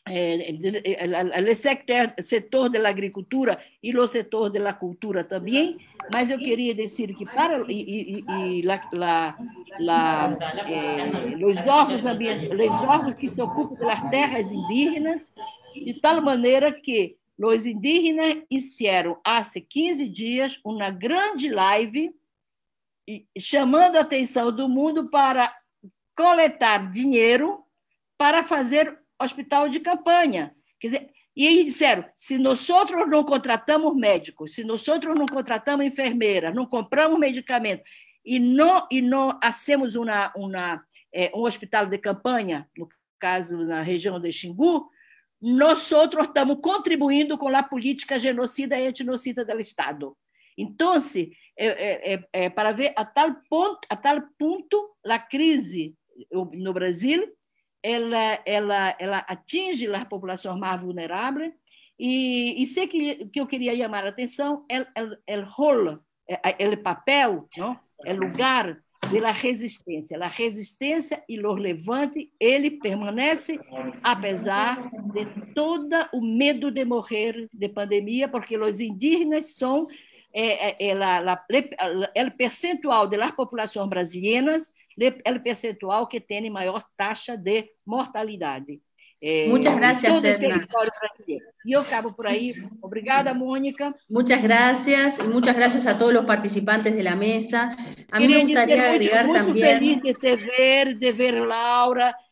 Speaker 5: o setor da agricultura e o setor da cultura também, mas eu queria dizer que para e, e, e la, la, la, eh, os órgãos ambientais, os órgãos que se ocupam das terras indígenas, de tal maneira que os indígenas fizeram há quinze dias uma grande live chamando a atenção do mundo para coletar dinheiro para fazer hospital de campanha. Quer dizer, e eles disseram, se nós não contratamos médicos, se nós não contratamos enfermeiras, não compramos medicamentos e não, e não hacemos uma, uma, é, um hospital de campanha, no caso, na região de Xingu, nós estamos contribuindo com a política genocida e etnocida do Estado. Então, é, é, é, para ver a tal ponto, a tal ponto a crise no Brasil ela, ela, ela atinge a população mais vulnerável e, e sei que, que eu queria chamar a atenção é o rol, o papel, não? O lugar da resistência. A resistência e o levante, ele permanece apesar de todo o medo de morrer de pandemia, porque os indígenas são é, é, é, o percentual das populações brasileiras é o percentual que tem maior taxa de mortalidade.
Speaker 1: Eh, Muchas gracias, Edna.
Speaker 5: Y yo acabo por ahí. Obrigada, Mónica.
Speaker 1: Muchas gracias, y muchas gracias a todos los participantes de la mesa. A mí me gustaría agregar
Speaker 5: muy
Speaker 1: también...
Speaker 5: Muy feliz de te ver, de ver Laura,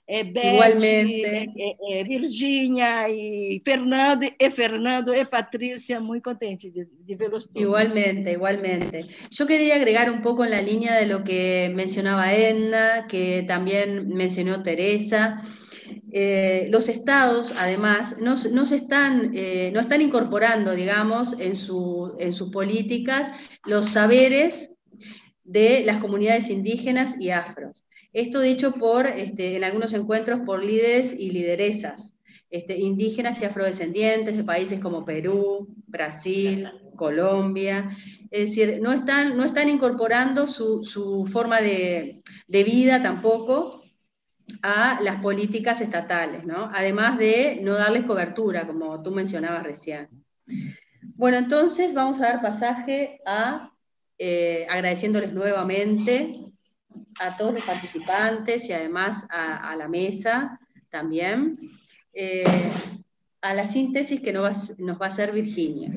Speaker 5: é Beth,
Speaker 1: Igualmente.
Speaker 5: é, é, é Virgínia, e Fernando, e Fernando, e Patrícia, muy contente de, de verlos todos.
Speaker 1: Igualmente, igualmente. Yo quería agregar un poco en la línea de lo que mencionaba Edna, que también mencionó Teresa. Eh, los estados, además, no, no se están, eh, no están incorporando, digamos, en, su, en sus políticas los saberes de las comunidades indígenas y afros. Esto dicho por, este, en algunos encuentros por líderes y lideresas este, indígenas y afrodescendientes de países como Perú, Brasil, Colombia. Es decir, no están, no están incorporando su, su forma de, de vida tampoco a las políticas estatales, ¿no? Además de no darles cobertura, como tú mencionabas recién. Bueno, entonces vamos a dar pasaje a, eh, agradeciéndoles nuevamente a todos los participantes y además a, a la mesa también, eh, a la síntesis que nos va, nos va a hacer Virginia.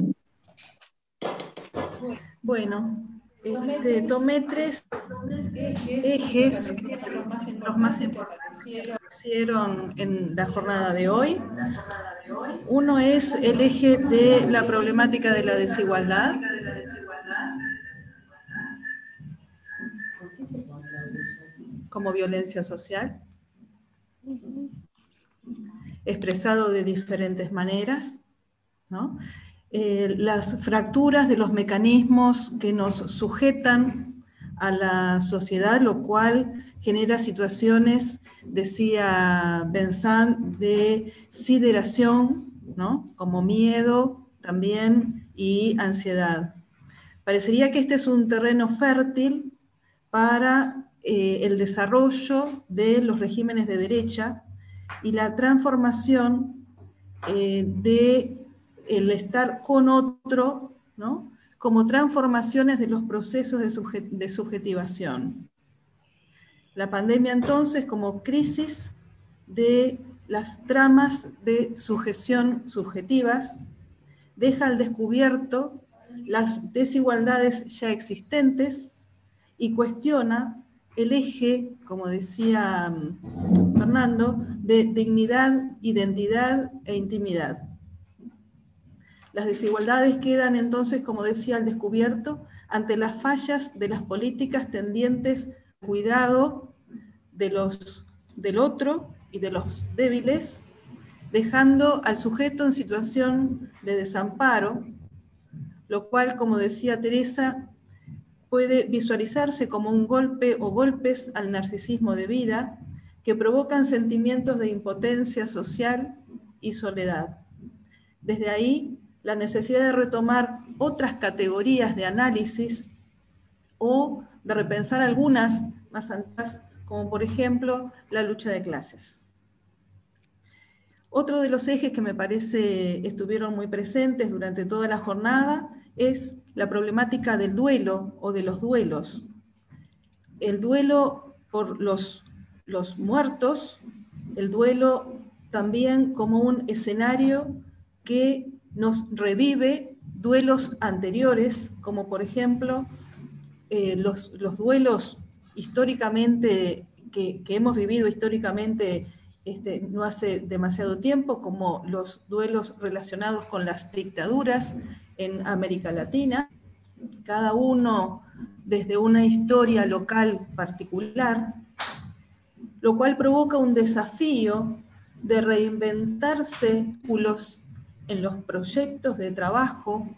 Speaker 9: Bueno, este, tomé tres ejes que los más importantes que aparecieron en la jornada de hoy. Uno es el eje de la problemática de la desigualdad. Como violencia social, expresado de diferentes maneras, ¿no? Eh, las fracturas de los mecanismos que nos sujetan a la sociedad, lo cual genera situaciones, decía Benzán, de sideración, ¿no? Como miedo también y ansiedad. Parecería que este es un terreno fértil para eh, el desarrollo de los regímenes de derecha y la transformación eh, de el estar con otro, ¿no? Como transformaciones de los procesos de, subjet de subjetivación. La pandemia entonces como crisis de las tramas de sujeción subjetivas deja al descubierto las desigualdades ya existentes y cuestiona el eje, como decía Fernando, de dignidad, identidad e intimidad. Las desigualdades quedan entonces, como decía, al descubierto ante las fallas de las políticas tendientes al cuidado de los, del otro y de los débiles, dejando al sujeto en situación de desamparo, lo cual, como decía Teresa, puede visualizarse como un golpe o golpes al narcisismo de vida que provocan sentimientos de impotencia social y soledad. Desde ahí, la necesidad de retomar otras categorías de análisis o de repensar algunas más antiguas, como por ejemplo la lucha de clases. Otro de los ejes que me parece estuvieron muy presentes durante toda la jornada es la problemática del duelo o de los duelos. El duelo por los, los muertos, el duelo también como un escenario que nos revive duelos anteriores, como por ejemplo eh, los, los duelos históricamente, que, que hemos vivido históricamente este, no hace demasiado tiempo, como los duelos relacionados con las dictaduras en América Latina, cada uno desde una historia local particular, lo cual provoca un desafío de reinventarse los en los proyectos de trabajo,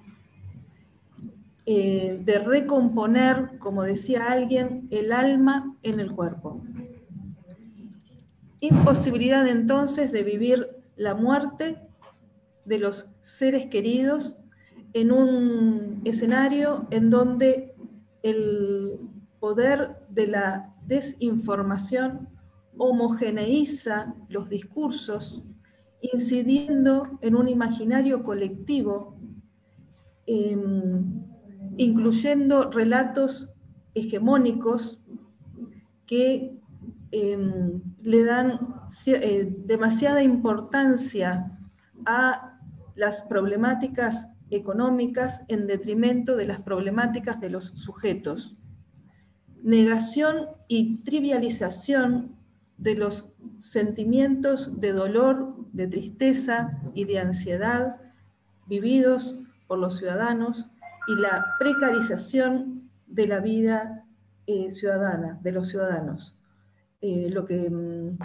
Speaker 9: eh, de recomponer, como decía alguien, el alma en el cuerpo. Imposibilidad entonces de vivir la muerte de los seres queridos en un escenario en donde el poder de la desinformación homogeneiza los discursos, incidiendo en un imaginario colectivo, eh, incluyendo relatos hegemónicos que eh, le dan eh, demasiada importancia a las problemáticas económicas en detrimento de las problemáticas de los sujetos. Negación y trivialización de los sentimientos de dolor, de tristeza y de ansiedad vividos por los ciudadanos y la precarización de la vida eh, ciudadana, de los ciudadanos. Eh, lo que, mm,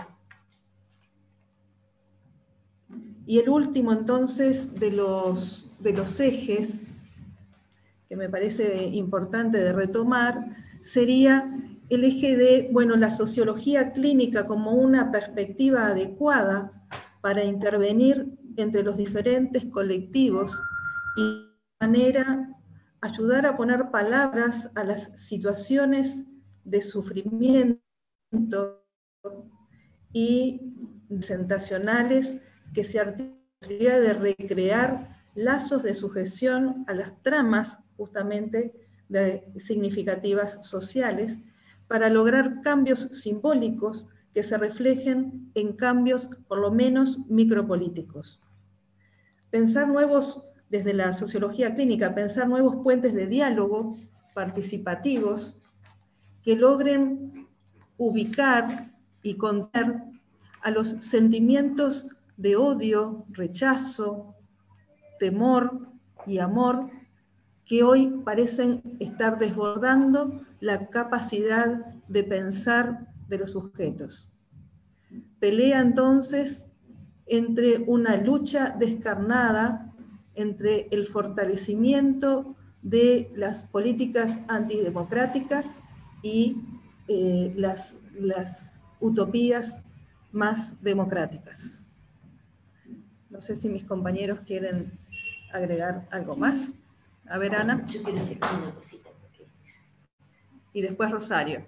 Speaker 9: y el último entonces de los, de los ejes que me parece importante de retomar sería el eje de, bueno, la sociología clínica como una perspectiva adecuada para intervenir entre los diferentes colectivos y de manera ayudar a poner palabras a las situaciones de sufrimiento y presentacionales que se articularía de recrear lazos de sujeción a las tramas justamente de significativas sociales para lograr cambios simbólicos que se reflejen en cambios por lo menos micropolíticos. Pensar nuevos, desde la sociología clínica, pensar nuevos puentes de diálogo participativos que logren ubicar y contar a los sentimientos de odio, rechazo, temor y amor que hoy parecen estar desbordando la capacidad de pensar de los sujetos. Pelea entonces entre una lucha descarnada entre el fortalecimiento de las políticas antidemocráticas y eh, las, las utopías más democráticas. No sé si mis compañeros quieren agregar algo más. A ver, Ana.
Speaker 2: Yo quiero decir una cosita. Porque...
Speaker 9: Y después Rosario.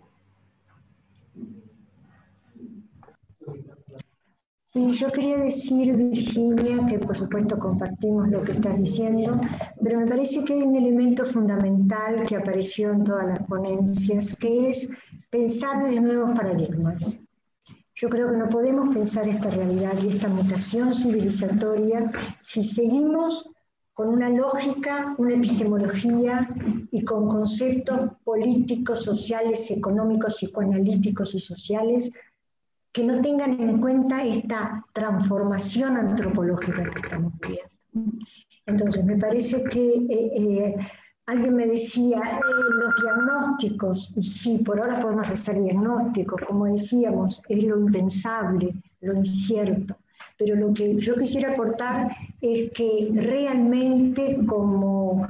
Speaker 6: Sí, yo quería decir, Virginia, que por supuesto compartimos lo que estás diciendo, pero me parece que hay un elemento fundamental que apareció en todas las ponencias, que es pensar desde nuevos paradigmas. Yo creo que no podemos pensar esta realidad y esta mutación civilizatoria si seguimos con una lógica, una epistemología y con conceptos políticos, sociales, económicos, psicoanalíticos y sociales que no tengan en cuenta esta transformación antropológica que estamos viviendo. Entonces, me parece que eh, eh, alguien me decía, eh, los diagnósticos, y sí, por ahora podemos hacer diagnósticos, como decíamos, es lo impensable, lo incierto. Pero lo que yo quisiera aportar es que realmente como,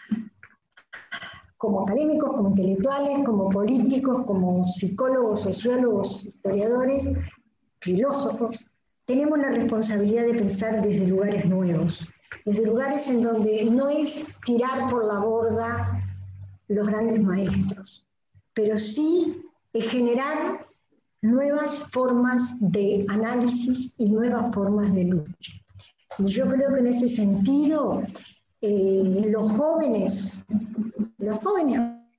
Speaker 6: como académicos, como intelectuales, como políticos, como psicólogos, sociólogos, historiadores, filósofos, tenemos la responsabilidad de pensar desde lugares nuevos, desde lugares en donde no es tirar por la borda los grandes maestros, pero sí es generar nuevas formas de análisis y nuevas formas de lucha. Y yo creo que en ese sentido, eh, los jóvenes, los jóvenes,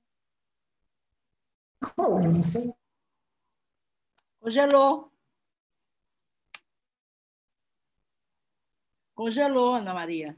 Speaker 6: jóvenes, ¿eh?
Speaker 5: Congelou. Congelou, Ana Maria.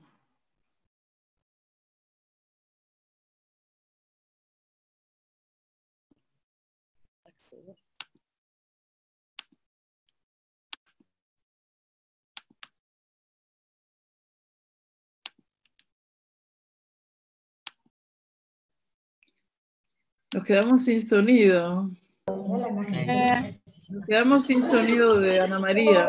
Speaker 10: Nos quedamos sin sonido.
Speaker 5: É.
Speaker 10: Nos quedamos sin sonido de Ana María.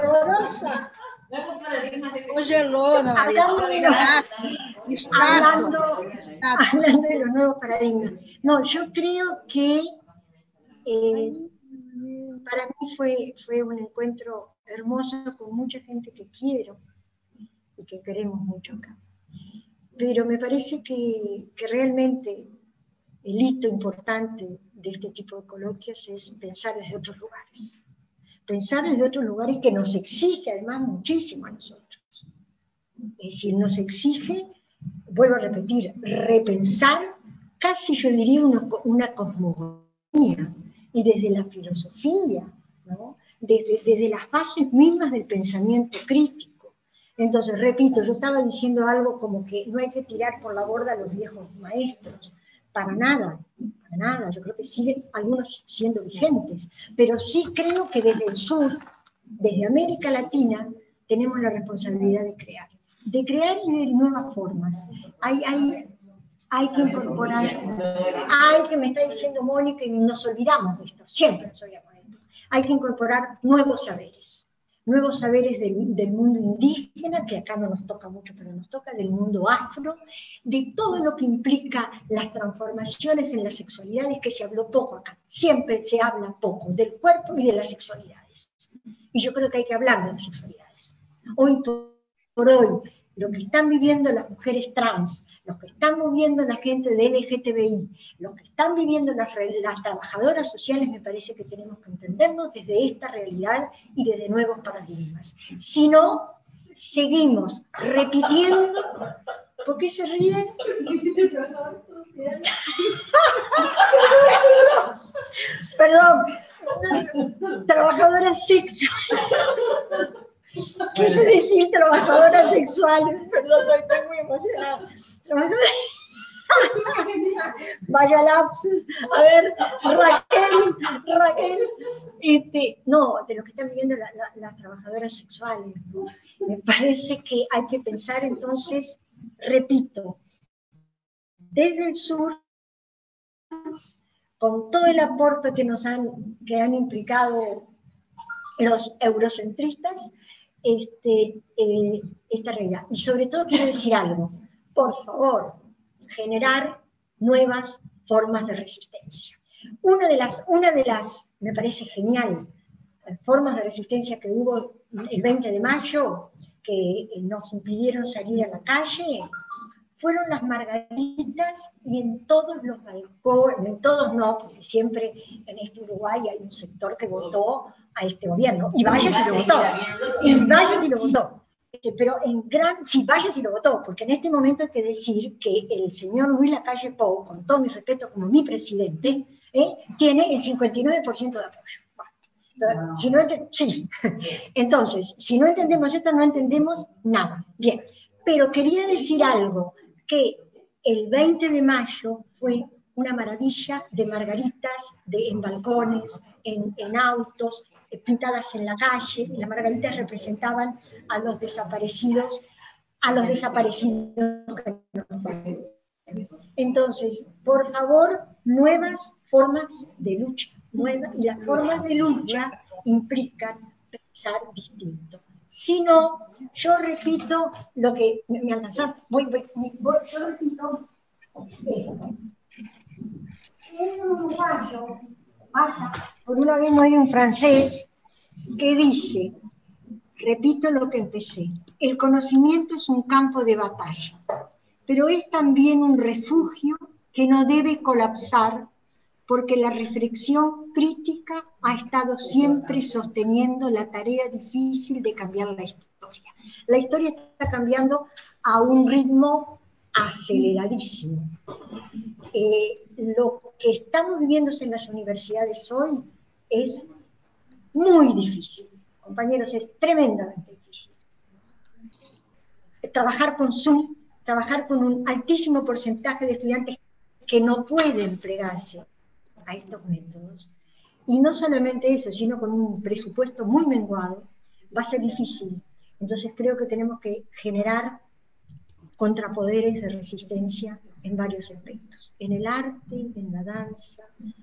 Speaker 5: Congelou, Ana María.
Speaker 6: Hablando, hablando de los nuevos paradigmas. No, yo creo que eh, para mí fue, fue un encuentro hermoso con mucha gente que quiero y que queremos mucho acá. Pero me parece que, que realmente el hito importante de este tipo de coloquios es pensar desde otros lugares. Pensar desde otros lugares que nos exige además muchísimo a nosotros. Es decir, nos exige, vuelvo a repetir, repensar casi yo diría una, una cosmogonía, y desde la filosofía, ¿no? desde, desde las bases mismas del pensamiento crítico. Entonces, repito, yo estaba diciendo algo como que no hay que tirar por la borda a los viejos maestros, para nada, para nada, yo creo que siguen algunos siendo vigentes, pero sí creo que desde el sur, desde América Latina tenemos la responsabilidad de crear, de crear y de nuevas formas. Hay, hay, hay que incorporar, hay que me está diciendo Mónica y nos olvidamos de esto, siempre nos olvidamos de esto. Hay que incorporar nuevos saberes, nuevos saberes del, del mundo indígena, que acá no nos toca mucho, pero nos toca del mundo afro, de todo lo que implica las transformaciones en las sexualidades, que se habló poco acá. Siempre se habla poco del cuerpo y de las sexualidades. Y yo creo que hay que hablar de las sexualidades. Hoy por hoy, lo que están viviendo las mujeres trans, los que están viviendo la gente de L G T B I, los que están viviendo las, las trabajadoras sociales, me parece que tenemos que entendernos desde esta realidad y desde nuevos paradigmas. Si no, seguimos repitiendo. ¿Por qué se ríen? Perdón, trabajadoras sexuales. Quise decir trabajadoras sexuales, perdón, estoy muy emocionada. Vaya lapsus. A ver, Raquel, Raquel, este, no, de lo que están viviendo la, la, las trabajadoras sexuales, ¿no? Me parece que hay que pensar entonces, repito, desde el sur, con todo el aporte que nos han, que han implicado los eurocentristas, este, eh, esta realidad. Y sobre todo quiero decir algo, por favor, generar nuevas formas de resistencia. Una de las, una de las me parece genial, formas de resistencia que hubo el veinte de mayo, que nos impidieron salir a la calle, fueron las margaritas, y en todos los balcones, en todos no, porque siempre en este Uruguay hay un sector que votó a este gobierno, y vaya si lo votó, y vaya si lo votó, pero en gran, sí, vaya si lo votó, porque en este momento hay que decir que el señor Luis Lacalle Pou, con todo mi respeto como mi presidente, ¿eh? tiene el cincuenta y nueve por ciento de apoyo. Bueno, entonces, si no, sí. Entonces, si no entendemos esto, no entendemos nada. Bien, pero quería decir algo, que el veinte de mayo fue una maravilla de margaritas de, en balcones, en, en autos, eh, pintadas en la calle, y las margaritas representaban a los desaparecidos, a los desaparecidos que no fueron. Entonces, por favor, nuevas formas de lucha, nuevas, y las formas de lucha implican pensar distinto. Si no, yo repito lo que me, me alcanzás, voy, voy, voy, yo repito, eh, en un uruguayo, vaya, por una vez no hay un francés que dice, repito lo que empecé, el conocimiento es un campo de batalla, pero es también un refugio que no debe colapsar, porque la reflexión crítica ha estado siempre sosteniendo la tarea difícil de cambiar la historia. La historia está cambiando a un ritmo aceleradísimo. Eh, lo que estamos viviendo en las universidades hoy es muy difícil, compañeros, es tremendamente difícil. Trabajar con Zoom, trabajar con un altísimo porcentaje de estudiantes que no pueden plegarse a estos métodos, y no solamente eso, sino con un presupuesto muy menguado, va a ser difícil. Entonces creo que tenemos que generar contrapoderes de resistencia en varios aspectos, en el arte, en la danza,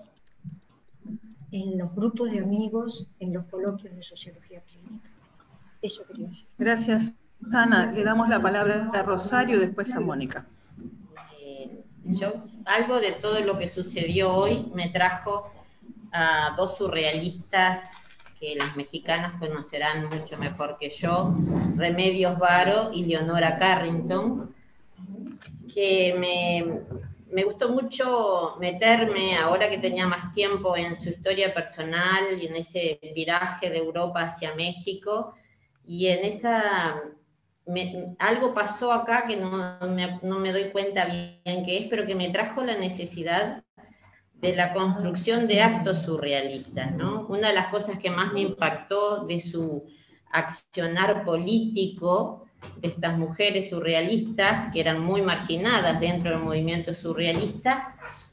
Speaker 6: en los grupos de amigos, en los coloquios de sociología clínica. Eso quería decir.
Speaker 9: Gracias, Ana. Le damos la palabra a Rosario y después a Mónica.
Speaker 2: Yo, algo de todo lo que sucedió hoy me trajo a dos surrealistas que las mexicanas conocerán mucho mejor que yo, Remedios Varo y Leonora Carrington, que me, me gustó mucho meterme, ahora que tenía más tiempo, en su historia personal y en ese viraje de Europa hacia México, y en esa... Me, algo pasó acá que no me, no me doy cuenta bien qué es, pero que me trajo la necesidad de la construcción de actos surrealistas, ¿no? Una de las cosas que más me impactó de su accionar político, de estas mujeres surrealistas, que eran muy marginadas dentro del movimiento surrealista,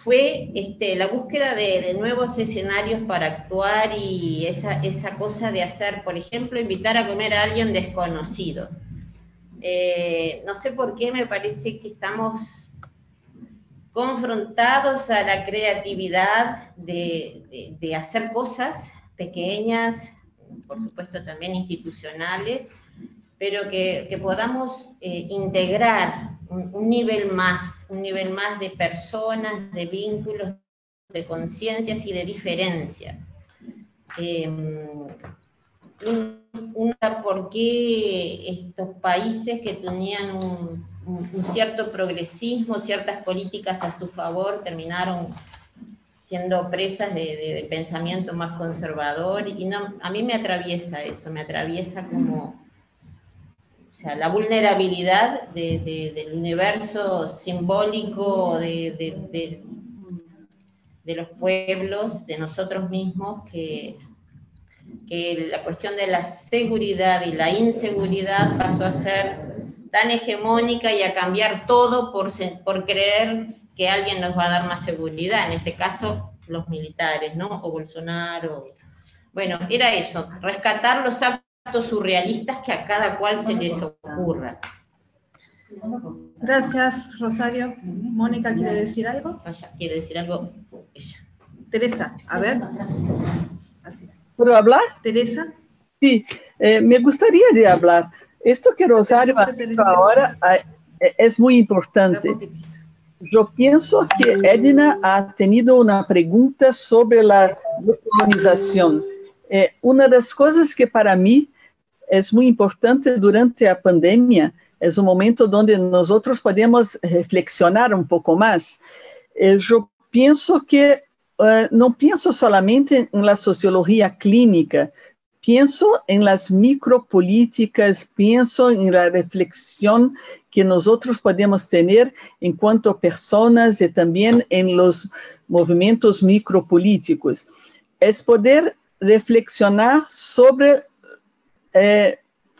Speaker 2: fue este, la búsqueda de, de nuevos escenarios para actuar y esa, esa cosa de hacer, por ejemplo, invitar a comer a alguien desconocido. Eh, no sé por qué me parece que estamos confrontados a la creatividad de, de, de hacer cosas pequeñas, por supuesto también institucionales, pero que, que podamos eh, integrar un, un nivel más, un nivel más de personas, de vínculos, de conciencias y de diferencias. Eh, un, un, ¿Por qué estos países que tenían un, un, un cierto progresismo, ciertas políticas a su favor, terminaron siendo presas de, de, de pensamiento más conservador? Y no, a mí me atraviesa eso, me atraviesa como... O sea, la vulnerabilidad de, de, del universo simbólico de, de, de, de los pueblos, de nosotros mismos, que, que la cuestión de la seguridad y la inseguridad pasó a ser tan hegemónica y a cambiar todo por, por creer que alguien nos va a dar más seguridad, en este caso los militares, ¿no? O Bolsonaro. Bueno, era eso, rescatar los actos surrealistas que a cada cual se les ocurra.
Speaker 9: Gracias, Rosario. Mónica, ¿quiere decir algo?
Speaker 2: Ella quiere decir algo. Ella.
Speaker 9: Teresa, a ver.
Speaker 4: ¿Puedo hablar?
Speaker 9: Teresa.
Speaker 4: Sí, eh, me gustaría de hablar. Esto que Rosario ha dicho ahora eh, es muy importante. Yo pienso que Edna ha tenido una pregunta sobre la colonización. Eh, una de las cosas que para mí es muy importante durante la pandemia es un momento donde nosotros podemos reflexionar un poco más. Eh, yo pienso que uh, no pienso solamente en la sociología clínica, pienso en las micropolíticas, pienso en la reflexión que nosotros podemos tener en cuanto a personas y también en los movimientos micropolíticos. Es poder reflexionar sobre eh,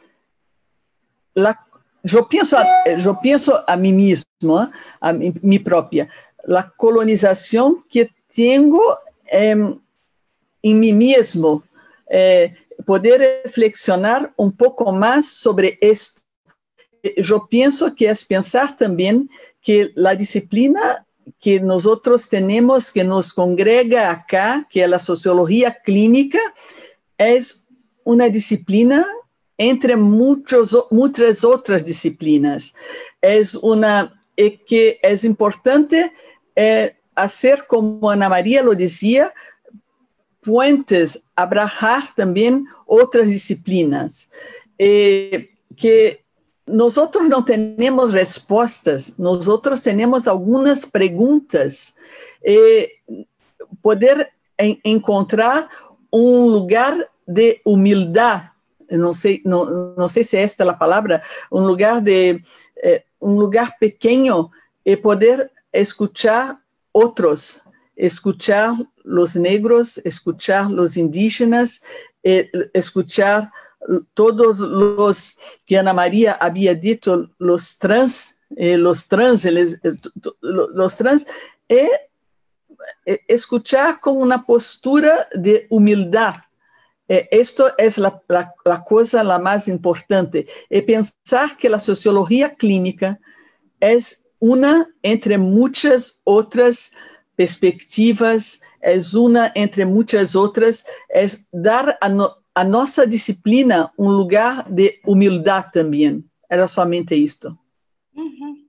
Speaker 4: la, yo pienso a, yo pienso a mí mismo, ¿eh? a mí, mi propia, la colonización que tengo eh, en mí mismo, eh, poder reflexionar un poco más sobre esto. Yo pienso que es pensar también que la disciplina que nosotros tenemos, que nos congrega acá, que es la sociología clínica, es una disciplina entre muchos, muchas otras disciplinas. Es una eh, que es importante eh, hacer, como Ana María lo decía, puentes, abraçar también otras disciplinas. Eh, que nosotros no tenemos respuestas, nosotros tenemos algunas preguntas. Eh, poder en, encontrar un lugar de humildad, no sé, no, no sé si esta es la palabra, un lugar, de, eh, un lugar pequeño y poder escuchar otros, escuchar los negros, escuchar los indígenas, eh, escuchar todos los que Ana María había dicho, los trans, eh, los trans, les, los trans, eh, escuchar con una postura de humildad. Eh, esto es la, la, la cosa la más importante. Y pensar que la sociología clínica es una entre muchas otras perspectivas, es una entre muchas otras, es dar a, no, a nossa disciplina um lugar de humildade também. Era somente isto.
Speaker 11: Uh-huh.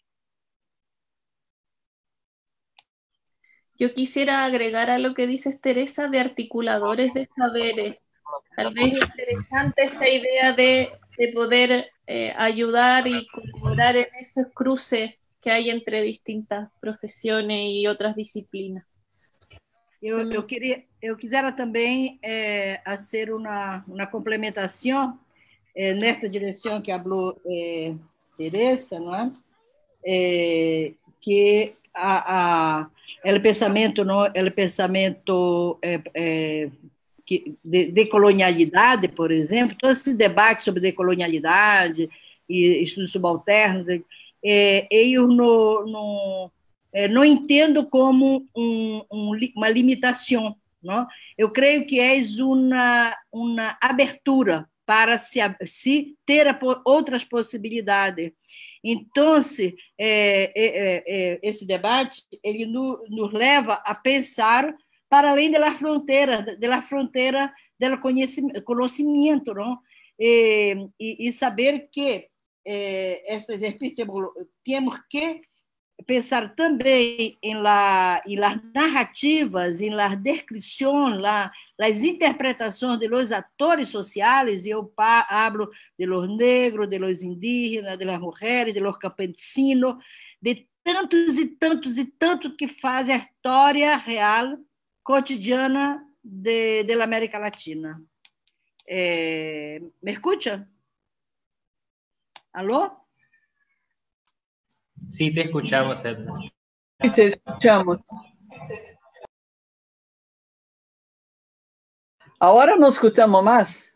Speaker 11: Yo quisiera agregar a lo que dices, Teresa, de articuladores de saberes. Tal vez es interesante esta idea de, de poder eh, ayudar y colaborar en esos cruces que hay entre distintas profesiones y otras disciplinas.
Speaker 5: Eu, eu, queria, eu quisera também é, fazer uma, uma complementação é, nesta direção que falou é, Teresa, não é? É, que a, a o pensamento, não, o pensamento é, é, de, de colonialidade, por exemplo, todos esses debates sobre decolonialidade e estudos subalternos, é, eles no, no eh, não entendo como um, um, uma limitação. Não? Eu creio que é uma, uma abertura para se, se ter outras possibilidades. Então, é, é, é, esse debate ele no, nos leva a pensar para além da fronteira, da fronteira do conhecimento, não? E, e, e saber que é, essas epistemologias temos que pensar também em la, em las narrativas, em las descrições, la, las interpretações de los atores sociais, e eu hablo de los negros, de los indígenas, de las mujeres, de los campesinos, de tantos e tantos e tantos que fazem a história real, cotidiana de, de la América Latina. Eh, ¿Me escucha? ¿Aló?
Speaker 8: Sí, te escuchamos, Edna.
Speaker 4: Sí, te escuchamos. Ahora nos escuchamos más.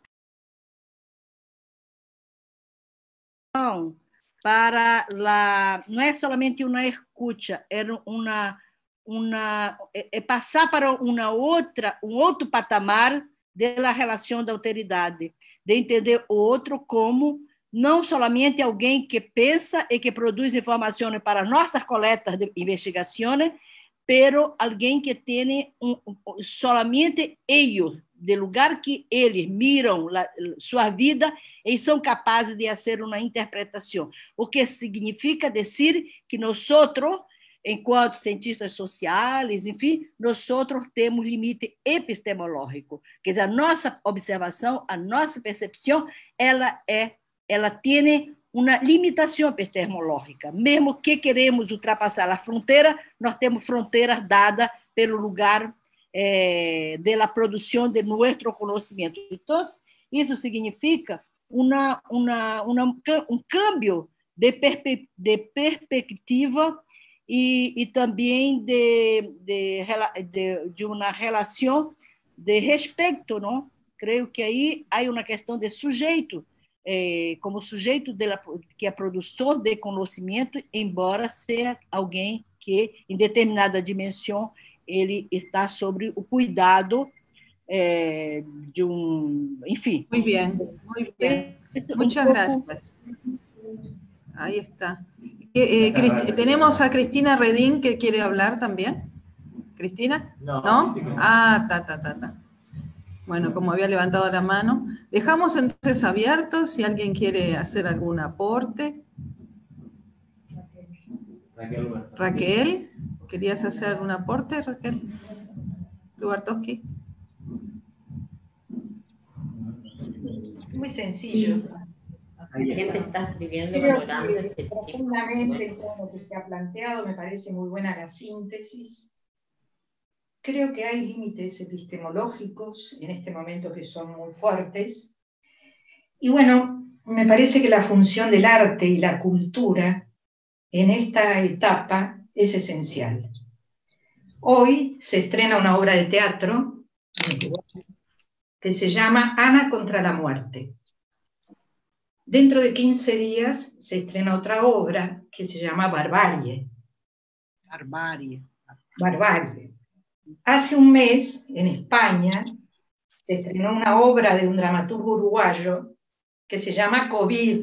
Speaker 5: Para la, no es solamente una escucha, es una, una, é passar para uma outra, um outro patamar da relação da autoridade, de entender o outro como não somente alguém que pensa e que produz informações para nossas coletas de investigações, pero alguém que tem um, somente eles, do lugar que eles miram la, sua vida, e são capazes de fazer uma interpretação. O que significa dizer que nós, enquanto cientistas sociais, enfim, nós temos limite epistemológico. Quer dizer, a nossa observação, a nossa percepção, ela é ela tem uma limitação epistemológica. Mesmo que queremos ultrapassar a fronteira, nós temos fronteiras dadas pelo lugar eh, da produção de nosso conhecimento. Então, isso significa uma, uma, uma, um câmbio de, perspe de perspectiva e, e também de, de, de, de uma relação de respeito, não? Creio que aí há uma questão de sujeito, É, como sujeito de la, que é produtor de conhecimento, embora seja alguém que, em determinada dimensão, ele está sobre o cuidado é, de um... Enfim.
Speaker 9: Muy bien, muy bien. Muchas gracias. Ahí está. Eh, eh, tenemos a Cristina Redín que quiere hablar también. ¿Cristina? No. ¿No? Ah, ta, ta, ta, ta. Bueno, como había levantado la mano. Dejamos entonces abiertos si alguien quiere hacer algún aporte. Raquel. Raquel, ¿querías hacer algún aporte, Raquel? Lubartowski.
Speaker 12: Muy sencillo.
Speaker 2: La gente está escribiendo,
Speaker 12: Creo
Speaker 2: valorando
Speaker 12: que
Speaker 2: este tipo.
Speaker 12: profundamente todo lo que se ha planteado, me parece muy buena la síntesis. Creo que hay límites epistemológicos en este momento que son muy fuertes. Y bueno, me parece que la función del arte y la cultura en esta etapa es esencial. Hoy se estrena una obra de teatro que se llama Ana contra la muerte. Dentro de quince días se estrena otra obra que se llama Barbarie.
Speaker 5: Barbarie.
Speaker 12: Barbarie. Hace un mes, en España, se estrenó una obra de un dramaturgo uruguayo que se llama COVID,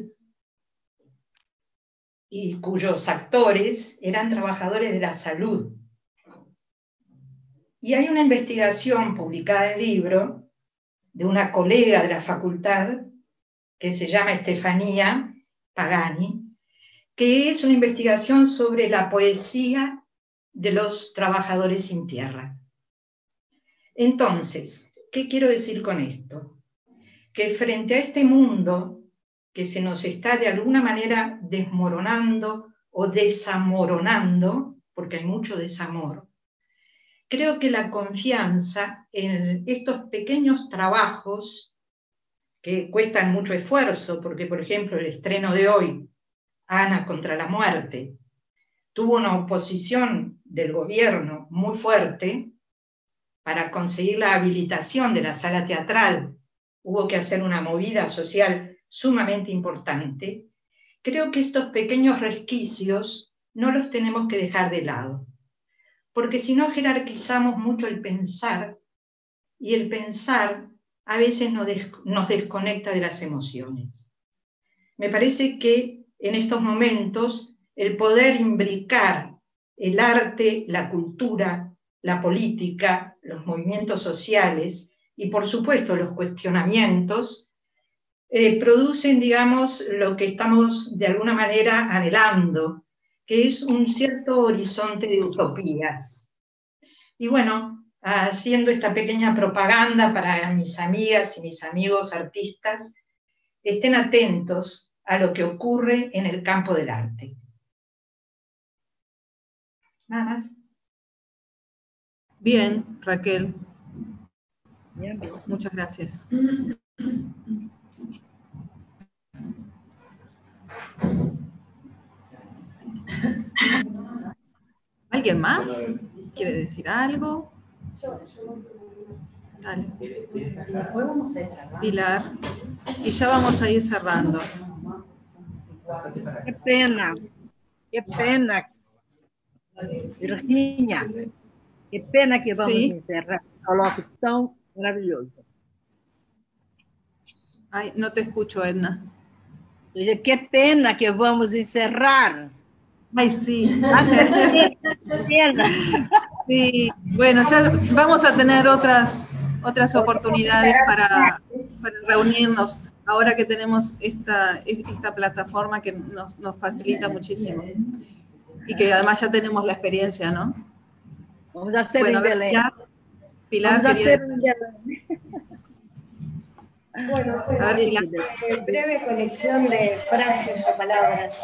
Speaker 12: y cuyos actores eran trabajadores de la salud. Y hay una investigación publicada en el libro de una colega de la facultad que se llama Estefanía Pagani, que es una investigación sobre la poesía de los trabajadores sin tierra. Entonces, ¿qué quiero decir con esto? Que frente a este mundo que se nos está de alguna manera desmoronando o desamoronando, porque hay mucho desamor, creo que la confianza en estos pequeños trabajos que cuestan mucho esfuerzo, porque por ejemplo el estreno de hoy, Ana contra la muerte, tuvo una oposición del gobierno muy fuerte para conseguir la habilitación de la sala teatral. Hubo que hacer una movida social sumamente importante. Creo que estos pequeños resquicios no los tenemos que dejar de lado, porque si no jerarquizamos mucho el pensar, y el pensar a veces nos, des- nos desconecta de las emociones. Me parece que en estos momentos el poder imbricar el arte, la cultura, la política, los movimientos sociales y por supuesto los cuestionamientos, eh, producen, digamos, lo que estamos de alguna manera anhelando, que es un cierto horizonte de utopías. Y bueno, haciendo esta pequeña propaganda para mis amigas y mis amigos artistas, estén atentos a lo que ocurre en el campo del arte. Nada más.
Speaker 9: Bien, Raquel.
Speaker 5: Bien, bien.
Speaker 9: Muchas gracias. ¿Alguien más quiere decir algo? Dale.
Speaker 1: Después vamos a ir cerrando.
Speaker 9: Pilar. Y ya vamos a ir cerrando.
Speaker 5: Qué pena, qué pena, Virginia, qué pena que vamos
Speaker 9: Sí.
Speaker 5: a encerrar um coloquio tão maravilhoso.
Speaker 9: Ay, no te escucho, Edna.
Speaker 5: Dice, qué pena que vamos a encerrar.
Speaker 9: Ay, sí.
Speaker 5: Qué pena.
Speaker 9: Sí, bueno, ya vamos a tener otras, otras oportunidades para, para reunirnos, ahora que tenemos esta, esta plataforma que nos, nos facilita muchísimo. Y que además ya tenemos la experiencia, ¿no?
Speaker 5: Vamos a hacer
Speaker 9: Bueno,
Speaker 5: en
Speaker 9: a ver,
Speaker 5: Belén.
Speaker 9: Pilar, Pilar
Speaker 5: Vamos a
Speaker 9: quería
Speaker 5: hacer en Belén.
Speaker 13: Bueno,
Speaker 9: A ver, Pilar.
Speaker 13: eh, breve colección de frases o palabras.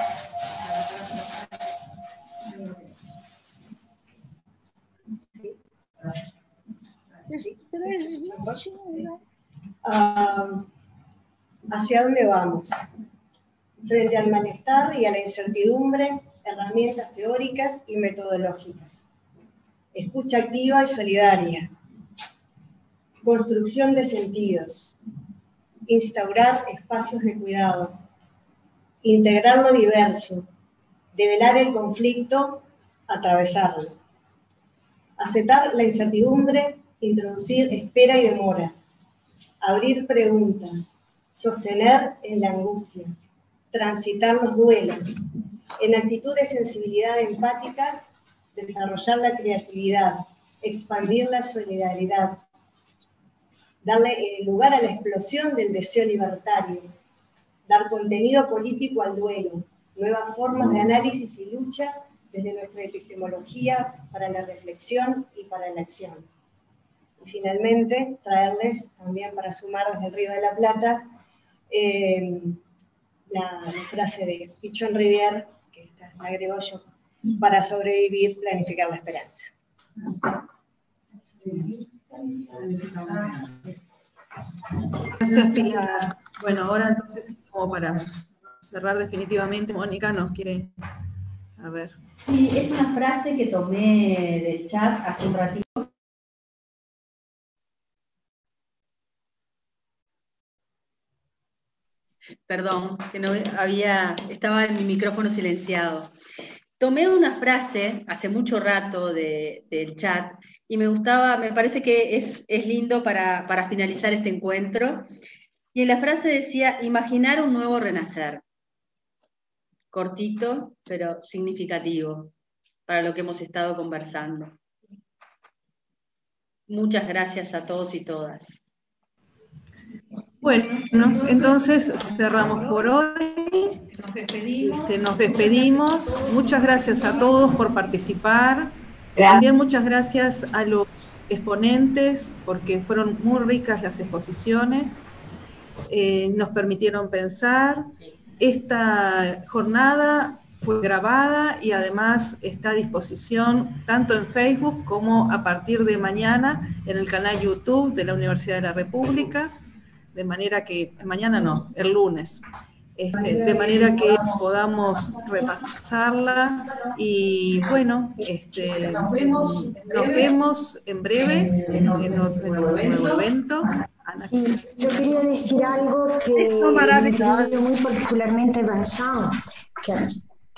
Speaker 13: Ah, ¿hacia dónde vamos? Frente al malestar y a la incertidumbre, herramientas teóricas y metodológicas. Escucha activa y solidaria. Construcción de sentidos. Instaurar espacios de cuidado. Integrar lo diverso. Develar el conflicto, atravesarlo. Aceptar la incertidumbre, introducir espera y demora. Abrir preguntas. Sostener en la angustia. Transitar los duelos. En actitud de sensibilidad empática, desarrollar la creatividad, expandir la solidaridad, darle eh, lugar a la explosión del deseo libertario, dar contenido político al duelo, nuevas formas de análisis y lucha desde nuestra epistemología para la reflexión y para la acción. Y finalmente, traerles también para sumar desde el Río de la Plata eh, la, la frase de Pichon Rivière, que esta la agrego yo, para sobrevivir, planificar la esperanza.
Speaker 9: Gracias, Pilar. Bueno, ahora entonces, como para cerrar definitivamente, Mónica nos quiere, a ver.
Speaker 1: Sí, es una frase que tomé del chat hace un ratito. Perdón, que no había, estaba en mi micrófono silenciado. Tomé una frase hace mucho rato de, del chat y me gustaba, me parece que es, es lindo para, para finalizar este encuentro. Y en la frase decía, imaginar un nuevo renacer. Cortito, pero significativo para lo que hemos estado conversando. Muchas gracias a todos y todas.
Speaker 9: Bueno, ¿no? Entonces cerramos por hoy.
Speaker 1: Nos despedimos.
Speaker 9: Este, nos despedimos. Muchas gracias a todos por participar. También muchas gracias a los exponentes, porque fueron muy ricas las exposiciones. Eh, nos permitieron pensar. Esta jornada fue grabada y además está a disposición tanto en Facebook como a partir de mañana en el canal YouTube de la Universidad de la República. De manera que, mañana no, el lunes, este, de manera que podamos repasarla y bueno, este, nos vemos en breve en, en otro nuevo evento.
Speaker 6: Y yo quería decir algo que me muy particularmente Vincent, que,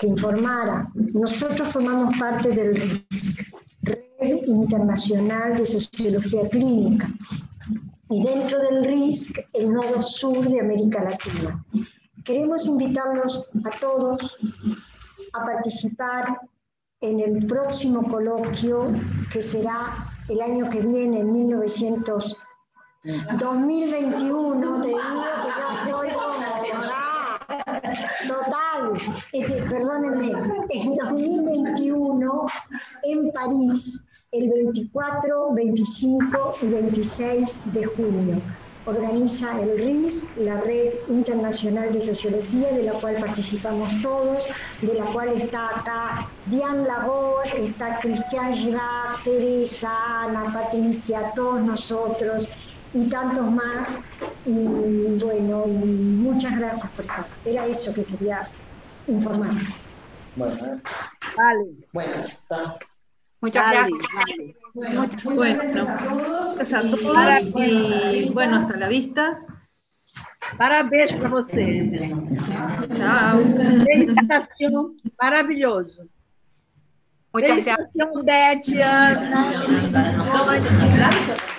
Speaker 6: que informara. Nosotros formamos parte del R I S C, Red Internacional de Sociología Clínica, y dentro del R I S C, el nodo sur de América Latina. Queremos invitarlos a todos a participar en el próximo coloquio, que será el año que viene, en mil novecientos, dos mil veintiuno, te digo que ya estoy como, ah, total, este, perdónenme, en dos mil veintiuno, en París, el veinticuatro, veinticinco y veintiséis de junio. Organiza el R I S C, la Red Internacional de Sociología, de la cual participamos todos, de la cual está acá Diane Labor, está Cristian Girard, Teresa, Ana, Patricia, todos nosotros y tantos más. Y bueno, y muchas gracias por estar. Era eso que quería informar.
Speaker 14: Bueno,
Speaker 5: Vale.
Speaker 14: bueno, está.
Speaker 7: Muchas
Speaker 5: Vale,
Speaker 7: gracias.
Speaker 5: vale.
Speaker 9: Muchas
Speaker 1: Bueno,
Speaker 9: gracias a todos. Gracias a todos
Speaker 5: Parabéns.
Speaker 9: y bueno, hasta la vista.
Speaker 5: Parabéns para você.
Speaker 9: Tchau.
Speaker 5: Felicitação, maravilhoso.
Speaker 7: Muchas gracias.
Speaker 5: Felicitação, Beth, Ana, Sônia.